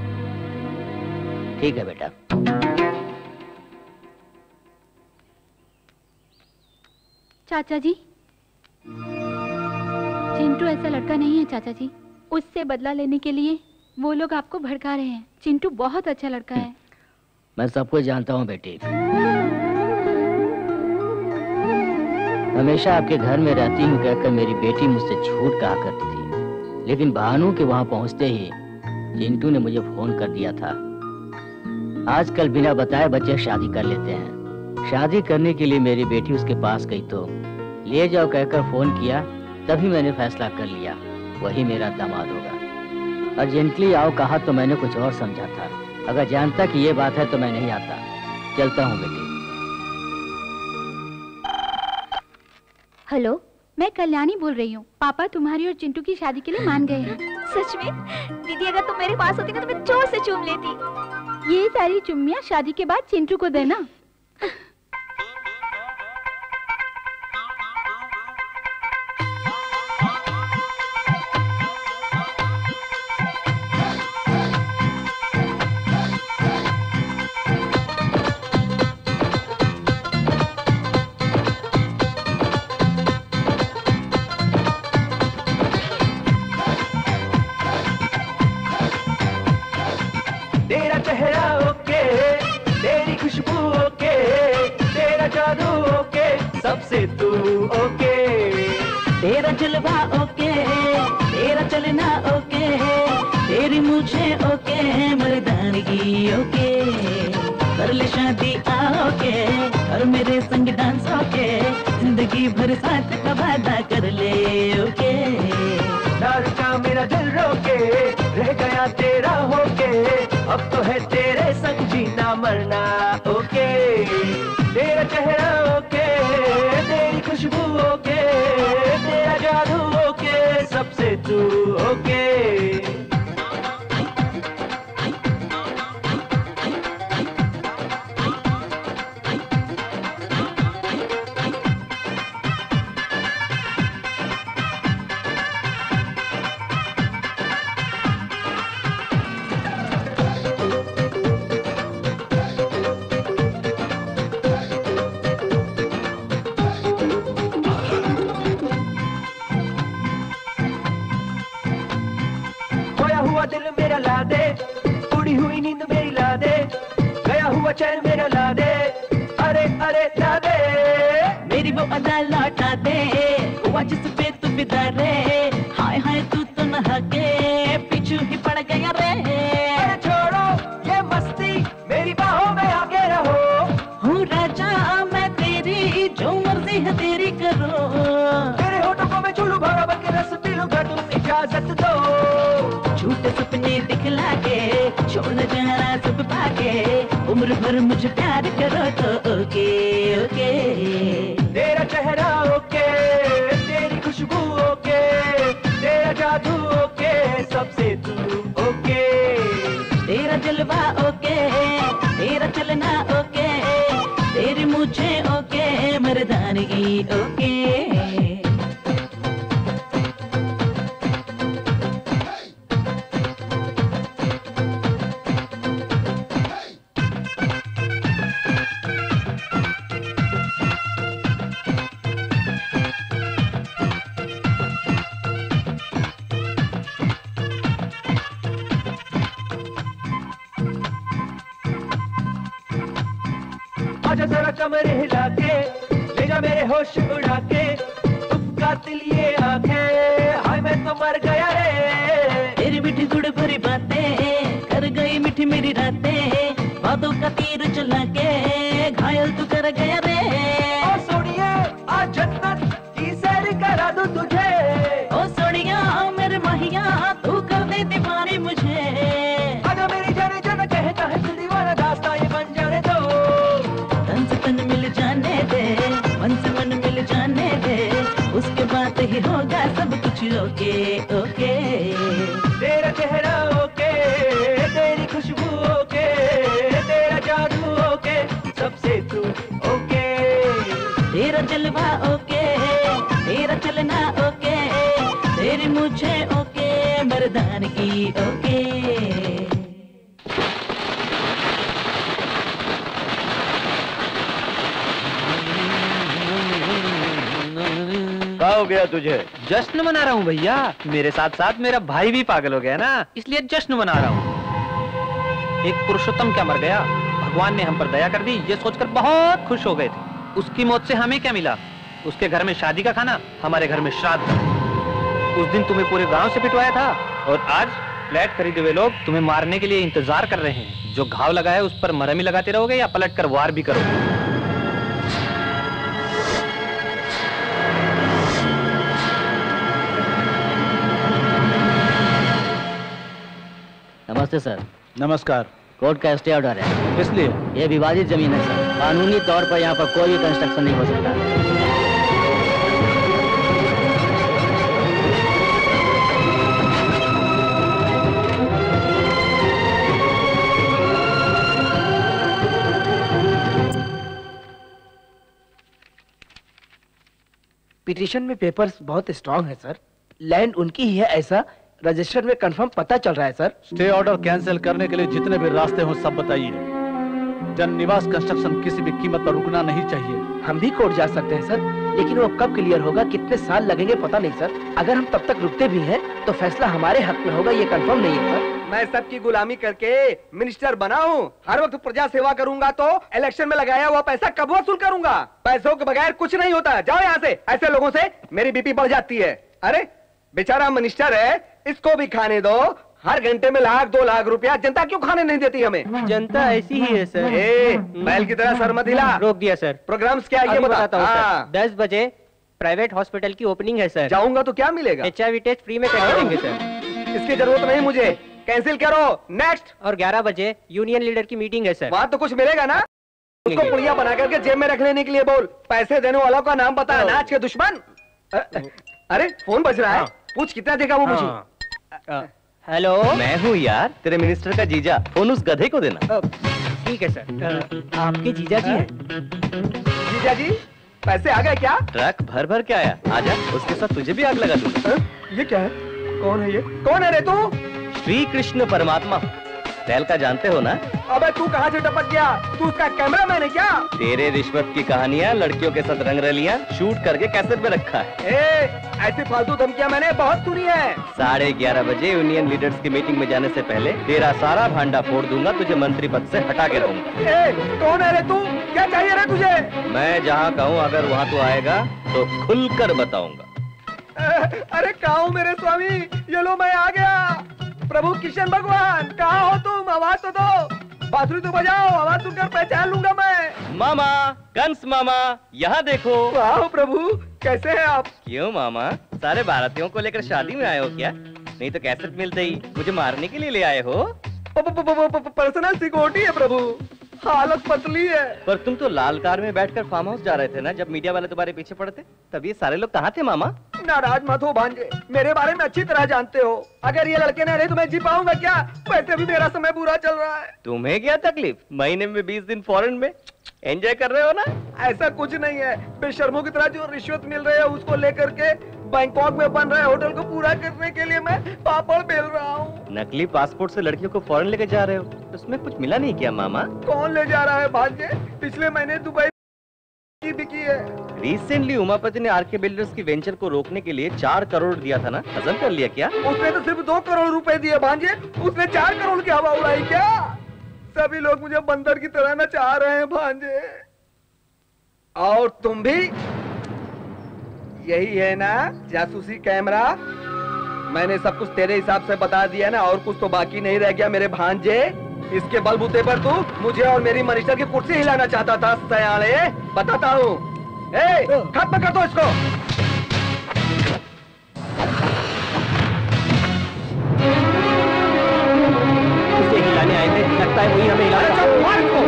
ठीक है बेटा। चाचा जी, चिंटू ऐसा लड़का नहीं है चाचा जी। उससे बदला लेने के लिए वो लोग आपको भड़का रहे हैं। चिंटू बहुत अच्छा लड़का है। मैं सब कुछ जानता हूँ बेटी। हमेशा आपके घर में रहती हूँ कहकर मेरी बेटी मुझसे झूठ कहा करती थी, लेकिन भानु के वहाँ पहुँचते ही चिंटू ने मुझे फोन कर दिया था। आजकल बिना बताए बच्चे शादी कर लेते हैं। शादी करने के लिए मेरी बेटी उसके पास गई तो ले जाओ कहकर फोन किया, तभी मैंने फैसला कर लिया वही मेरा दामाद होगा। अर्जेंटली आओ कहा तो मैंने कुछ और समझा था। अगर जानता कि ये बात है तो मैं नहीं आता। चलता हूँ बेटी। हेलो, मैं कल्याणी बोल रही हूँ। पापा तुम्हारी और चिंटू की शादी के लिए मान गए हैं। सच में? दीदी अगर तुम मेरे पास होती ना तो मैं जोर से चूम लेती। ये सारी चुम्मियाँ शादी के बाद चिंटू को देना। जादू ओके, सबसे तू ओके। तेरा जलवा ओके, तेरा चलना ओके, तेरी मुझे ओके, मर्दानगी ओके। कर ले शादी आओके, और मेरे संग डांस ओके, जिंदगी भर साथ का वादा कर ले ओके। दारू का मेरा दिल रोके, रह गया तेरा होके, अब तो है तेरे संग जीना मरना ओके। तेरा चेहरा ओके, तेरी खुशबू ओके, तेरा जादू ओके, सबसे तू ओके। दिल मेरा ला दे, उड़ी हुई नींद मेरी ला दे, गया हुआ चैन मेरा ला दे, अरे अरे ला दे। मेरी वो अदा लौटा दे, हुआ जिस पे तू फिदा रे, हाय हाय तू तो नहा के पीछू ही पड़ गया रे। अरे छोड़ो ये मस्ती, मेरी बाहों में आगे रहो। हूँ राजा मैं तेरी, जो मर्जी है तेरी करो। तेरे होठों को मैं चूलू भरा बन के रस पी लूंगा, तुम इजाजत दो। झूठे सपने दिखला के, छोड़ जाना सब पाके, उम्र भर मुझे प्यार करो तो ओके ओके। तेरा चेहरा ओके, तेरी खुशबू ओके, तेरा जादू ओके, सबसे तू ओके। तेरा जलवा ओके, तेरा चलना ओके, तेरी मुझे ओके, मर्दानगी ओके। आजा जरा कमर हिला के, ले जा मेरे होश उड़ा के, तुम कातिल ये आंखें, हाय मैं तो मर गया रे। तेरी मीठी गुड़ भरी बातें, कर गई मीठी मेरी रातें, बातों का तीर चला के, घायल तू कर गया रे। ओ सोनिया आज जन्नत की सैर करा दूं तुझे। ओ सोनिया मेरे माहिया, तू कर दे दीवानी मुझे। आजा मेरी जाने जाना, कहता है दिल दीवाना, दास्तां ये बन जाने दो। तन से तन मिल जाने दे, मन से मन मिल जाने दे, उसके बाद ही होगा सब कुछ ओके ओके। तेरा चेहरा ओके, तेरी खुशबू ओके, तेरा जादू ओके, सबसे तू ओके। तेरा जलवा ओके, तेरा चलना ओके, तेरी मुझे ओके, मर्दानगी ओके। क्या हो गया तुझे? जश्न मना रहा हूँ भैया, मेरे साथ साथ मेरा भाई भी पागल हो गया ना, इसलिए जश्न मना रहा हूँ। एक पुरुषोत्तम क्या मर गया, भगवान ने हम पर दया कर दी, ये सोचकर बहुत खुश हो गए थे। उसकी मौत से हमें क्या मिला? उसके घर में शादी का खाना, हमारे घर में श्राद्ध। उस दिन तुम्हें पूरे गांव से पिटवाया था, और आज फ्लैट खरीदे हुए लोग तुम्हें मारने के लिए इंतजार कर रहे हैं। जो घाव लगा है उस पर मरहम ही लगाते रहोगे या पलट कर वार भी करोगे? नमस्ते सर। नमस्कार। कोर्ट का स्टे ऑर्डर है। इसलिए ये विवादित जमीन है सर, कानूनी तौर पर यहाँ पर कोई भी कंस्ट्रक्शन नहीं हो सकता। पिटीशन में पेपर्स बहुत स्ट्रांग है सर, लैंड उनकी ही है ऐसा रजिस्टर में कंफर्म पता चल रहा है सर। स्टे ऑर्डर कैंसिल करने के लिए जितने भी रास्ते हो सब बताइए। जन निवास कंस्ट्रक्शन किसी भी कीमत पर रुकना नहीं चाहिए। हम भी कोर्ट जा सकते हैं सर, लेकिन वो कब क्लियर होगा, कितने साल लगेंगे पता नहीं सर। अगर हम तब तक रुकते भी हैं तो फैसला हमारे हक में होगा, ये कंफर्म नहीं है सर। मैं सबकी गुलामी करके मिनिस्टर बना हूँ। हर वक्त प्रजा सेवा करूंगा तो इलेक्शन में लगाया हुआ पैसा कब वसूल करूंगा? पैसों के बगैर कुछ नहीं होता। जाओ यहाँ से। ऐसे लोगों से मेरी बीपी बढ़ जाती है। अरे बेचारा मिनिस्टर है, इसको भी खाने दो। हर घंटे में लाख दो लाख रुपया जनता क्यों खाने नहीं देती हमें? जनता ऐसी ही है सर। ए, बैल की तरह सर मत हिला। रोक दिया सर। प्रोग्राम्स क्या है ये बताता हूँ बता। सर। दस बजे प्राइवेट हॉस्पिटल की ओपनिंग है सर। जाऊंगा तो क्या मिलेगा? H I V test free में करके देंगे सर। इसकी जरूरत नहीं मुझे, कैंसिल करो। नेक्स्ट। और ग्यारह बजे यूनियन लीडर की मीटिंग है सर। वहाँ तो कुछ मिलेगा ना? उसको पुड़िया बना करके जेब में रख लेने के लिए बोल। पैसे देने वालों का नाम बता। अनाज के दुश्मन। अरे फोन बज रहा है, पूछ कितना देगा वो मुझे। हेलो, मैं हूँ यार, तेरे मिनिस्टर का जीजा। फोन उस गधे को देना। ठीक है सर। आपके जीजा जी हैं? जीजा जी पैसे आ गए क्या? ट्रक भर भर के आया। आजा, उसके साथ तुझे भी आग लगा दूंगा। ये क्या है? कौन है ये? कौन है रे तू? श्री कृष्ण परमात्मा। टहल का जानते हो ना? अबे तू कहाँ से टपक गया? तू उसका कैमरामैन है क्या? तेरे रिश्वत की कहानियाँ, लड़कियों के साथ रंगरलियाँ शूट करके कैसेट में रखा है। ए, ऐसी फालतू धमकियाँ मैंने बहुत सुनी है। साढ़े ग्यारह बजे यूनियन लीडर्स की मीटिंग में जाने से पहले तेरा सारा भांडा फोड़ दूंगा, तुझे मंत्री पद से हटा के रहूंगा। ए, कौन है रे तू? क्या चाहिए रे तुझे? मैं जहाँ कहूँ अगर वहाँ तो आएगा तो खुलकर बताऊंगा। अरे कहाँ हूँ मेरे स्वामी? ये लो मैं आ गया। प्रभु किशन भगवान कहाँ हो तुम? आवाज तो दो, बांसुरी तो बजाओ, आवाज सुनकर पहचान लूंगा मैं। मामा, कंस मामा, यहाँ देखो। वाह प्रभु, कैसे हैं आप? क्यों मामा, सारे भारतीयों को लेकर शादी में आए हो क्या? नहीं तो कैसेट मिलते ही मुझे मारने के लिए ले आए हो? पर्सनल सिक्योरिटी है प्रभु, हालत पतली है। पर तुम तो लाल कार में बैठकर फार्म हाउस जा रहे थे ना, जब मीडिया वाले तुम्हारे पीछे पड़े थे, तब ये सारे लोग कहाँ थे मामा? नाराज मत हो भांजे, मेरे बारे में अच्छी तरह जानते हो। अगर ये लड़के नहीं रहे तो मैं जी पाऊंगा क्या? वैसे भी मेरा समय बुरा चल रहा है। तुम्हें क्या तकलीफ? महीने में बीस दिन फॉरेन में एंजॉय कर रहे हो ना? ऐसा कुछ नहीं है, बेशर्मों की तरह जो रिश्वत मिल रही है उसको लेकर के बैंकॉक में बन रहे होटल को पूरा करने के लिए मैं पापड़ बेल रहा हूँ। नकली पासपोर्ट से लड़कियों को फॉरेन लेकर जा रहे हो, उसमें कुछ मिला नहीं क्या मामा? कौन ले जा रहा है भांजे? पिछले महीने दुबई की बिकी है। रिसेंटली उमापति ने आरके बिल्डर्स की वेंचर को रोकने के लिए चार करोड़ दिया था ना, हजम कर लिया क्या? उसने तो सिर्फ दो करोड़ रुपए दिए भांजे, उसने चार करोड़ की हवा उड़ाई क्या? सभी लोग मुझे बंदर की तरह ना चाह रहे हैं भांजे। और तुम भी यही है ना जासूसी कैमरा? मैंने सब कुछ तेरे हिसाब से बता दिया ना, और कुछ तो बाकी नहीं रह गया मेरे भांजे। इसके बलबूते पर तू मुझे और मेरी मिनिस्टर की कुर्सी हिलाना चाहता था सयाने। बताता हूँ, ए, खत्म कर दो इसको। उसे हिलाने आए थे, लगता है वही हमें हिलाना। मार इसको।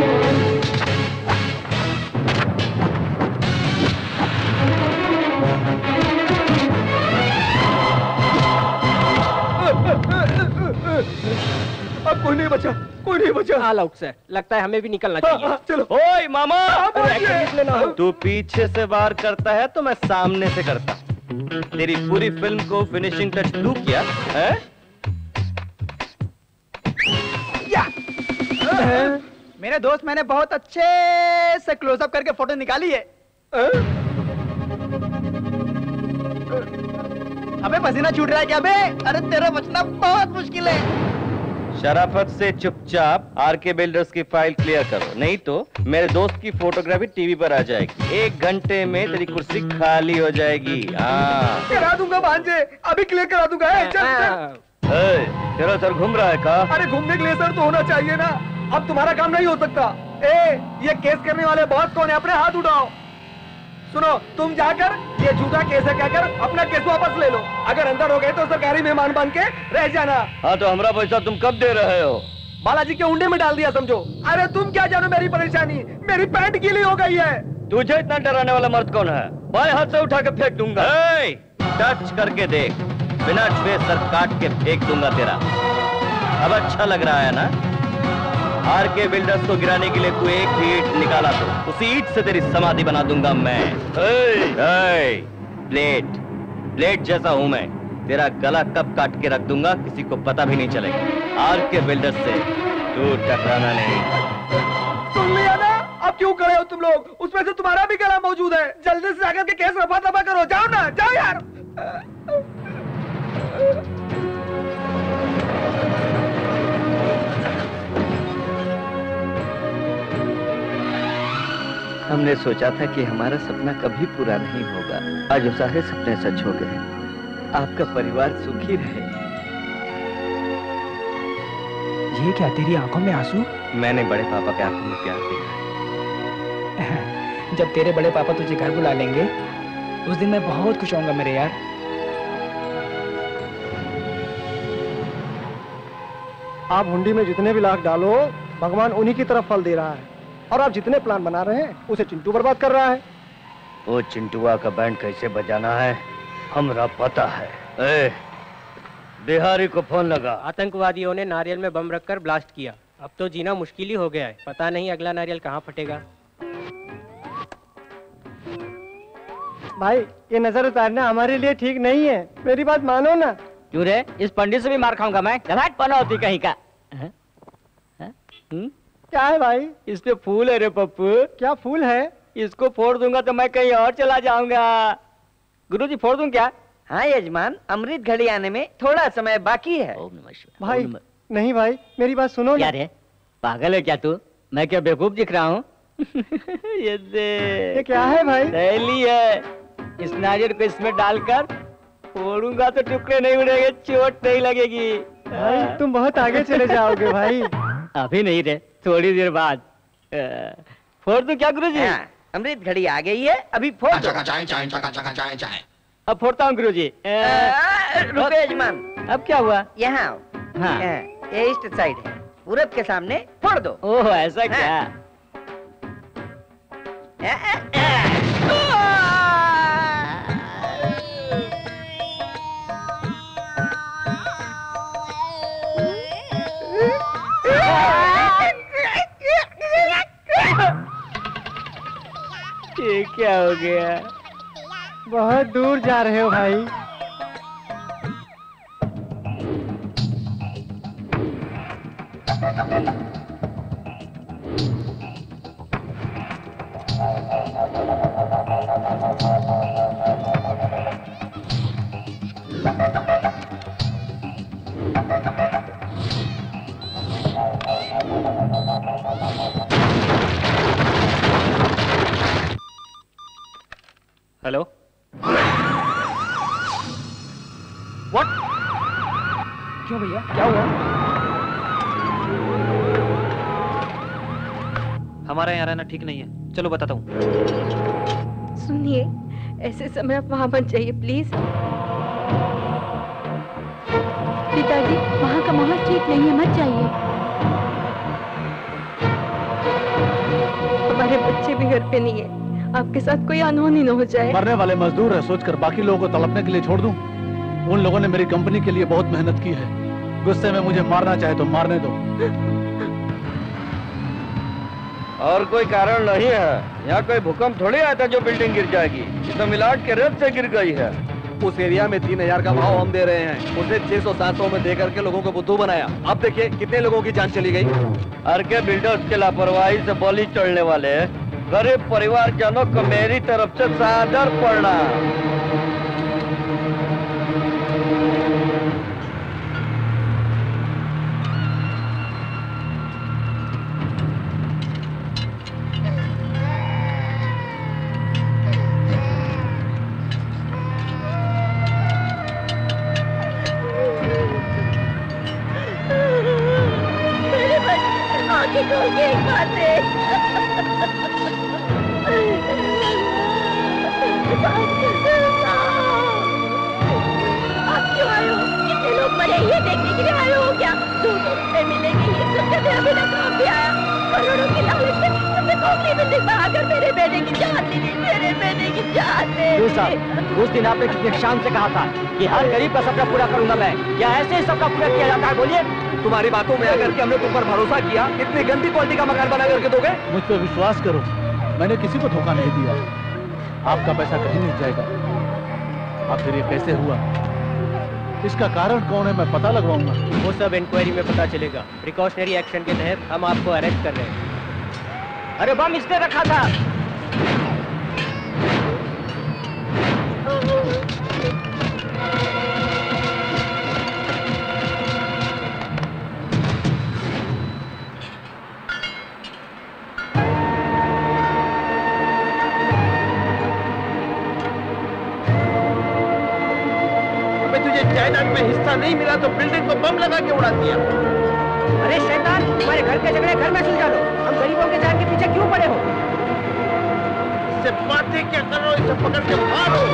अब कोई नहीं बचा, कोई नहीं बचा। ऑल आउट सर, लगता है हमें भी निकलना चाहिए। हाँ, चलो। ओए मामा, लेना तू पीछे से वार करता है तो मैं सामने से करता। तेरी पूरी फिल्म को फिनिशिंग टच तू किया है? या। मेरे दोस्त, मैंने बहुत अच्छे से क्लोजअप करके फोटो निकाली है। अबे पसीना छूट रहा है क्या बे? अरे तेरा बचना बहुत मुश्किल है। शराफत से चुपचाप आरके बिल्डर्स की फाइल क्लियर करो, नहीं तो मेरे दोस्त की फोटोग्राफी टीवी पर आ जाएगी। एक घंटे में तेरी कुर्सी खाली हो जाएगी। हाँ, करा दूंगा भांजे, अभी क्लियर करा दूंगा। ए, चल, चल। ए, तेरा सर घूम रहा है का? अरे घूमने के लिए सर तो होना चाहिए ना, अब तुम्हारा काम नहीं हो सकता। ए, ये केस करने वाले बॉस कौन है? अपने हाथ उठाओ। सुनो, तुम जाकर ये झूठा केस है कहकर अपना केस वापस ले लो। अगर अंदर हो गए तो सरकारी मेहमान बन के रह जाना। हाँ तो हमारा पैसा तुम कब दे रहे हो? बालाजी के उंडे में डाल दिया समझो। अरे तुम क्या जानो मेरी परेशानी, मेरी पैंट गीली हो गई है। तुझे इतना डराने वाला मर्द कौन है? बाएं हाथ से उठा के फेंक दूंगा। टच करके देख, बिना छुए सर काट के फेंक दूंगा तेरा। अब अच्छा लग रहा है ना? आरके बिल्डर्स को गिराने के लिए तू एक भी ईंट निकाला तो उसी ईंट से तेरी समाधि बना दूंगा मैं। प्लेट प्लेट जैसा हूं मैं, तेरा गला कब काट के रख दूंगा किसी को पता भी नहीं चलेगा। आरके बिल्डर्स से तू टकराना नहीं। सुन लिया ना? अब क्यों खड़े हो तुम लोग? उसमें से तुम्हारा भी गला मौजूद है। जल्दी से जाकर के केस रफा दफा करो। जाओ ना, जाओ यार। हमने सोचा था कि हमारा सपना कभी पूरा नहीं होगा, आज वो सारे सपने सच हो गए। आपका परिवार सुखी रहे। ये क्या तेरी आंखों में आंसू? मैंने बड़े पापा के आंखों में प्यार देखा है। जब तेरे बड़े पापा तुझे घर बुला लेंगे उस दिन मैं बहुत खुश होऊंगा मेरे यार। आप हुंडी में जितने भी लाख डालो भगवान उन्हीं की तरफ फल दे रहा है, और आप जितने प्लान बना रहे हैं उसे चिंटू बर्बाद कर रहा है। वो चिंटुआ का बैंड कैसे बजाना है हमरा पता है। ए, बिहारी को फोन लगा। आतंकवादियों ने नारियल में बम रखकर ब्लास्ट किया। अब तो जीना मुश्किल ही हो गया है, पता नहीं अगला नारियल कहाँ फटेगा। भाई ये नजर उतारना हमारे लिए ठीक नहीं है, मेरी बात मानो ना। क्यों रे, इस पंडित से भी मार खाऊंगा मैं। घराट पना होती कहीं का। है? है? क्या है भाई? इस पे फूल है रे पप्पू। क्या फूल है? इसको फोड़ दूंगा तो मैं कहीं और चला जाऊंगा। गुरुजी फोड़ दूं क्या? हाँ यजमान, अमृत घड़ी आने में थोड़ा समय बाकी है। भाई नहीं भाई, मेरी बात सुनो क्या रे, पागल है क्या तू? मैं क्या बेवकूफ दिख रहा हूँ? ये दे। ये क्या है भाई? सहेली है। इस नारियल को इसमें डालकर फोड़ूंगा तो टुकड़े नहीं उड़ेंगे, चोट नहीं लगेगी। भाई तुम बहुत आगे चले जाओगे भाई। अभी नहीं रे, थोड़ी देर बाद। फोड़ दूं क्या गुरुजी? अमृत घड़ी आ गई है, अभी फोड़ दो। अब फोड़ता हूँ गुरुजी। रुको यजमान। अब क्या हुआ? यहाँ आओ। हाँ। ये ईस्ट साइड है, पूरब के सामने फोड़ दो। ओह ऐसा क्या? ये क्या हो गया? बहुत दूर जा रहे हो भाई। हेलो। व्हाट? क्यों भैया, क्या हुआ? हमारा यहाँ रहना ठीक नहीं है, चलो बताता हूँ। सुनिए, ऐसे समय आप वहाँ मत जाइए प्लीज। पिताजी, वहाँ का माहौल ठीक नहीं है, मत जाइए। हमारे बच्चे भी घर पे नहीं है, आपके साथ कोई अनहोनी न हो जाए। मरने वाले मजदूर है सोचकर बाकी लोगों को तड़पने के लिए छोड़ दूं? उन लोगों ने मेरी कंपनी के लिए बहुत मेहनत की है। गुस्से में मुझे मारना चाहे तो मारने दो। और कोई कारण नहीं है, यहाँ कोई भूकंप थोड़ी आया था जो बिल्डिंग गिर जाएगी। ये तो मिलाट के रेत से गिर गई है। उस एरिया में तीन हजार का भाव हम दे रहे हैं, उसे छह सौ सात सौ में दे करके लोगों को बुद्धू बनाया। अब देखिए कितने लोगों की जान चली गई। हर के बिल्डर्स के लापरवाही से बलि चढ़ने वाले गरीब परिवारजनों को मेरी तरफ से सादर प्रणाम। आंखें खोल के एक बात देख। आप क्यों आए हो? कितने लोग मरे ये देखने के लिए आए हो क्या? दो सौ रुपए मिलेंगे ये सुनकर मेरा बेटा काम भी आया। करोड़ों की लालच से तुमने कौन बिल्डिंग बनाकर मेरे बेटे की जान ले ली, मेरे बेटे की जान ले ली। उस दिन आपने कितने शान से कहा था कि हर गरीब का सपना पूरा करूंगा मैं। क्या ऐसे ही सबका पूरा किया जाता है? बोलिए। तुम्हारी बातों में आकर के हमने तुम पर भरोसा किया, इतनी गंदी क्वालिटी का मकान बना करके दोगे? मुझ पर विश्वास करो, मैंने किसी को धोखा नहीं दिया। आपका पैसा कहीं नहीं जाएगा। आखिर ये कैसे हुआ, इसका कारण कौन है, मैं पता लगवाऊंगा। वो सब इंक्वायरी में पता चलेगा। प्रिकॉशनरी एक्शन के तहत हम आपको अरेस्ट कर रहे हैं। अरे बम इसने रखा था। पैसा नहीं मिला तो बिल्डिंग को बम लगा के उड़ा दिया। अरे शैतान, तुम्हारे घर के झगड़े घर में सुलझा लो, हम गरीबों के जान के पीछे क्यों पड़े हो? इससे बातें क्या करो, इसे पकड़ के मारो।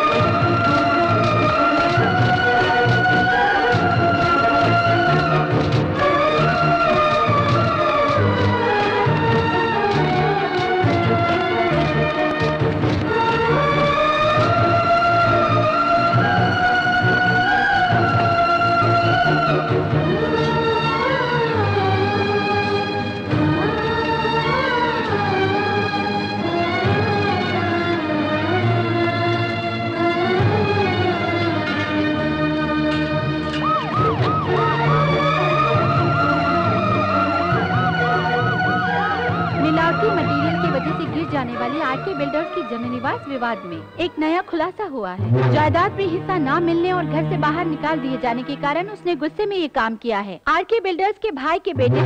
जाने वाली आरके बिल्डर्स की जमीन विवाद विवाद में एक नया खुलासा हुआ है। जायदाद में हिस्सा न मिलने और घर से बाहर निकाल दिए जाने के कारण उसने गुस्से में ये काम किया है। आरके बिल्डर्स के भाई के बेटे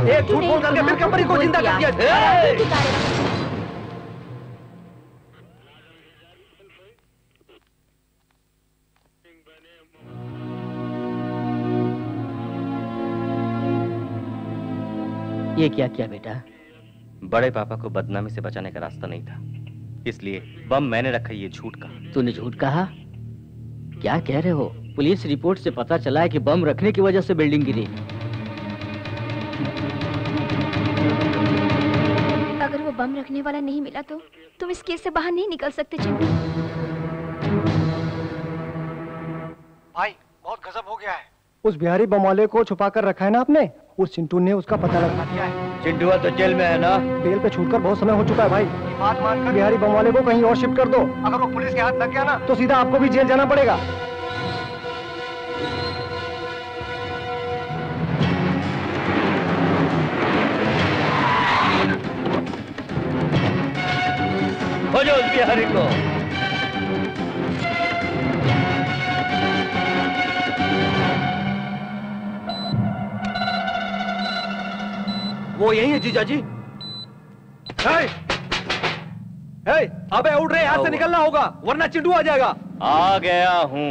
ये क्या किया बेटा? बड़े पापा को बदनामी से बचाने का रास्ता नहीं था, इसलिए बम मैंने रखा। ये झूठ कहा। तूने झूठ कहा? क्या कह रहे हो? पुलिस रिपोर्ट से पता चला है कि बम रखने की वजह से बिल्डिंग गिरी। अगर वो बम रखने वाला नहीं मिला तो तुम इस केस से बाहर नहीं निकल सकते चिंटू। भाई बहुत गजब हो गया है। उस बिहारी बम वाले को छुपा कर रखा है ना आपने, उस चिंटू ने उसका पता लगा दिया है। चिंटुआ तो जेल में है ना? बेल पे छूटकर बहुत समय हो चुका है भाई। बात मानकर बिहारी बम वाले को कहीं और शिफ्ट कर दो। अगर वो पुलिस के हाथ लग गया ना तो सीधा आपको भी जेल जाना पड़ेगा। खोजो उस बिहारी को। वो यही है जीजा जी। हे! हे! अबे उठ रहे, यहाँ से निकलना होगा वरना चिंटू आ जाएगा। आ गया हूँ।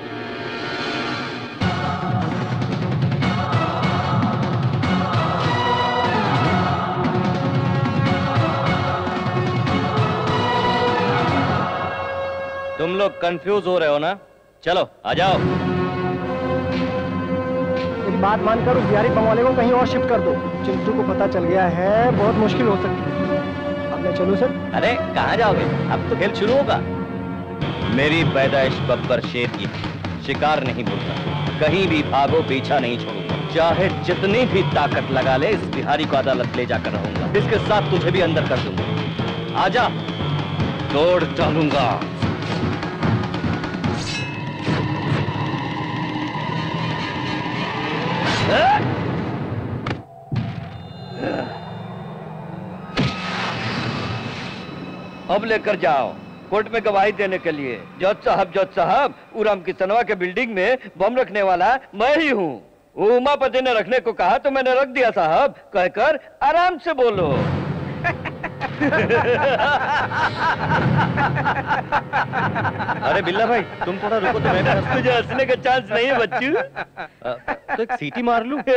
तुम लोग कंफ्यूज हो रहे हो ना? चलो आ जाओ। बात मानकर उस बिहारी बम वाले को कहीं और शिफ्ट कर दो। चिंटू को पता चल गया है, बहुत मुश्किल हो सकती है। अब मैं चलूं सर? अरे कहाँ जाओगे? अब तो खेल शुरू होगा। मेरी पैदाइश बब्बर शेर की, शिकार नहीं भूलता। कहीं भी भागो, पीछा नहीं छोड़ूंगा। चाहे जितनी भी ताकत लगा ले, इस बिहारी को अदालत ले जाकर रहूंगा। इसके साथ तुझे भी अंदर कर दूंगा। आजा, तोड़ डालूंगा। अब लेकर जाओ कोर्ट में गवाही देने के लिए। जज साहब, जज साहब, उराम किसनवा के बिल्डिंग में बम रखने वाला मैं ही हूँ। उमापति ने रखने को कहा तो मैंने रख दिया साहब, कहकर आराम से बोलो। अरे बिल्ला भाई, तुम थोड़ा रुको तो मैं तुझे हंसने का चांस नहीं है बच्चू। तो एक सीटी मार लूं।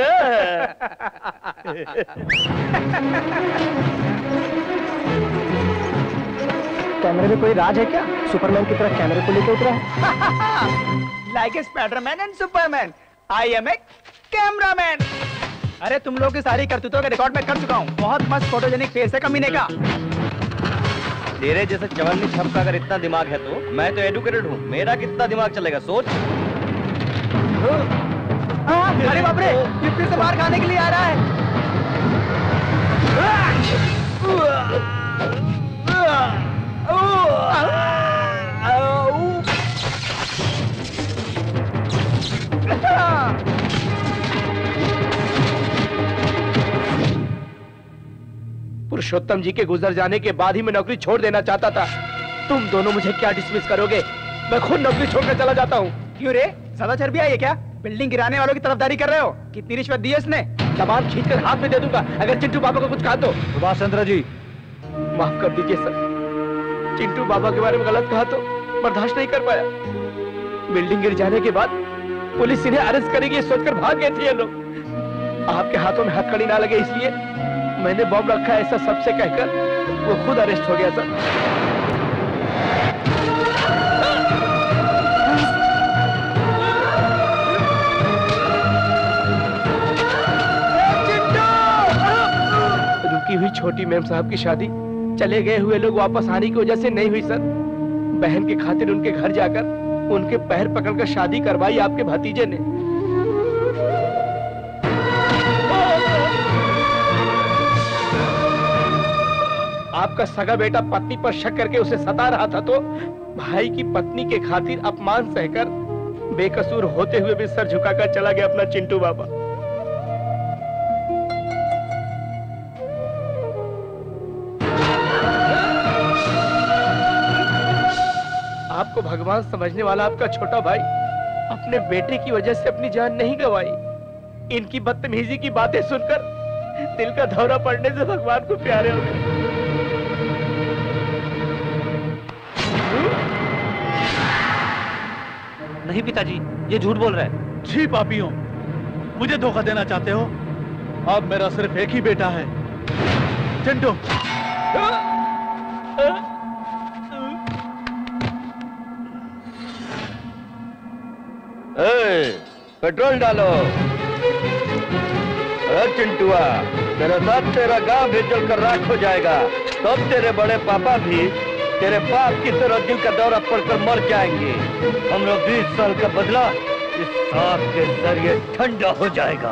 कैमरे में कोई राज है क्या? सुपरमैन की तरह कैमरे को लेकर उतरा है। Like a Spiderman and Superman, I am a cameraman. अरे तुम लोग की सारी करतूतों का रिकॉर्ड मैं कर चुका हूँ। बहुत मस्त फोटोजेनिक फेस है कमीने का। तेरे जैसे चवन्नी छप का अगर इतना दिमाग है तो मैं तो एडुकेटेड हूँ। मेरा कितना दिमाग चलेगा सोच। अरे बाप रे, ये फिर से बाहर खाने के लिए आ रहा है। पुरुषोत्तम जी के गुजर जाने के बाद ही मैं नौकरी छोड़ देना चाहता था। तुम दोनों मुझे क्या डिसमिस करोगे? मैं खुद नौकरी छोड़कर चला जाता हूँ। क्यों रे, ज्यादा चर्बी आई है क्या? बिल्डिंग गिराने वालों की तरफदारी कर रहे हो? कितनी रिश्वत दी है इसने? जबान खींचकर हाथ में दे दूंगा अगर चिंटू बाबा को कुछ कहा तो। सुभाष चंद्र जी, माफ कर दीजिए सर। चिंटू बाबा के बारे में गलत कहा तो बर्दाश्त नहीं कर पाया। बिल्डिंग गिर जाने के बाद पुलिस इन्हें अरेस्ट करेगी ये सोचकर भाग गए थे ये लोग। आपके हाथों में हथकड़ी ना लगे इसलिए मैंने बॉम्ब रखा है ऐसा सबसे कहकर वो खुद अरेस्ट हो गया सर। रुकी हुई छोटी मैम साहब की शादी चले गए हुए लोग वापस आने की वजह से नहीं हुई सर। बहन के खातिर उनके घर जाकर उनके पैर पकड़कर शादी करवाई आपके भतीजे ने। आपका सगा बेटा पत्नी पर शक करके उसे सता रहा था तो भाई की पत्नी के खातिर अपमान सहकर बेकसूर होते हुए भी सर झुकाकर चला गया अपना चिंटू बाबा। आपको भगवान समझने वाला आपका छोटा भाई अपने बेटे की वजह से अपनी जान नहीं गंवाई। इनकी बदतमीजी की बातें सुनकर दिल का दौरा पड़ने से भगवान को प्यारे हो गए। नहीं पिताजी, ये झूठ बोल रहा है। जी पापियों, मुझे धोखा देना चाहते हो? अब मेरा सिर्फ एक ही बेटा है, चिंटू। ए, पेट्रोल डालो। अरे चिंटुआ, तेरे साथ तेरा गांव भी जलकर राख हो जाएगा। तब तेरे बड़े पापा भी तेरे बाप की तरह दिल का दौरा पड़कर मर जाएंगे। हम लोग बीस साल का बदला इस सांप के जरिए ठंडा हो जाएगा।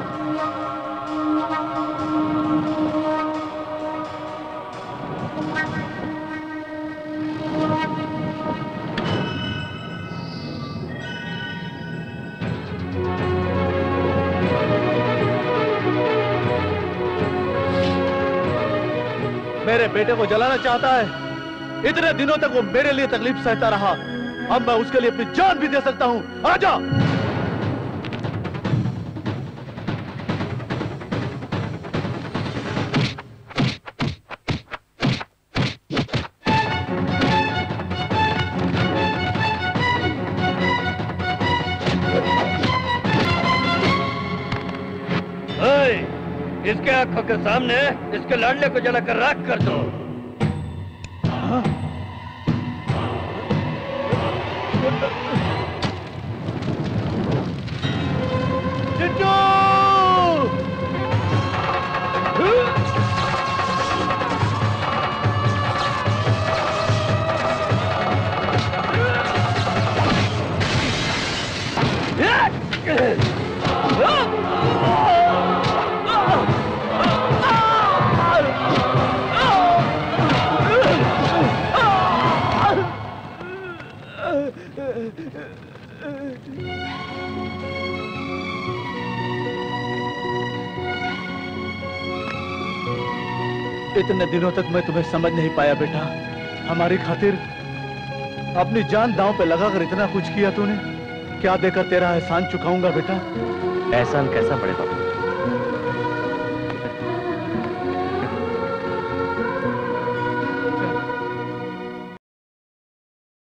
मेरे बेटे को जलाना चाहता है। इतने दिनों तक वो मेरे लिए तकलीफ सहता रहा, अब मैं उसके लिए अपनी जान भी दे सकता हूं। आजा। इसके आंखों के सामने इसके लाडले को जलाकर राख कर दो। हाँ? चिंटू! इतने दिनों तक मैं तुम्हें समझ नहीं पाया बेटा। हमारी खातिर अपनी जान दांव पे लगाकर इतना कुछ किया तूने। क्या देकर तेरा एहसान चुकाऊंगा बेटा? एहसान कैसा बड़े बाबू?